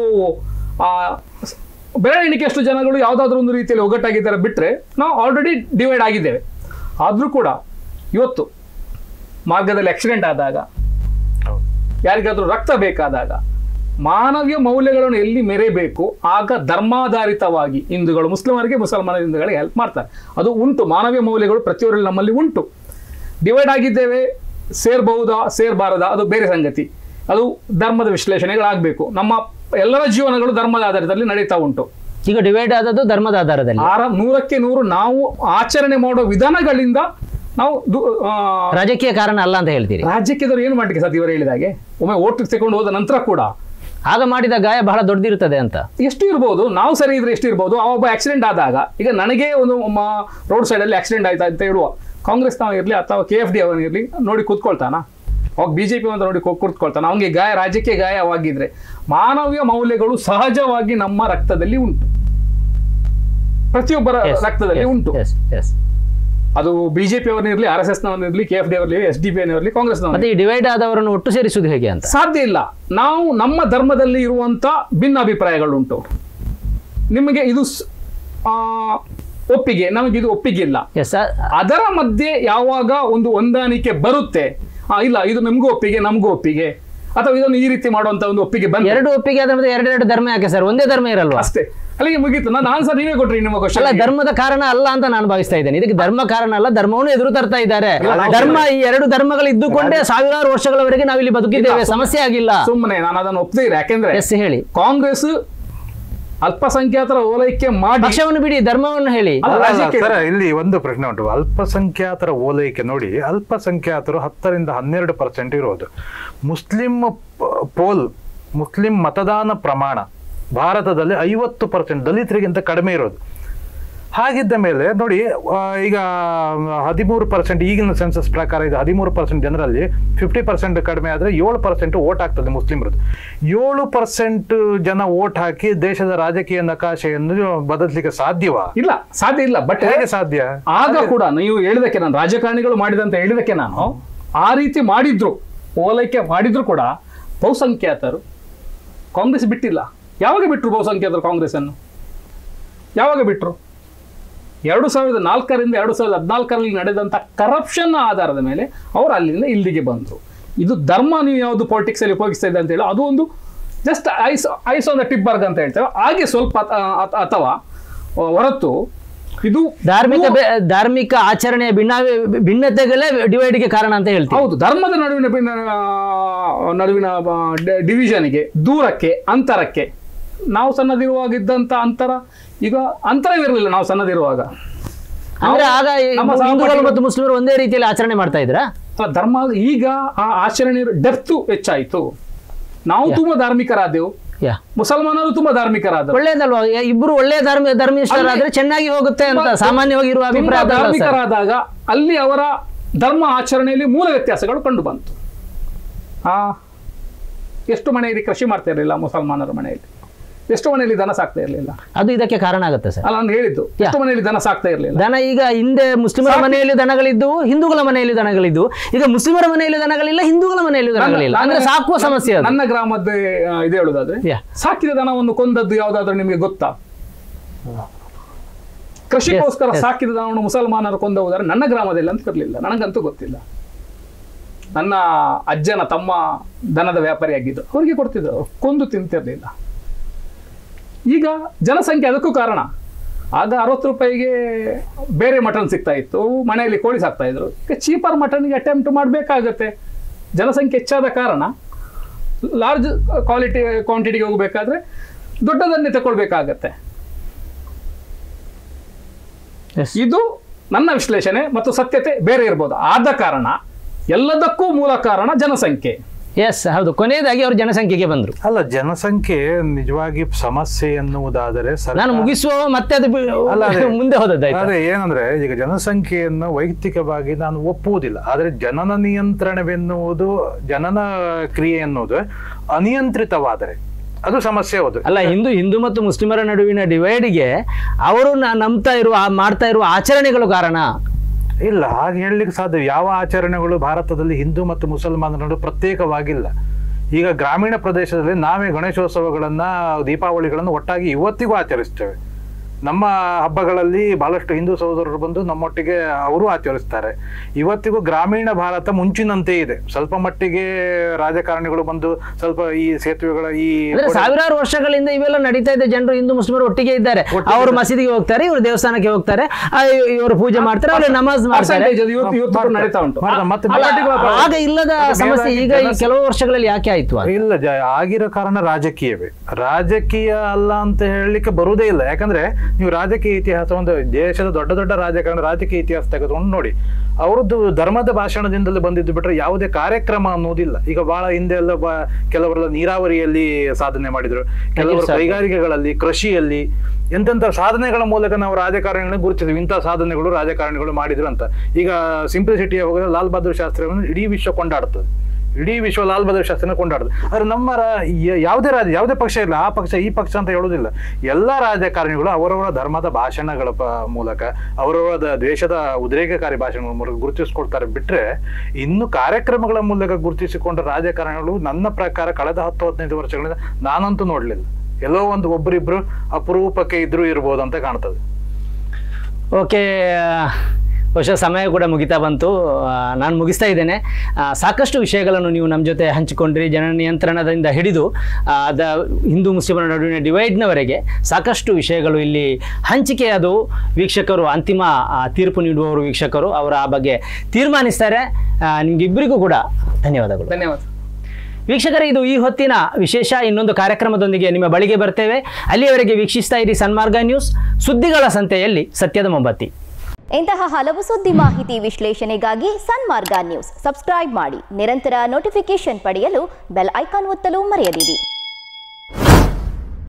[SPEAKER 3] ಬೆರಳೆಣಿಕೆಯಷ್ಟು ಜನಗಳು ಯಾವ್ದಾದ್ರು ಒಂದು ರೀತಿಯಲ್ಲಿ ಒಗ್ಗಟ್ಟಾಗಿದ್ದಾರೆ ಬಿಟ್ರೆ ನಾವು ಆಲ್ರೆಡಿ ಡಿವೈಡ್ ಆಗಿದ್ದೇವೆ. ಆದ್ರೂ ಕೂಡ ಇವತ್ತು ಮಾರ್ಗದಲ್ಲಿ ಆಕ್ಸಿಡೆಂಟ್ ಆದಾಗ, ಯಾರಿಗಾದ್ರೂ ರಕ್ತ ಬೇಕಾದಾಗ, ಮಾನವೀಯ ಮೌಲ್ಯಗಳನ್ನು ಎಲ್ಲಿ ಮೆರೆಯಬೇಕು ಆಗ ಧರ್ಮಾಧಾರಿತವಾಗಿ ಹಿಂದೂಗಳು ಮುಸ್ಲಿಮರಿಗೆ, ಮುಸಲ್ಮಾನ ಹಿಂದೂಗಳಿಗೆ ಹೆಲ್ಪ್ ಮಾಡ್ತಾರೆ. ಅದು ಉಂಟು, ಮಾನವೀಯ ಮೌಲ್ಯಗಳು ಪ್ರತಿಯೊಬ್ಬರಲ್ಲಿ ನಮ್ಮಲ್ಲಿ ಉಂಟು. ಡಿವೈಡ್ ಆಗಿದ್ದೇವೆ, ಸೇರ್ಬಹುದಾ ಸೇರ್ಬಾರದಾ ಅದು ಬೇರೆ ಸಂಗತಿ. ಅದು ಧರ್ಮದ ವಿಶ್ಲೇಷಣೆಗಳಾಗಬೇಕು. ನಮ್ಮ ಎಲ್ಲರ ಜೀವನಗಳು ಧರ್ಮದ ಆಧಾರದಲ್ಲಿ ನಡೀತಾ ಉಂಟು.
[SPEAKER 1] ಈಗ ಡಿವೈಡ್ ಆದದ್ದು ಧರ್ಮದ ಆಧಾರದಲ್ಲಿ. 100%
[SPEAKER 3] ನಾವು ಆಚರಣೆ ಮಾಡೋ ವಿಧಾನಗಳಿಂದ ನಾವು
[SPEAKER 1] ರಾಜಕೀಯ ಕಾರಣ ಅಲ್ಲ ಅಂತ ಹೇಳ್ತೀರಿ.
[SPEAKER 3] ರಾಜಕೀಯದವರು ಏನು ಮಾಡ್ಲಿಕ್ಕೆ ಸಾಧ್ಯ? ಇವರು ಹೇಳಿದಾಗೆ ಒಮ್ಮೆ ಓಟ್ ತಗೊಂಡು ಹೋದ ನಂತರ ಕೂಡ
[SPEAKER 1] ಆಗ ಮಾಡಿದ ಗಾಯ ಬಹಳ ದೊಡ್ಡದಿರುತ್ತದೆ ಅಂತ.
[SPEAKER 3] ಎಷ್ಟು ಇರ್ಬೋದು, ನಾವು ಸರಿ ಇದ್ರೆ ಎಷ್ಟು ಇರ್ಬೋದು. ಒಬ್ಬ ಆಕ್ಸಿಡೆಂಟ್ ಆದಾಗ, ಈಗ ನನಗೆ ಒಂದು ರೋಡ್ ಸೈಡಲ್ಲಿ ಆಕ್ಸಿಡೆಂಟ್ ಆಯ್ತಾ ಅಂತ ಹೇಳುವ, ಕಾಂಗ್ರೆಸ್ ನಾವು ಇರಲಿ ಅಥವಾ KFD ಅವನಿರಲಿ ನೋಡಿ ಕೂತ್ಕೊಳ್ತಾನ, ಅವಾಗ BJP ಅಂತ ನೋಡಿ ಕೂತ್ಕೊಳ್ತಾನ. ಅವನಿಗೆ ರಾಜಕೀಯ ಗಾಯವಾಗಿದ್ರೆ ಮಾನವೀಯ ಮೌಲ್ಯಗಳು ಸಹಜವಾಗಿ ನಮ್ಮ ರಕ್ತದಲ್ಲಿ ಉಂಟು, ಪ್ರತಿಯೊಬ್ಬರ ರಕ್ತದಲ್ಲಿ ಉಂಟು. ಅದು BJP ಅವನಿರಲಿ, RSS ನವನಿರಲಿ, KFD ಅವರಿರಲಿ, SDP ಅವರಿರಲಿ, Congress
[SPEAKER 1] ಮತ್ತೆ ಈ ಡಿವೈಡ್ ಆದವರನ್ನು ಒಟ್ಟು ಸೇರಿಸುವುದು ಹೇಗೆ ಅಂತ
[SPEAKER 3] ಸಾಧ್ಯ ಇಲ್ಲ. ನಾವು ನಮ್ಮ ಧರ್ಮದಲ್ಲಿ ಇರುವಂತ ಭಿನ್ನಾಭಿಪ್ರಾಯಗಳುಂಟು. ನಿಮಗೆ ಇದು ಒಪ್ಪಿಗೆ, ನಮಗೆ ಇದು ಒಪ್ಪಿಗೆ ಇಲ್ಲ. ಅದರ ಮಧ್ಯೆ ಯಾವಾಗ ಒಂದು ಹೊಂದಾಣಿಕೆ ಬರುತ್ತೆ, ಇಲ್ಲ ಇದು ನಮಗೂ ಒಪ್ಪಿಗೆ ನಮಗೂ ಒಪ್ಪಿಗೆ, ಅಥವಾ ಇದನ್ನು ಈ ರೀತಿ ಮಾಡುವಂತ ಒಂದು ಒಪ್ಪಿಗೆ ಬಂದ,
[SPEAKER 1] ಎರಡು ಒಪ್ಪಿಗೆ ಆದ ಮತ್ತೆ ಎರಡೆರಡು ಧರ್ಮ ಯಾಕೆ ಸರ್? ಒಂದೇ ಧರ್ಮ ಇರಲ್ವಾ?
[SPEAKER 3] ಅಷ್ಟೇ, ಅಲ್ಲಿಗೆ ಮುಗೀತು. ನಾನು ಆನ್ಸರ್ ನೀವೇ ಕೊಟ್ರಿ ನಿಮ್ಮ ಕ್ವಶನ್.
[SPEAKER 1] ಅಲ್ಲ, ಧರ್ಮದ ಕಾರಣ ಅಲ್ಲ ಅಂತ ನಾನು ಭಾವಿಸ್ತಾ ಇದ್ದೇನೆ. ಇದಕ್ಕೆ ಧರ್ಮ ಕಾರಣ ಅಲ್ಲ, ಧರ್ಮವನ್ನು ಎದುರು ತರ್ತಾ ಇದ್ದಾರೆ. ಧರ್ಮ, ಈ ಎರಡು ಧರ್ಮಗಳು ಇದ್ದುಕೊಂಡೇ ಸಾವಿರಾರು ವರ್ಷಗಳವರೆಗೆ ನಾವಿಲ್ಲಿ ಬದುಕಿದ್ದೇವೆ, ಸಮಸ್ಯೆ ಆಗಿಲ್ಲ.
[SPEAKER 3] ಸುಮ್ಮನೆ ನಾನು ಅದನ್ನು ಒಪ್ತೇ ಇಲ್ಲ. ಯಾಕೆಂದ್ರೆ
[SPEAKER 1] ಹೇಳಿ,
[SPEAKER 3] ಕಾಂಗ್ರೆಸ್ ಅಲ್ಪಸಂಖ್ಯಾತರ ಓಲೈಕೆ ಮಾಡಿ,
[SPEAKER 1] ಪಕ್ಷವನ್ನು ಬಿಡಿ, ಧರ್ಮವನ್ನು ಹೇಳಿ.
[SPEAKER 2] ಇಲ್ಲಿ ಒಂದು ಪ್ರಶ್ನೆ ಉಂಟು. ಅಲ್ಪಸಂಖ್ಯಾತರ ಓಲೈಕೆ ನೋಡಿ, ಅಲ್ಪಸಂಖ್ಯಾತರು 10-12% ಇರೋದು. ಮುಸ್ಲಿಂ ಮತದಾನ ಪ್ರಮಾಣ ಭಾರತದಲ್ಲಿ 50%, ದಲಿತರಿಗಿಂತ ಕಡಿಮೆ ಇರೋದು. ಹಾಗಿದ್ದ ಮೇಲೆ ನೋಡಿ, ಈಗ 13%, ಈಗಿನ ಸೆನ್ಸಸ್ ಪ್ರಕಾರ ಇದು 13% ಜನರಲ್ಲಿ 50% ಕಡಿಮೆ ಆದರೆ 7% ವೋಟ್ ಆಗ್ತದೆ ಮುಸ್ಲಿಮರದ್ದು. 7% ಜನ ವೋಟ್ ಹಾಕಿ ದೇಶದ ರಾಜಕೀಯ ನಕಾಶೆಯನ್ನು ಬದಲಿಸಲಿಕ್ಕೆ ಸಾಧ್ಯವಾ?
[SPEAKER 3] ಇಲ್ಲ, ಸಾಧ್ಯ ಇಲ್ಲ. ಬಟ್
[SPEAKER 2] ಹೇಗೆ ಸಾಧ್ಯ?
[SPEAKER 3] ಆಗ ಕೂಡ ನೀವು ಹೇಳಿದಕ್ಕೆ, ನಾನು ರಾಜಕಾರಣಿಗಳು ಮಾಡಿದಂತ ಹೇಳಿದಕ್ಕೆ, ನಾನು ಆ ರೀತಿ ಮಾಡಿದ್ರು, ಓಲೈಕೆ ಮಾಡಿದ್ರು ಕೂಡ ಬಹುಸಂಖ್ಯಾತರು ಕಾಂಗ್ರೆಸ್ ಬಿಟ್ಟಿಲ್ಲ. ಯಾವಾಗ ಬಿಟ್ಟರು ಬಹುಸಂಖ್ಯಾತರು ಕಾಂಗ್ರೆಸ್ ಅನ್ನು? ಯಾವಾಗ ಬಿಟ್ಟರು? 2004ರಿಂದ 2014ರಲ್ಲಿ ನಡೆದಂಥ ಕರಪ್ಷನ್ ಆಧಾರದ ಮೇಲೆ ಅವರು ಅಲ್ಲಿಂದ ಇಲ್ಲಿಗೆ ಬಂದರು. ಇದು ಧರ್ಮ ನೀವು ಯಾವುದು ಪಾಲಿಟಿಕ್ಸ್ ಅಲ್ಲಿ ಉಪಯೋಗಿಸ್ತಾ ಇದೆ ಅಂತ ಹೇಳಿ, ಅದು ಒಂದು just ice on the tip berg ಅಂತ ಹೇಳ್ತೇವೆ, ಹಾಗೆ ಸ್ವಲ್ಪ ಅಥವಾ ಹೊರತು ಇದು
[SPEAKER 1] ಧಾರ್ಮಿಕ ಆಚರಣೆಯ ಭಿನ್ನತೆಗಳೇ ಡಿವೈಡ್ಗೆ ಕಾರಣ ಅಂತ ಹೇಳ್ತೀವಿ.
[SPEAKER 3] ಹೌದು, ಧರ್ಮದ ನಡುವಿನ ಡಿವಿಷನ್ಗೆ, ದೂರಕ್ಕೆ, ಅಂತರಕ್ಕೆ. ನಾವು ಸಣ್ಣದಿರುವಾಗ ಇದ್ದಂತ ಅಂತರ ಈಗ ಅಂತರವಿರಲಿಲ್ಲ. ನಾವು ಸಣ್ಣದಿರುವಾಗ
[SPEAKER 1] ಅಂದ್ರೆ ಆಗ ಹಿಂದೂಗಳು ಮತ್ತು ಮುಸ್ಲಿಮರು ಒಂದೇ ರೀತಿಯಲ್ಲಿ ಆಚರಣೆ ಮಾಡ್ತಾ ಇದ್ರ
[SPEAKER 3] ಧರ್ಮ. ಈಗ ಆ ಆಚರಣೆ ಡೆಪ್ತ್ ಹೆಚ್ಚಾಯಿತು. ನಾವು ತುಂಬಾ ಧಾರ್ಮಿಕರಾದೆವು, ಮುಸಲ್ಮಾನರು ತುಂಬಾ ಧಾರ್ಮಿಕರಾದ.
[SPEAKER 1] ಒಳ್ಳೇದಲ್ವಾ? ಇಬ್ರು ಒಳ್ಳೆ ಧರ್ಮಿಷ್ಠರಾದ್ರೆ ಚೆನ್ನಾಗಿ ಹೋಗುತ್ತೆ ಅಂತ ಸಾಮಾನ್ಯವಾಗಿ ಇರುವ ಅಭಿಪ್ರಾಯ.
[SPEAKER 3] ಧಾರ್ಮಿಕರಾದಾಗ ಅಲ್ಲಿ ಅವರ ಧರ್ಮ ಆಚರಣೆಯಲ್ಲಿ ಮೂಲ ವ್ಯತ್ಯಾಸಗಳು ಕಂಡು ಬಂತು. ಎಷ್ಟು ಮನೆಯಲ್ಲಿ ಕೃಷಿ ಮಾಡ್ತಾ ಇರಲಿಲ್ಲ ಮುಸಲ್ಮಾನರ ಮನೆಯಲ್ಲಿ, ಎಷ್ಟು ಮನೆಯಲ್ಲಿ ದನ ಸಾಕ್ತಾ ಇರಲಿಲ್ಲ.
[SPEAKER 1] ಅದು ಇದಕ್ಕೆ ಕಾರಣ ಆಗುತ್ತೆ ಸರ್.
[SPEAKER 3] ಅಲ್ಲ, ನಾನು ಹೇಳಿದ್ದು ಎಷ್ಟು ಮನೆಯಲ್ಲಿ ದನ ಸಾಕ್ತಾ ಇರಲಿಲ್ಲ.
[SPEAKER 1] ದನ ಈಗ ಹಿಂದೆ ಮುಸ್ಲಿಮರ ಮನೆಯಲ್ಲಿ ದನಗಳಿದ್ದು, ಹಿಂದೂಗಳ ಮನೆಯಲ್ಲಿ ದನಗಳಿದ್ದು, ಈಗ ಮುಸ್ಲಿಮರ ಮನೆಯಲ್ಲಿ ದನಗಳಿಲ್ಲ, ಹಿಂದೂಗಳ ಮನೆಯಲ್ಲಿ ದನಗಳಿಲ್ಲ. ಅಂದ್ರೆ ಸಾಕುವ ಸಮಸ್ಯೆ.
[SPEAKER 3] ನನ್ನ ಗ್ರಾಮದ ಇದು ಹೇಳುದಾದ್ರೆ, ಸಾಕಿದ ದನವನ್ನು ಕೊಂದದ್ದು ಯಾವ್ದಾದ್ರು ನಿಮಗೆ ಗೊತ್ತಾ? ಕೃಷಿಗೋಸ್ಕರ ಸಾಕಿದ ದನವನ್ನು ಮುಸಲ್ಮಾನರು ಕೊಂದವುದಾದ್ರೆ ನನ್ನ ಗ್ರಾಮದಲ್ಲಿ ಅಂತ ಇರಲಿಲ್ಲ, ನನಗಂತೂ ಗೊತ್ತಿಲ್ಲ. ನನ್ನ ಅಜ್ಜನ ತಮ್ಮ ದನದ ವ್ಯಾಪಾರಿ ಆಗಿದ್ದು, ಅವರಿಗೆ ಕೊಡ್ತಿದ್ರು, ಕೊಂದು ತಿಂತಿರ್ಲಿಲ್ಲ. ಈಗ ಜನಸಂಖ್ಯೆ ಅದಕ್ಕೂ ಕಾರಣ. ಆಗ 60 ರೂಪಾಯಿಗೆ ಬೇರೆ ಮಟನ್ ಸಿಗ್ತಾ ಇತ್ತು, ಮನೆಯಲ್ಲಿ ಕೋಳಿ ಸಾಕ್ತಾ ಇದ್ರು. ಈಗ ಚೀಪರ್ ಮಟನ್ಗೆ ಅಟೆಂಪ್ಟ್ ಮಾಡಬೇಕಾಗತ್ತೆ. ಜನಸಂಖ್ಯೆ ಹೆಚ್ಚಾದ ಕಾರಣ ಲಾರ್ಜ್ ಕ್ವಾಂಟಿಟಿಗೆ ಹೋಗಬೇಕಾದ್ರೆ ದೊಡ್ಡದನ್ನೇ ತಗೊಳ್ಬೇಕಾಗತ್ತೆ. ಇದು ನನ್ನ ವಿಶ್ಲೇಷಣೆ ಮತ್ತು ಸತ್ಯತೆ ಬೇರೆ ಇರ್ಬೋದು. ಆದ ಕಾರಣ ಎಲ್ಲದಕ್ಕೂ ಮೂಲ ಕಾರಣ ಜನಸಂಖ್ಯೆ.
[SPEAKER 1] ಎಸ್ ಹೌದು, ಕೊನೆಯದಾಗಿ ಅವರು ಜನಸಂಖ್ಯೆಗೆ ಬಂದರು.
[SPEAKER 2] ಅಲ್ಲ, ಜನಸಂಖ್ಯೆ ನಿಜವಾಗಿ ಸಮಸ್ಯೆ ಎನ್ನುವುದಾದರೆ
[SPEAKER 1] ನಾನು ಮುಗಿಸುವ ಮತ್ತೆ ಅದು ಮುಂದೆ ಹೋದದ್ದಾಯ್ತು.
[SPEAKER 2] ಅದೇ ಏನಂದ್ರೆ, ಈಗ ಜನಸಂಖ್ಯೆಯನ್ನು ವೈಯಕ್ತಿಕವಾಗಿ ನಾನು ಒಪ್ಪುವುದಿಲ್ಲ. ಆದರೆ ಜನನ ನಿಯಂತ್ರಣವೆನ್ನುವುದು, ಜನನ ಕ್ರಿಯೆ ಎನ್ನುವುದು ಅನಿಯಂತ್ರಿತವಾದರೆ ಅದು ಸಮಸ್ಯೆ ಹೌದು.
[SPEAKER 1] ಅಲ್ಲ, ಹಿಂದೂ ಮತ್ತು ಮುಸ್ಲಿಮರ ನಡುವಿನ ಡಿವೈಡ್ಗೆ ಅವರು ನಂಬ್ತಾ ಇರುವ ಮಾಡ್ತಾ ಇರುವ ಆಚರಣೆಗಳು ಕಾರಣ
[SPEAKER 2] ಇಲ್ಲ. ಹಾಗೆ ಹೇಳಲಿಕ್ಕೆ ಸಾಧ್ಯ. ಯಾವ ಆಚರಣೆಗಳು ಭಾರತದಲ್ಲಿ ಹಿಂದೂ ಮತ್ತು ಮುಸಲ್ಮಾನರ ನಡುವೆ ಪ್ರತ್ಯೇಕವಾಗಿಲ್ಲ. ಈಗ ಗ್ರಾಮೀಣ ಪ್ರದೇಶದಲ್ಲಿ ನಾವೇ ಗಣೇಶೋತ್ಸವಗಳನ್ನ, ದೀಪಾವಳಿಗಳನ್ನು ಒಟ್ಟಾಗಿ ಇವತ್ತಿಗೂ ಆಚರಿಸ್ತೇವೆ. ನಮ್ಮ ಹಬ್ಬಗಳಲ್ಲಿ ಬಹಳಷ್ಟು ಹಿಂದೂ ಸಹೋದರರು ಬಂದು ನಮ್ಮೊಟ್ಟಿಗೆ ಅವರು ಆಚರಿಸ್ತಾರೆ. ಇವತ್ತಿಗೂ ಗ್ರಾಮೀಣ ಭಾರತ ಮುಂಚಿನಂತೆ ಇದೆ. ಸ್ವಲ್ಪ ಮಟ್ಟಿಗೆ ರಾಜಕಾರಣಿಗಳು ಬಂದು ಸ್ವಲ್ಪ ಈ ಸೇತುವೆಗಳ
[SPEAKER 1] ಸಾವಿರಾರು ವರ್ಷಗಳಿಂದ ಇವೆಲ್ಲ ನಡೀತಾ ಇದೆ. ಜನರು ಹಿಂದೂ ಮುಸ್ಲಿಮರು ಒಟ್ಟಿಗೆ ಇದ್ದಾರೆ. ಅವರು ಮಸೀದಿಗೆ ಹೋಗ್ತಾರೆ, ಇವರು ದೇವಸ್ಥಾನಕ್ಕೆ ಹೋಗ್ತಾರೆ, ಇವರು ಪೂಜೆ ಮಾಡ್ತಾರೆ, ಅವರು ನಮಾಜ್ ಮಾಡ್ತಾರೆ. ಆಗ ಇಲ್ಲದ ಸಮಸ್ಯೆ ಈಗ ಕೆಲವು ವರ್ಷಗಳಲ್ಲಿ ಯಾಕೆ ಆಯ್ತು?
[SPEAKER 2] ಇಲ್ಲ, ಆಗಿರೋ ಕಾರಣ ರಾಜಕೀಯವೇ. ರಾಜಕೀಯ ಅಲ್ಲ ಅಂತ ಹೇಳಲಿಕ್ಕೆ ಬರುವುದೇ ಇಲ್ಲ. ಯಾಕಂದ್ರೆ ನೀವು ರಾಜಕೀಯ ಇತಿಹಾಸ, ಒಂದು ದೇಶದ ದೊಡ್ಡ ದೊಡ್ಡ ರಾಜಕೀಯ ಇತಿಹಾಸ ತೆಗೆದುಕೊಂಡು ನೋಡಿ, ಅವರದ್ದು ಧರ್ಮದ ಭಾಷಣದಿಂದಲೇ ಬಂದಿದ್ದು ಬಿಟ್ರೆ ಯಾವುದೇ ಕಾರ್ಯಕ್ರಮ ಅನ್ನೋದಿಲ್ಲ. ಈಗ ಬಹಳ ಹಿಂದೆ ಎಲ್ಲ ಕೆಲವರೆಲ್ಲ ನೀರಾವರಿಯಲ್ಲಿ ಸಾಧನೆ ಮಾಡಿದ್ರು, ಕೆಲವರು ಕೈಗಾರಿಕೆಗಳಲ್ಲಿ, ಕೃಷಿಯಲ್ಲಿ ಎಂತೆಂಥ ಸಾಧನೆಗಳ ಮೂಲಕ ನಾವು ರಾಜಕಾರಣಿಗಳನ್ನ ಗುರುತಿದ್ವಿ. ಇಂಥ ಸಾಧನೆಗಳು ರಾಜಕಾರಣಿಗಳು ಮಾಡಿದ್ರು ಅಂತ. ಈಗ ಸಿಂಪ್ಲಿಸಿಟಿಯ ಹೋಗಿದ್ರೆ ಲಾಲ್ ಬಹದ್ದೂರ್ ಶಾಸ್ತ್ರಿಗಳನ್ನು ಇಡೀ ವಿಶ್ವ ಕೊಂಡಾಡ್ತದೆ. ಇಡೀ ವಿಶ್ವ ಲಾಲ್ ಬಹದ್ದೂರ್ ಶಾಸ್ತ್ರಿನ ಕೊಂಡಾಡುದು. ಆದರೆ ನಮ್ಮ ಯಾವುದೇ ಪಕ್ಷ ಇರಲಿ, ಆ ಪಕ್ಷ ಈ ಪಕ್ಷ ಅಂತ ಹೇಳುವುದಿಲ್ಲ. ಎಲ್ಲ ರಾಜಕಾರಣಿಗಳು ಅವರವರ ಧರ್ಮದ ಭಾಷಣಗಳ ಮೂಲಕ, ಅವರವರ ದೇಶದ ಉದ್ರೇಕಕಾರಿ ಭಾಷಣಗಳ ಮೂಲಕ ಗುರುತಿಸಿಕೊಳ್ತಾರೆ ಬಿಟ್ರೆ, ಇನ್ನು ಕಾರ್ಯಕ್ರಮಗಳ ಮೂಲಕ ಗುರುತಿಸಿಕೊಂಡ ರಾಜಕಾರಣಿಗಳು ನನ್ನ ಪ್ರಕಾರ ಕಳೆದ 10-15 ವರ್ಷಗಳಿಂದ ನಾನಂತೂ ನೋಡಲಿಲ್ಲ. ಎಲ್ಲೋ ಒಬ್ಬರಿಬ್ರು ಅಪರೂಪಕ್ಕೆ ಇರ್ಬೋದು ಅಂತ ಕಾಣ್ತದೆ.
[SPEAKER 1] ಓಕೆ, ಬಹುಶಃ ಸಮಯ ಕೂಡ ಮುಗಿತಾ ಬಂತು. ನಾನು ಮುಗಿಸ್ತಾ ಇದ್ದೇನೆ. ಸಾಕಷ್ಟು ವಿಷಯಗಳನ್ನು ನೀವು ನಮ್ಮ ಜೊತೆ ಹಂಚಿಕೊಂಡ್ರಿ. ಜನ ನಿಯಂತ್ರಣದಿಂದ ಹಿಡಿದು ಹಿಂದೂ ಮುಸ್ಲಿಮರ ನಡುವಿನ ಡಿವೈಡ್ನವರೆಗೆ ಸಾಕಷ್ಟು ವಿಷಯಗಳು ಇಲ್ಲಿ ಹಂಚಿಕೆ. ಅದು ವೀಕ್ಷಕರು, ಅಂತಿಮ ತೀರ್ಪು ನೀಡುವವರು ವೀಕ್ಷಕರು, ಅವರು ಆ ಬಗ್ಗೆ ತೀರ್ಮಾನಿಸ್ತಾರೆ. ನಿಮಗಿಬ್ಬರಿಗೂ ಕೂಡ ಧನ್ಯವಾದಗಳು.
[SPEAKER 3] ಧನ್ಯವಾದ
[SPEAKER 1] ವೀಕ್ಷಕರೇ, ಇದು ಈ ಹೊತ್ತಿನ ವಿಶೇಷ. ಇನ್ನೊಂದು ಕಾರ್ಯಕ್ರಮದೊಂದಿಗೆ ನಿಮ್ಮ ಬಳಿಗೆ ಬರ್ತೇವೆ. ಅಲ್ಲಿಯವರೆಗೆ ವೀಕ್ಷಿಸ್ತಾ ಇರಿ ಸನ್ಮಾರ್ಗ ನ್ಯೂಸ್, ಸುದ್ದಿಗಳ ಸಂತೆಯಲ್ಲಿ ಸತ್ಯದ ಮೊಂಬತ್ತಿ.
[SPEAKER 4] ಇಂತಹ ಹಲವು ಸುದ್ದಿ ಮಾಹಿತಿ ವಿಶ್ಲೇಷಣೆಗಾಗಿ ಸನ್ಮಾರ್ಗ ನ್ಯೂಸ್ ಸಬ್ಸ್ಕ್ರೈಬ್ ಮಾಡಿ. ನಿರಂತರ ನೋಟಿಫಿಕೇಶನ್ ಪಡೆಯಲು ಬೆಲ್ ಐಕಾನ್ ಒತ್ತಲು ಮರೆಯದಿರಿ.